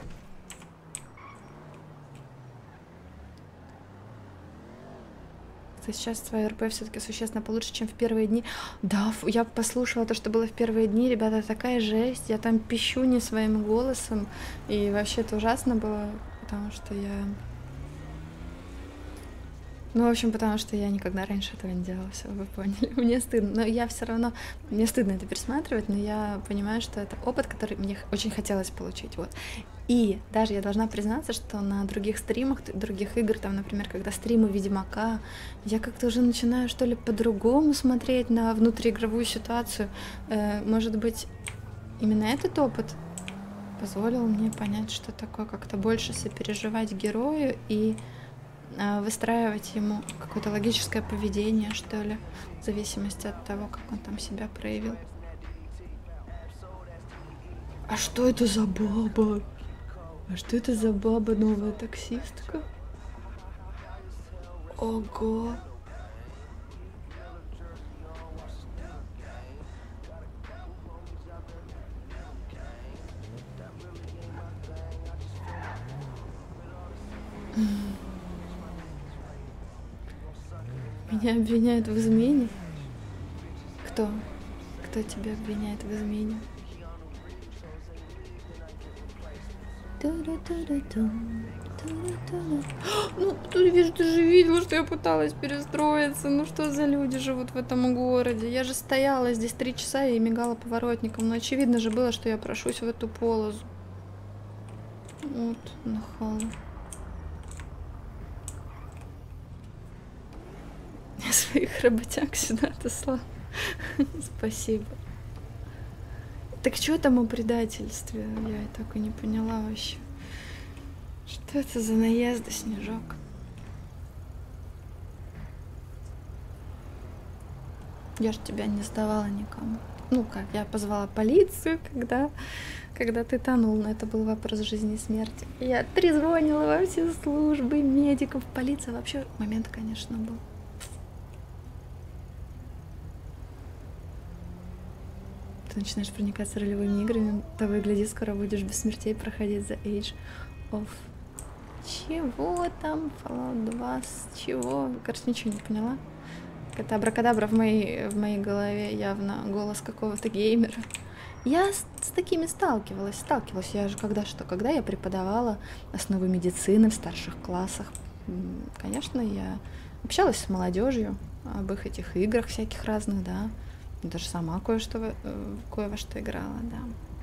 Сейчас твоя РП все-таки существенно получше, чем в первые дни. Да, я послушала то, что было в первые дни. Ребята, такая жесть. Я там пищу не своим голосом. И вообще это ужасно было, потому что я... Ну, в общем, потому что я никогда раньше этого не делала, все, вы поняли. Мне стыдно, но я все равно, мне стыдно это пересматривать, но я понимаю, что это опыт, который мне очень хотелось получить, вот. И даже я должна признаться, что на других стримах, других игр, там, например, когда стримы Ведьмака, я как-то уже начинаю, что ли, по-другому смотреть на внутриигровую ситуацию. Э, может быть, именно этот опыт позволил мне понять, что такое, как-то больше сопереживать герою и выстраивать ему какое-то логическое поведение, что ли, в зависимости от того, как он там себя проявил. А что это за баба? А что это за баба, новая таксистка? Ого! Меня обвиняют в измене? Кто? Кто тебя обвиняет в измене? Ну, ты видишь, ты же видел, что я пыталась перестроиться. Ну что за люди живут в этом городе? Я же стояла здесь три часа и мигала поворотником. Но очевидно же было, что я прошусь в эту полосу. Вот, нахала. Я своих работяг сюда отослала. Спасибо. Так что там о предательстве? Я и так и не поняла вообще. Что это за наезды, Снежок? Я же тебя не сдавала никому. Ну как, я позвала полицию, когда, когда ты тонул, но это был вопрос жизни и смерти. Я трезвонила во все службы, медиков, полиция. Вообще момент, конечно, был. ты начинаешь проникаться ролевыми играми, того и гляди, скоро будешь без смертей проходить за Age of... Чего там? Fallout два, с чего? Короче, ничего не поняла. Это абракадабра в моей, в моей голове явно голос какого-то геймера. Я с, с такими сталкивалась, сталкивалась. Я же когда что, когда я преподавала основы медицины в старших классах, конечно, я общалась с молодежью об их этих играх всяких разных, да. Даже сама кое-что, кое во что играла, да.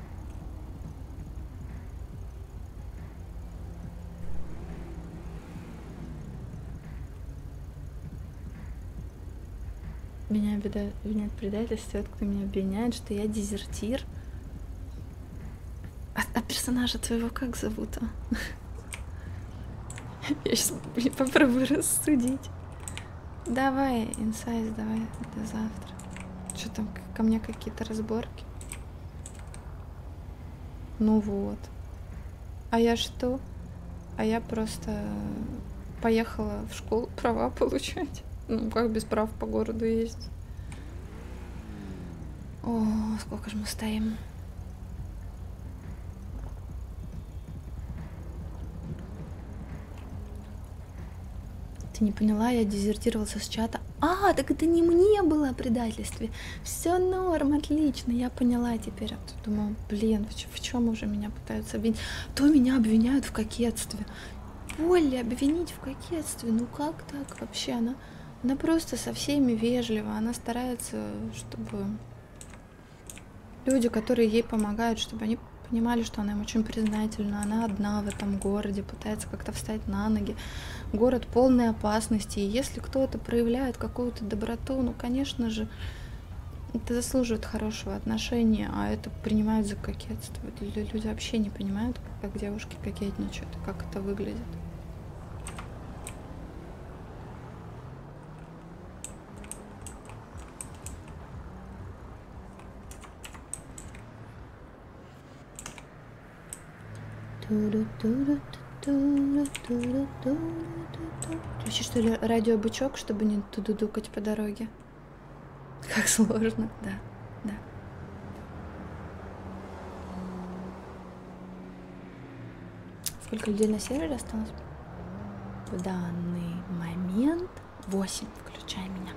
Меня обвиняют в предательстве, тот, кто меня обвиняет, что я дезертир. А, а персонажа твоего как зовут? А? Я сейчас попробую рассудить. Давай, инсайз, давай до завтра. Что там, ко мне какие-то разборки? Ну вот. А я что? А я просто поехала в школу права получать. Ну, как без прав по городу ездить? О, сколько же мы стоим. Ты не поняла, я дезертировался с чата. А, так это не мне было о предательстве. Все норм, отлично, я поняла теперь. Думаю, блин, в чем уже меня пытаются обвинить? То меня обвиняют в кокетстве. Полли обвинить в кокетстве, ну как так вообще? Она, она просто со всеми вежлива, она старается, чтобы люди, которые ей помогают, чтобы они понимали, что она им очень признательна. Она одна в этом городе, пытается как-то встать на ноги. Город полный опасности, и если кто-то проявляет какую-то доброту, ну, конечно же, это заслуживает хорошего отношения, а это принимают за кокетство. Люди вообще не понимают, как девушки кокетничают, как это выглядит. Вообще, что ли, радиобычок, чтобы не тудудукать по дороге? Как сложно, да, да. Сколько людей на сервере осталось? В данный момент восемь, включая меня.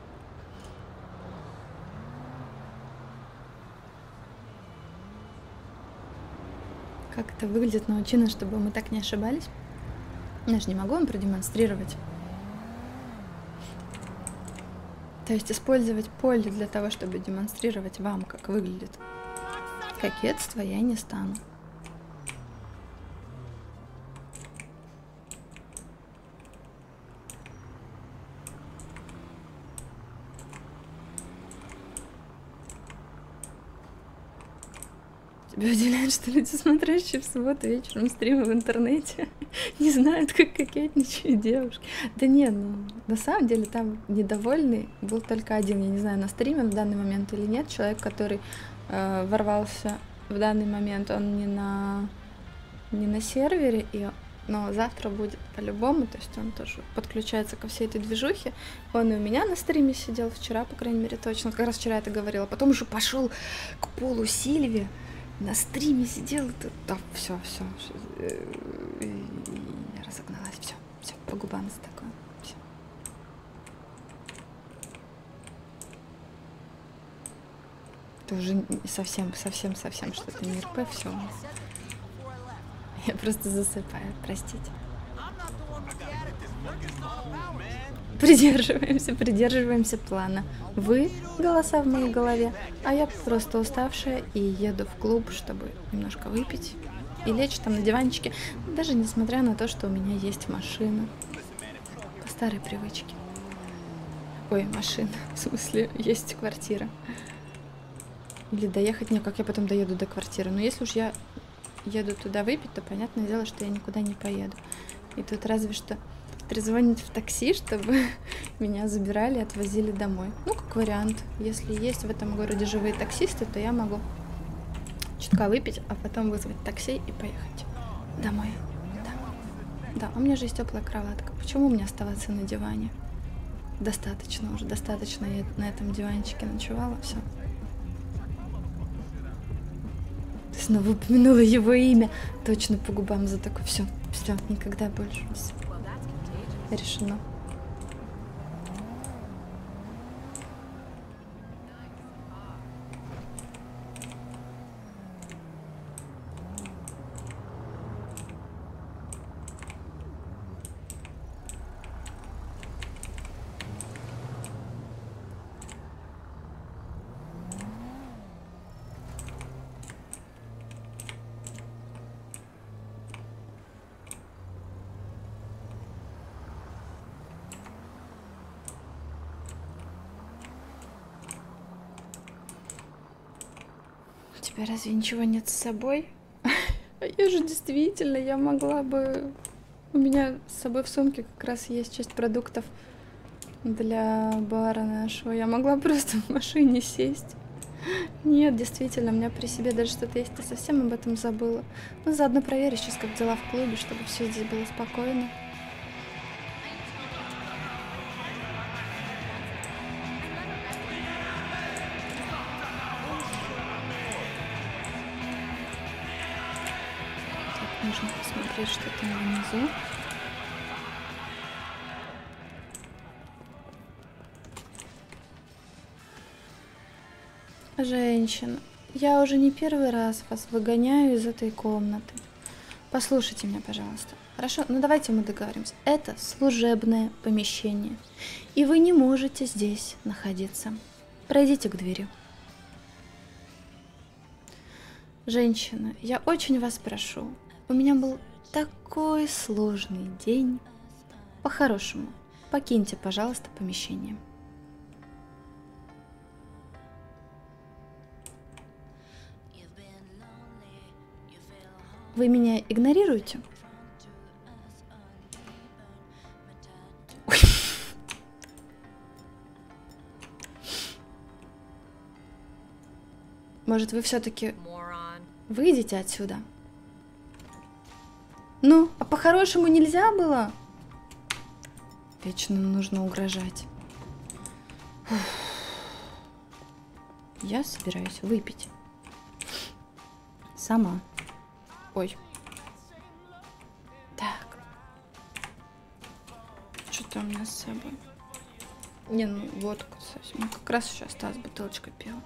Как это выглядит, научи нас, чтобы мы так не ошибались. Я же не могу вам продемонстрировать. То есть использовать поле для того, чтобы демонстрировать вам, как выглядит кокетство, я не стану. Тебя удивляет, что люди, смотрящие в субботу вечером стримы в интернете, не знают, как кокетничают девушки. Да не, ну, на самом деле там недовольный был только один. Я не знаю, на стриме в данный момент или нет. Человек, который э, ворвался в данный момент, он не на, не на сервере, и, но завтра будет по-любому. То есть он тоже подключается ко всей этой движухе. Он и у меня на стриме сидел вчера, по крайней мере, точно. Как раз вчера это говорила. Потом уже пошел к Полу Сильве. На стриме сидел, да, все, все, я разогналась, все, все, по губам такое, все. Это уже совсем, совсем, совсем что-то не РП, все. Я просто засыпаю, простите. Придерживаемся, придерживаемся плана. Вы голоса в моей голове, а я просто уставшая и еду в клуб, чтобы немножко выпить и лечь там на диванчике, даже несмотря на то, что у меня есть машина. По старой привычке. Ой, машина, в смысле, есть квартира. Или доехать, не, как я потом доеду до квартиры. Но если уж я еду туда выпить, то понятное дело, что я никуда не поеду. И тут разве что трезвонить в такси, чтобы меня забирали и отвозили домой. Ну, как вариант. Если есть в этом городе живые таксисты, то я могу чутка выпить, а потом вызвать такси и поехать домой. Да. Да, у меня же есть теплая кроватка. Почему мне оставаться на диване? Достаточно уже, достаточно я на этом диванчике ночевала, все. Снова упомянула его имя. Точно по губам за такое. Все, все, никогда больше. Всё. Решено. У тебя разве ничего нет с собой? А я же действительно, я могла бы... У меня с собой в сумке как раз есть часть продуктов для бара нашего. Я могла просто в машине сесть. Нет, действительно, у меня при себе даже что-то есть. Ты совсем об этом забыла. Ну, заодно проверю сейчас, как дела в клубе, чтобы все здесь было спокойно. Так, нужно посмотреть, что там внизу. Женщина, я уже не первый раз вас выгоняю из этой комнаты. Послушайте меня, пожалуйста. Хорошо? Ну давайте мы договоримся. Это служебное помещение. И вы не можете здесь находиться. Пройдите к двери. Женщина, я очень вас прошу. У меня был такой сложный день. По-хорошему, покиньте, пожалуйста, помещение. Вы меня игнорируете? Ой. Может, вы все-таки выйдете отсюда? Ну, а по-хорошему нельзя было? Вечно нужно угрожать. Фух. Я собираюсь выпить. Сама. Ой. Так. Что-то у меня с собой. Не, ну водку совсем. Как раз еще осталась бутылочка пива.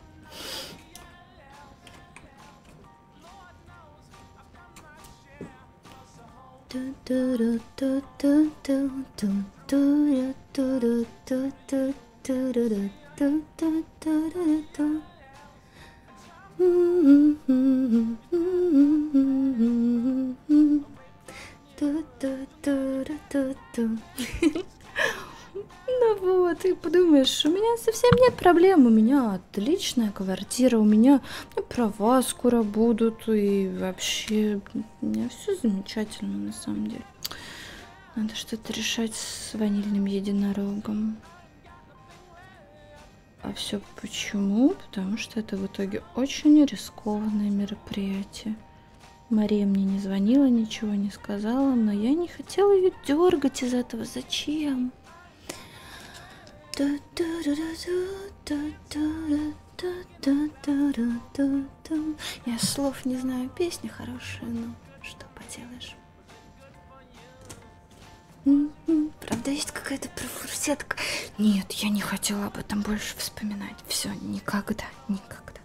Ну вот, ты подумаешь, у меня совсем нет проблем, у меня отличная квартира, у меня, у меня права скоро будут, и вообще у меня все замечательно на самом деле. Надо что-то решать с ванильным единорогом. А все почему? Потому что это в итоге очень рискованное мероприятие. Мария мне не звонила, ничего не сказала, но я не хотела ее дергать из этого. Зачем? Я слов не знаю, песня хорошая, но что поделаешь. Правда, есть какая-то профурсетка. Нет, я не хотела об этом больше вспоминать. Все, никогда, никогда.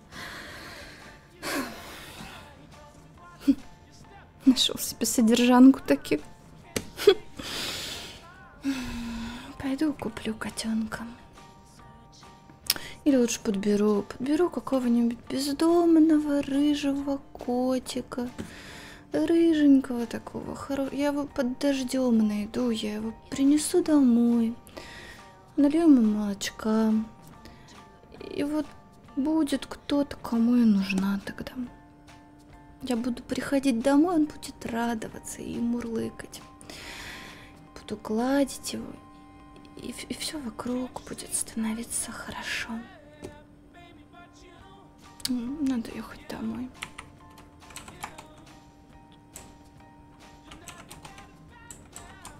Нашел себе содержанку таки. Пойду куплю котенка. Или лучше подберу. Подберу какого-нибудь бездомного рыжего котика. Рыженького такого. Хоро... Я его под дождем найду. Я его принесу домой. Налью ему молочка. И вот будет кто-то, кому я нужна тогда. Я буду приходить домой, он будет радоваться и мурлыкать. Буду гладить его. И, и все вокруг будет становиться хорошо. Надо ехать домой.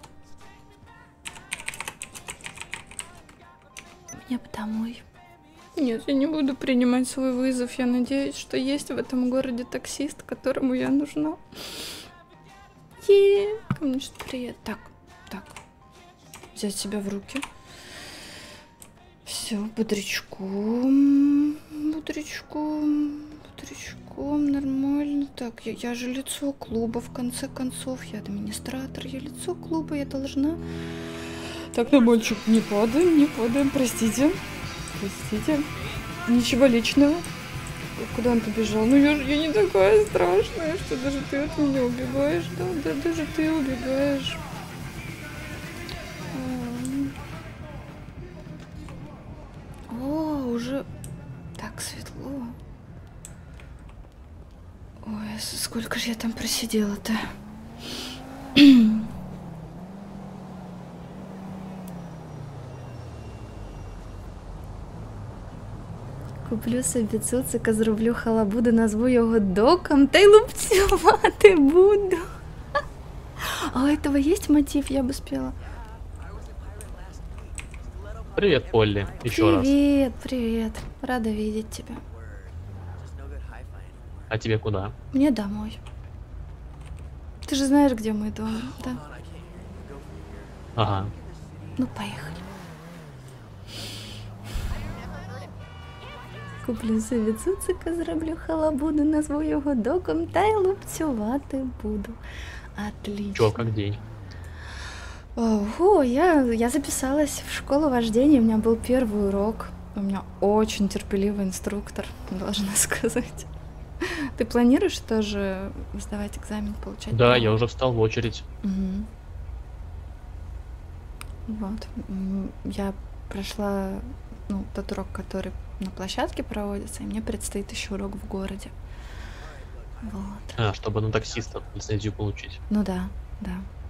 Мне бы домой. Нет, я не буду принимать свой вызов. Я надеюсь, что есть в этом городе таксист, которому я нужна. Е, ко мне что-то приедет. Так, так. Взять себя в руки. Все, бодрячком. Бодрячком. Бодрячком. Нормально. Так, я, я же лицо клуба, в конце концов. Я администратор. Я лицо клуба. Я должна... Так, на мальчик, не падаем, не падаем. Простите. Простите. Ничего личного. Куда он побежал? Ну я же я не такая страшная, что даже ты от меня убегаешь. Да, да, даже ты убегаешь. О, уже так светло. Ой, сколько же я там просидела-то? Куплю собі цуцика, зроблю халабуду, назву його доком, та й лупцювати буду. А у этого есть мотив? Я бы спела. Привет, Полли. Еще раз. Привет, привет. Рада видеть тебя. А тебе куда? Мне домой. Ты же знаешь, где мой дом, да? Ага. Ну, поехали. Куплю собі цуцика, зроблю халабуду, назву його доком, та й лупцювати буду. Отлично. Чё, как день? Ого, я, я записалась в школу вождения, у меня был первый урок. У меня очень терпеливый инструктор, должна сказать. Ты планируешь тоже сдавать экзамен, получать? Да, право? я уже встал в очередь. Угу. Вот. М, Я прошла, ну, тот урок, который на площадке проводится, и мне предстоит еще урок в городе. Вот. А, чтобы на таксиста лицензию получить. Ну да, да.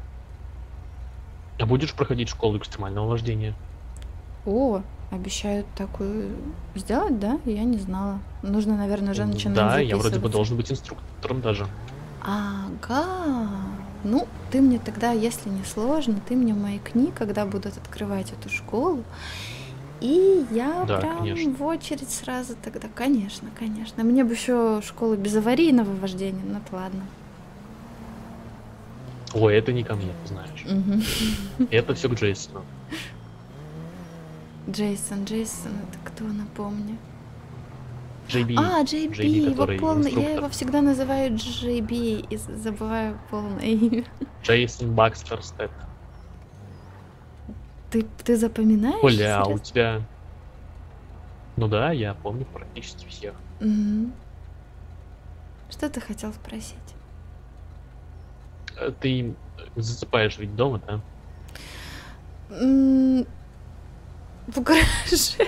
А будешь проходить школу экстремального вождения? О, обещают такую сделать, да? Я не знала. Нужно, наверное, уже начинать Да, я вроде бы записываться. должен быть инструктором даже. Ага. Ну, ты мне тогда, если не сложно, ты мне маякни, когда будут открывать эту школу. И я Да, прям конечно. в очередь сразу тогда. Конечно, конечно. Мне бы еще школу без аварийного вождения, ну то ладно. Ой, это не ко мне, ты знаешь. Мгм. Это все к Джейсону. Джейсон, Джейсон, это кто, напомню? Джей Би. А, Джей Би, Джей Би, его который полный... Я инструктор. его всегда называю Джей Би и з- забываю полное имя. Джейсон Бакстер Стэт. Ты, ты запоминаешь? Оля, а у серьезно? тебя... Ну да, я помню практически всех. Мгм. Что ты хотел спросить? Э, Ты засыпаешь ведь дома, да? М, В гараже.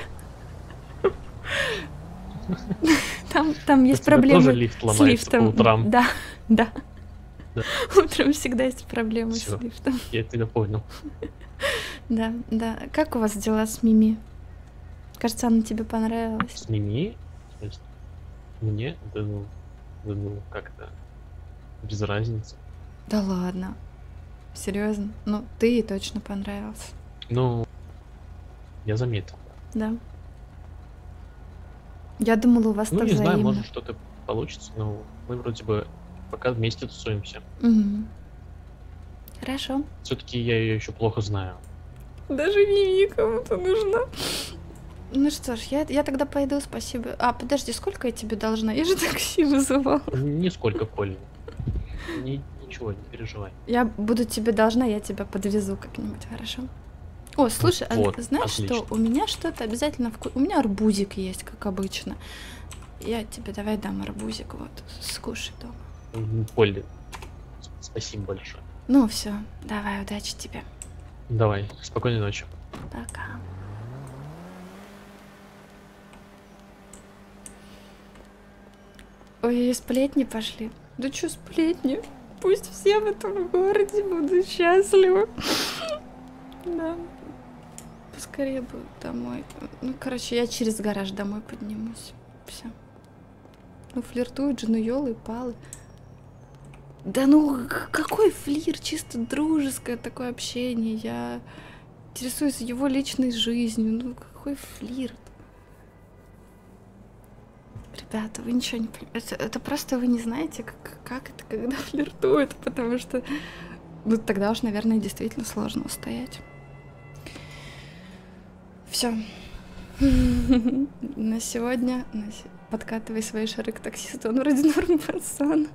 Там, там У есть тебя тоже проблемы лифт с ломается по лифтом. утрам? Да, да. Да. Утром всегда есть проблемы Всё. с лифтом. Я тебя понял. Да, да. Как у вас дела с Мими? Кажется, она тебе понравилась. Сними. То есть мне? Да ну, да ну, как-то без разницы. Да ладно. Серьезно? Ну, ты ей точно понравился. Ну, я заметил. Да. Я думала, у вас Ну, это не знаю, взаимно. может что-то получится, но мы вроде бы пока вместе тусуемся. Мгм. Хорошо. Все-таки я ее еще плохо знаю. Даже Мими кому-то нужна. Ну что ж, я, я тогда пойду, спасибо. А, подожди, сколько я тебе должна? Я же такси вызывала. Нисколько, Коль. Ни- ничего, не переживай. Я буду тебе должна, я тебя подвезу как-нибудь, хорошо? О, слушай, а Вот, знаешь что? отлично. У меня что-то обязательно вкус... У меня арбузик есть, как обычно. Я тебе давай дам арбузик, вот, скушай дома. М, Полли, с- спасибо большое. Ну все, давай, удачи тебе. Давай, спокойной ночи. Пока. Ой, и сплетни пошли. Да чё сплетни? Пусть все в этом городе будут счастливы. Да. Поскорее бы домой. Ну, короче, я через гараж домой поднимусь. Все. Ну, флиртуют же, ну, ёлы-палы. Да ну, к- какой флир? Чисто дружеское такое общение. Я интересуюсь его личной жизнью. Ну, какой флирт? Ребята, вы ничего не понимаете. Это, это просто вы не знаете, как, как это, когда флиртуют, потому что, ну, тогда уж, наверное, действительно сложно устоять. Все. На сегодня на се- подкатывай свои шары к таксисту, он вроде норм пацан.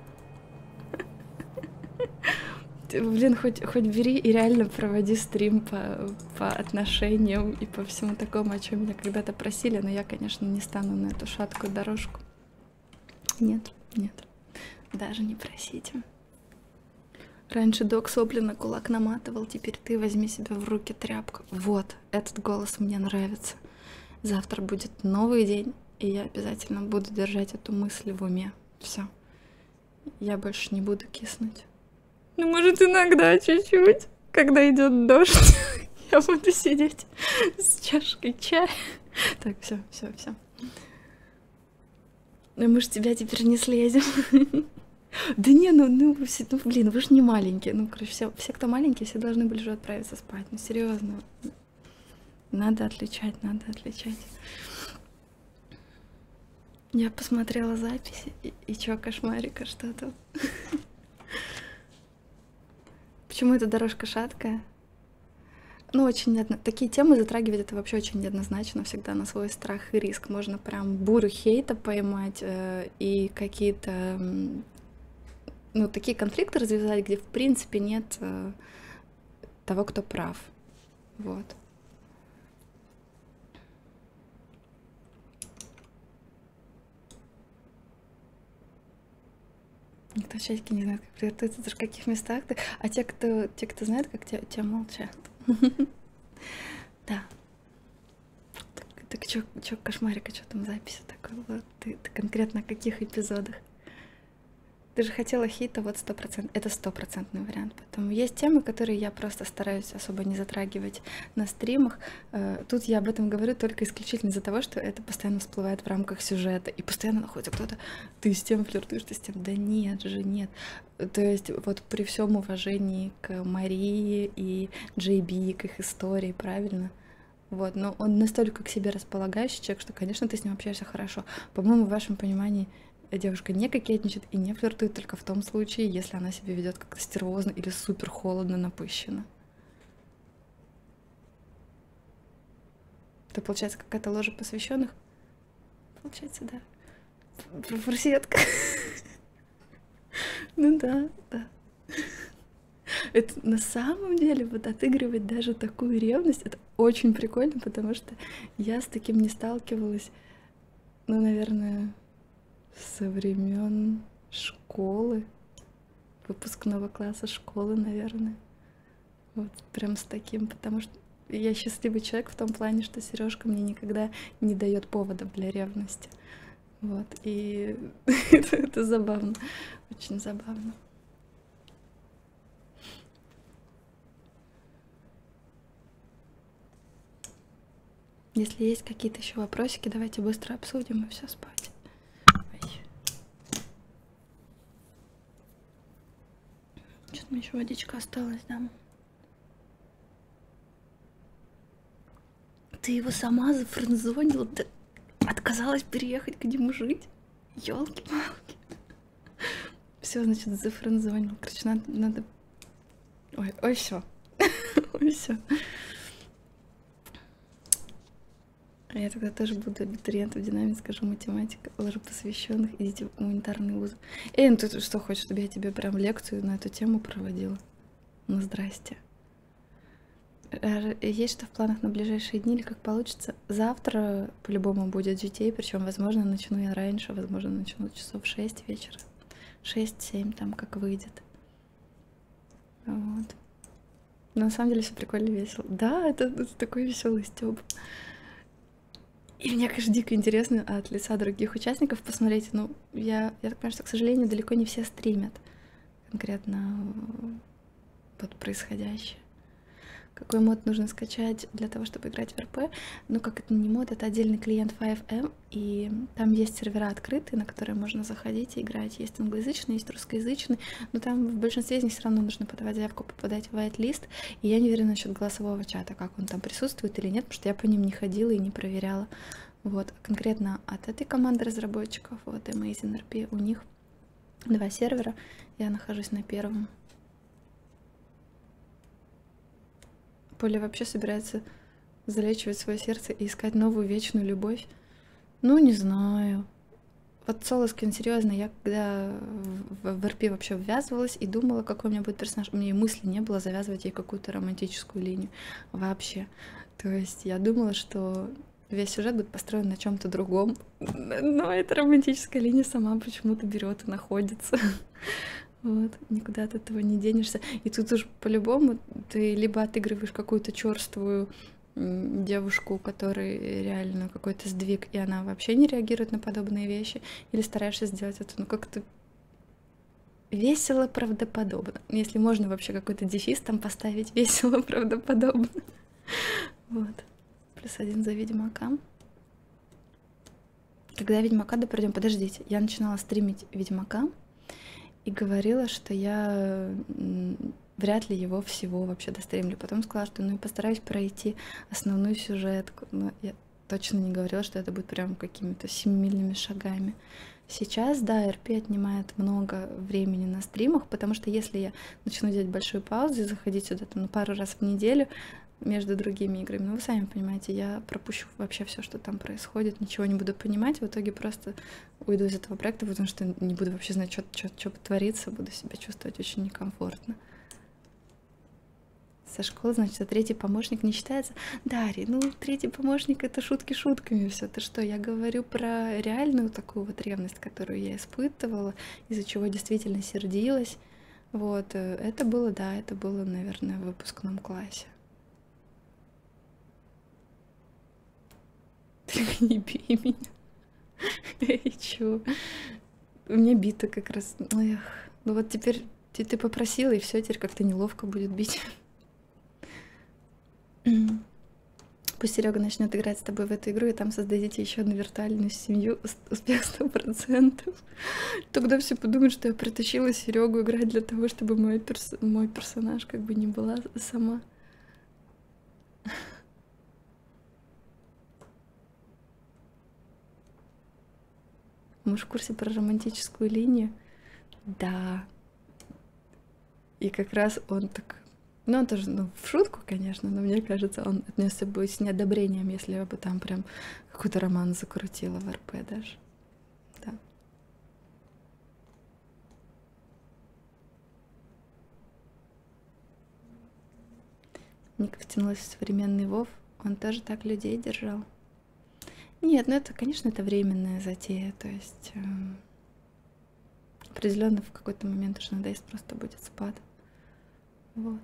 Ты, блин, хоть, хоть бери и реально проводи стрим по, по отношениям и по всему такому, о чем меня когда-то просили, но я, конечно, не стану на эту шаткую дорожку. Нет, нет, даже не просите. Раньше док сопли на кулак наматывал, теперь ты возьми себя в руки тряпку. Вот, этот голос мне нравится. Завтра будет новый день, и я обязательно буду держать эту мысль в уме. Все. Я больше не буду киснуть. Ну, может, иногда чуть-чуть, когда идет дождь, я буду сидеть с чашкой чая. Так, все, все, все. Ну, мы ж тебя теперь не слезем. Да не, ну, ну, все, ну, блин, вы ж не маленькие. Ну, короче, все, все, кто маленькие, все должны были же отправиться спать. Ну, серьезно. Надо отличать, надо отличать. Я посмотрела записи, и, и чё, кошмарика, что там? Почему эта дорожка шаткая? Ну, очень неодно... Такие темы затрагивать это вообще очень неоднозначно, всегда на свой страх и риск. Можно прям бурю хейта поймать э, и какие-то, м, ну, такие конфликты развязать, где в принципе нет э, того, кто прав. Вот. Никто в чатике не знает, как флиртуют, это же в каких местах ты. А те, кто, те, кто знает, как те, те молчат. Да. Так, так чё, чё, кошмарика, что там записи такой? Вот, ты, ты конкретно о каких эпизодах? Ты же хотела хита, вот сто процентов. Это стопроцентный вариант. Поэтому есть темы, которые я просто стараюсь особо не затрагивать на стримах. Э, Тут я об этом говорю только исключительно из-за того, что это постоянно всплывает в рамках сюжета. И постоянно находится кто-то, ты с тем флиртуешь, ты с тем. Да нет же, нет. То есть вот при всем уважении к Марии и Джей Би, к их истории, правильно? Вот, но он настолько к себе располагающий человек, что, конечно, ты с ним общаешься хорошо. По-моему, в вашем понимании девушка не кокетничает и не флиртует только в том случае, если она себя ведет как-то стервозно или супер холодно, напыщенно. Это получается какая-то ложа посвященных? Получается, да. Фурсетка. Ну да, да. Это на самом деле вот отыгрывать даже такую ревность, это очень прикольно, потому что я с таким не сталкивалась, ну, наверное, со времен школы, выпускного класса школы, наверное. Вот прям с таким, потому что я счастливый человек в том плане, что Сережка мне никогда не дает повода для ревности. Вот, и это, это забавно, очень забавно. Если есть какие-то еще вопросики, давайте быстро обсудим и все спать. Что-то мне еще водичка осталась, да? Ты его сама зафрендзонила, ты отказалась переехать к нему жить? Ёлки-палки. Все, значит, зафрендзонил. Короче, надо, надо... Ой, ой, все. Ой, все. А я тогда тоже буду абитуриентом в динамике, скажу математика, ложу посвященных, идите в гуманитарный вуз. Эй, ну ты что хочешь, чтобы я тебе прям лекцию на эту тему проводила? Ну здрасте. Есть что в планах на ближайшие дни или как получится? Завтра по-любому будет джи ти эй, причем, возможно, начну я раньше, возможно, начну часов шесть вечера. шесть-семь, там как выйдет. Вот. Но на самом деле все прикольно весело. Да, это, это такой веселый стёб. И мне, конечно, дико интересно от лица других участников посмотреть. Ну, я, я так понимаю, что, к сожалению, далеко не все стримят конкретно вот происходящее. Какой мод нужно скачать для того, чтобы играть в эр пи? Ну, как это не мод, это отдельный клиент пять эм, и там есть сервера открытые, на которые можно заходить и играть. Есть англоязычный, есть русскоязычный, но там в большинстве из них все равно нужно подавать заявку, попадать в whitelist. И я не уверена насчет голосового чата, как он там присутствует или нет, потому что я по ним не ходила и не проверяла. Вот, конкретно от этой команды разработчиков, вот Amazing эр пи, у них два сервера, я нахожусь на первом. Поля вообще собирается залечивать свое сердце и искать новую вечную любовь. Ну, не знаю. Вот Солоскин, серьезно, я когда в, в эр пи вообще ввязывалась и думала, какой у меня будет персонаж, у меня и мысли не было завязывать ей какую-то романтическую линию вообще. То есть я думала, что весь сюжет будет построен на чем-то другом, но эта романтическая линия сама почему-то берет и находится. Вот, никуда от этого не денешься. И тут уж по-любому ты либо отыгрываешь какую-то черствую девушку, у которой реально какой-то сдвиг, и она вообще не реагирует на подобные вещи, или стараешься сделать это, ну, как-то весело, правдоподобно. Если можно вообще какой-то дефис там поставить, весело, правдоподобно. Вот. Плюс один за Ведьмака. Когда Ведьмака допройдем, подождите, я начинала стримить Ведьмака и говорила, что я вряд ли его всего вообще достримлю. Потом сказала, что ну и постараюсь пройти основную сюжетку. Но я точно не говорила, что это будет прям какими-то семимильными шагами. Сейчас, да, эр пи отнимает много времени на стримах, потому что если я начну делать большую паузу и заходить сюда там, ну, пару раз в неделю между другими играми, ну вы сами понимаете, я пропущу вообще все, что там происходит, ничего не буду понимать, в итоге просто уйду из этого проекта, потому что не буду вообще знать, что, что, что творится, буду себя чувствовать очень некомфортно. Со школы, значит, а третий помощник не считается? Дарья, ну, третий помощник — это шутки шутками все. Ты что, я говорю про реальную такую вот ревность, которую я испытывала, из-за чего действительно сердилась. Вот, это было, да, это было, наверное, в выпускном классе. Не бей меня. Эй, чё? У меня бита как раз. Эх. Ну вот теперь ты, ты попросила, и все, теперь как-то неловко будет бить. Пусть Серега начнет играть с тобой в эту игру, и там создадите еще одну виртуальную семью. Успех сто процентов. Тогда все подумают, что я притащила Серегу играть для того, чтобы мой, перс... мой персонаж как бы не была сама. Мы же в курсе про романтическую линию. Да. И как раз он так... Ну, он тоже, ну, в шутку, конечно, но мне кажется, он отнесся бы с неодобрением, если я бы там прям какой-то роман закрутила в эр пи даже. Да. Ника втянулась в современный Вов. Он тоже так людей держал. Нет, ну это, конечно, это временная затея, то есть э, определенно в какой-то момент уж надоест, просто будет спад. Вот.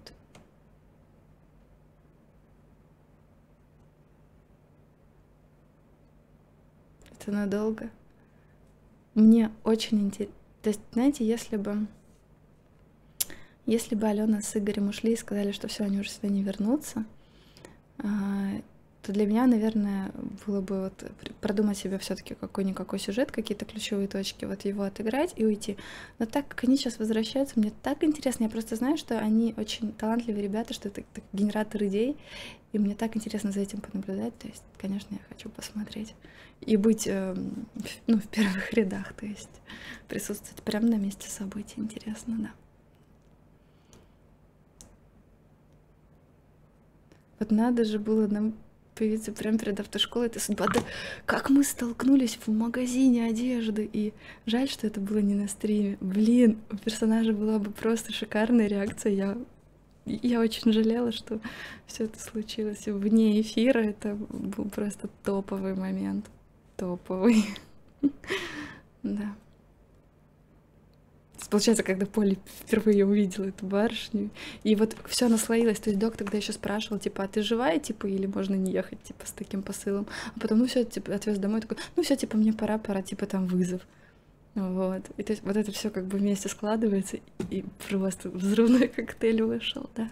Это надолго. Мне очень интересно. То есть, знаете, если бы если бы Алена с Игорем ушли и сказали, что все, они уже сюда не вернутся, то для меня, наверное, было бы вот продумать себе все-таки какой-никакой сюжет, какие-то ключевые точки, вот его отыграть и уйти. Но так как они сейчас возвращаются, мне так интересно. Я просто знаю, что они очень талантливые ребята, что это, это генератор идей, и мне так интересно за этим понаблюдать. То есть, конечно, я хочу посмотреть и быть, э, ну, в первых рядах, то есть присутствовать прямо на месте событий. Интересно, да. Вот надо же было нам появиться прямо перед автошколой. Это судьба. Да как мы столкнулись в магазине одежды. И жаль, что это было не на стриме. Блин, у персонажа была бы просто шикарная реакция. Я, я очень жалела, что все это случилось вне эфира. Это был просто топовый момент. Топовый. Да. Получается, когда Поля впервые увидела эту барышню, и вот все наслоилось, то есть док тогда еще спрашивал, типа, а ты живая, типа, или можно не ехать, типа, с таким посылом, а потом, ну все, типа, отвез домой, такой, ну все, типа, мне пора, пора, типа, там вызов, вот, и то есть вот это все как бы вместе складывается, и просто взрывной коктейль вышел, да.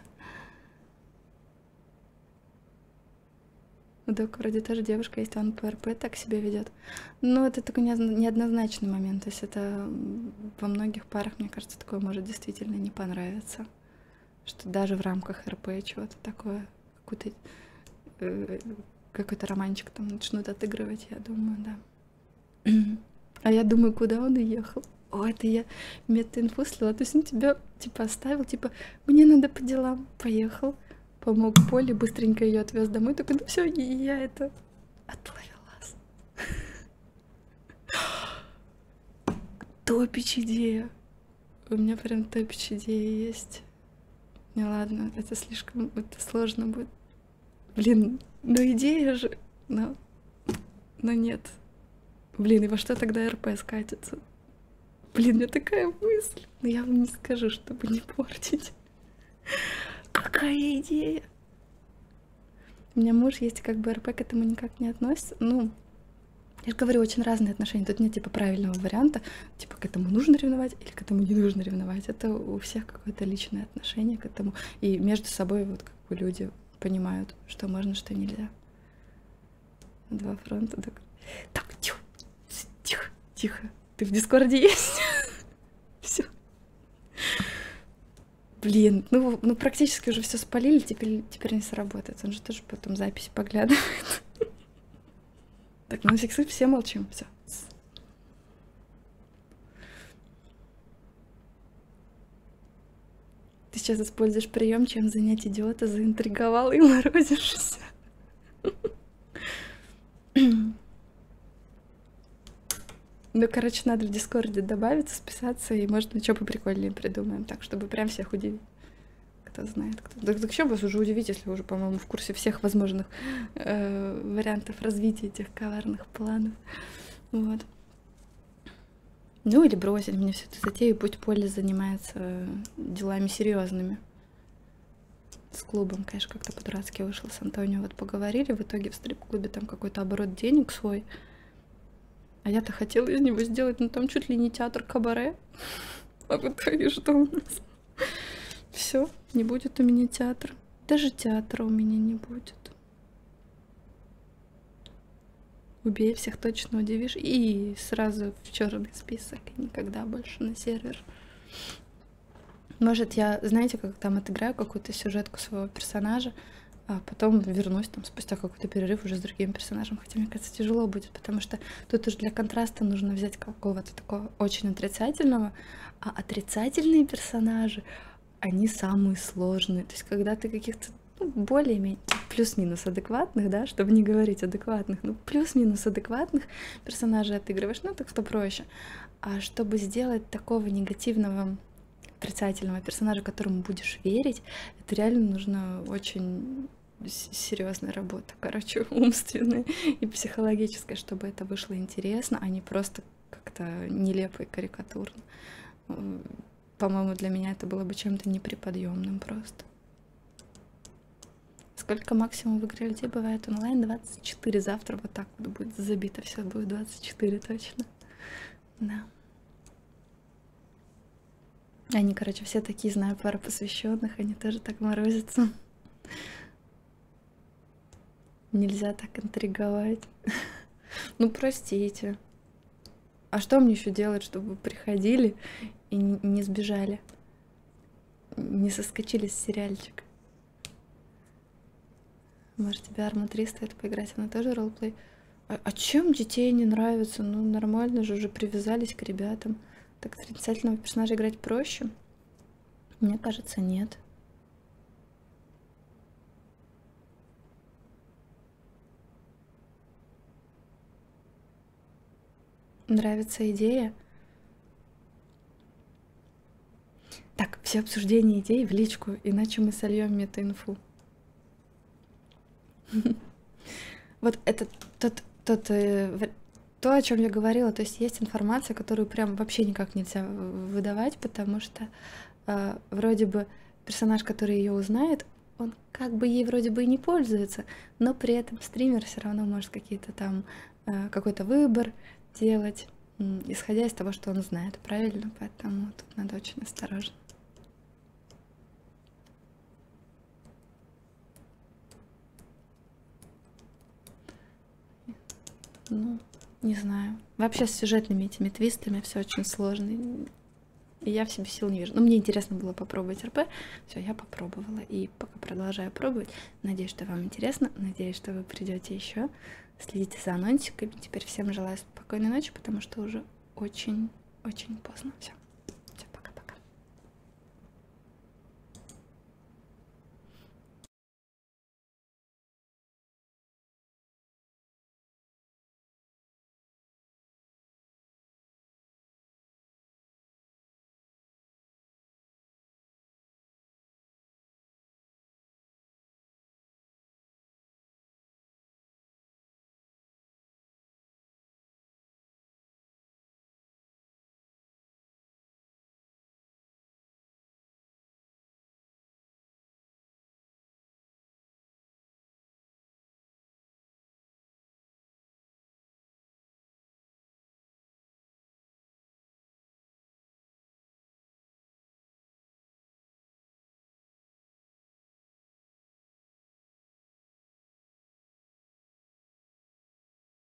У Дока вроде тоже девушка есть, он по эр пи так себя ведет. Но это такой неоднозначный момент. То есть это во многих парах, мне кажется, такое может действительно не понравиться. Что даже в рамках эр пи чего-то такое, какую-то э, какой-то романчик там начнут отыгрывать, я думаю, да. А я думаю, куда он уехал? О, это я мета-инфу слила. То есть он тебя, типа, оставил, типа, мне надо по делам. Поехал, помог Поле, быстренько ее отвез домой. Такой, ну все, и я это отловилась. Топич идея. У меня прям топич идея есть. Не, ладно, это слишком, это сложно будет. Блин, ну идея же, но, но нет. Блин, и во что тогда РП скатится? Блин, у меня такая мысль. Но я вам не скажу, чтобы не портить. Какая идея? У меня муж есть, как бы РП к этому никак не относится. Ну, я же говорю, очень разные отношения. Тут нет типа правильного варианта. Типа к этому нужно ревновать или к этому не нужно ревновать. Это у всех какое-то личное отношение к этому. И между собой вот как бы люди понимают, что можно, что нельзя. Два фронта. Так, так тихо, тихо, тихо. Ты в Дискорде есть? Все. Блин, ну, ну практически уже все спалили, теперь, теперь не сработает. Он же тоже потом запись поглядывает. Так, ну на всякий случай все молчим. Все. Ты сейчас используешь прием, чем занять идиота, заинтриговал и морозишься. Ну, короче, надо в Дискорде добавиться, списаться, и, может, мы что поприкольнее придумаем, так, чтобы прям всех удивить. Кто знает, кто. Так, так что вас уже удивить, если вы уже, по-моему, в курсе всех возможных э, вариантов развития этих коварных планов. Вот. Ну, или бросить мне всю эту затею, пусть Поле занимается делами серьезными. С клубом, конечно, как-то по-дурацки вышел с Антонио. Вот поговорили, в итоге в стрип-клубе там какой-то оборот денег свой. А я-то хотела из него сделать, ну там чуть ли не театр кабаре. А в итоге что у нас? Все, не будет у меня театра. Даже театра у меня не будет. Убей, всех точно удивишь. И сразу в черный список. И никогда больше на сервер. Может, я, знаете, как там отыграю какую-то сюжетку своего персонажа, а потом вернусь там спустя какой-то перерыв уже с другим персонажем. Хотя, мне кажется, тяжело будет, потому что тут уже для контраста нужно взять какого-то такого очень отрицательного, а отрицательные персонажи, они самые сложные. То есть, когда ты каких-то ну, более-менее плюс-минус адекватных, да, чтобы не говорить адекватных, ну, плюс-минус адекватных персонажей отыгрываешь, ну, так что проще. А чтобы сделать такого негативного, отрицательного персонажа, которому будешь верить, это реально нужно очень серьезная работа, короче, умственная и психологическая, чтобы это вышло интересно, а не просто как-то нелепо и карикатурно. По-моему, для меня это было бы чем-то неприподъемным просто. Сколько максимум в игре людей бывает онлайн? двадцать четыре. Завтра вот так вот будет забито, все будет двадцать четыре точно. Да. Они, короче, все такие, знаю, пара посвященных, они тоже так морозятся. Нельзя так интриговать. Ну, простите. А что мне еще делать, чтобы вы приходили и не сбежали? Не соскочили с сериальчика? Может, тебе Арма три стоит поиграть? Она тоже ролплей? А, а чем детей не нравится? Ну, нормально же, уже привязались к ребятам. Так отрицательного персонажа играть проще? Мне кажется, нет. Нравится идея? Так, все обсуждения идей в личку, иначе мы сольем мета-инфу. Вот это тот, тот, то, о чем я говорила, то есть есть информация, которую прям вообще никак нельзя выдавать, потому что э, вроде бы персонаж, который ее узнает, он как бы ей вроде бы и не пользуется, но при этом стример все равно может какие-то там э, какой-то выбор делать, э, исходя из того, что он знает, правильно? Поэтому тут надо очень осторожно. Ну, не знаю. Вообще с сюжетными этими твистами все очень сложно. и я в себе сил не вижу. Но мне интересно было попробовать РП. Все, я попробовала. И пока продолжаю пробовать. Надеюсь, что вам интересно. Надеюсь, что вы придете еще. Следите за анонсиками. Теперь всем желаю спокойной ночи, потому что уже очень-очень поздно. Все.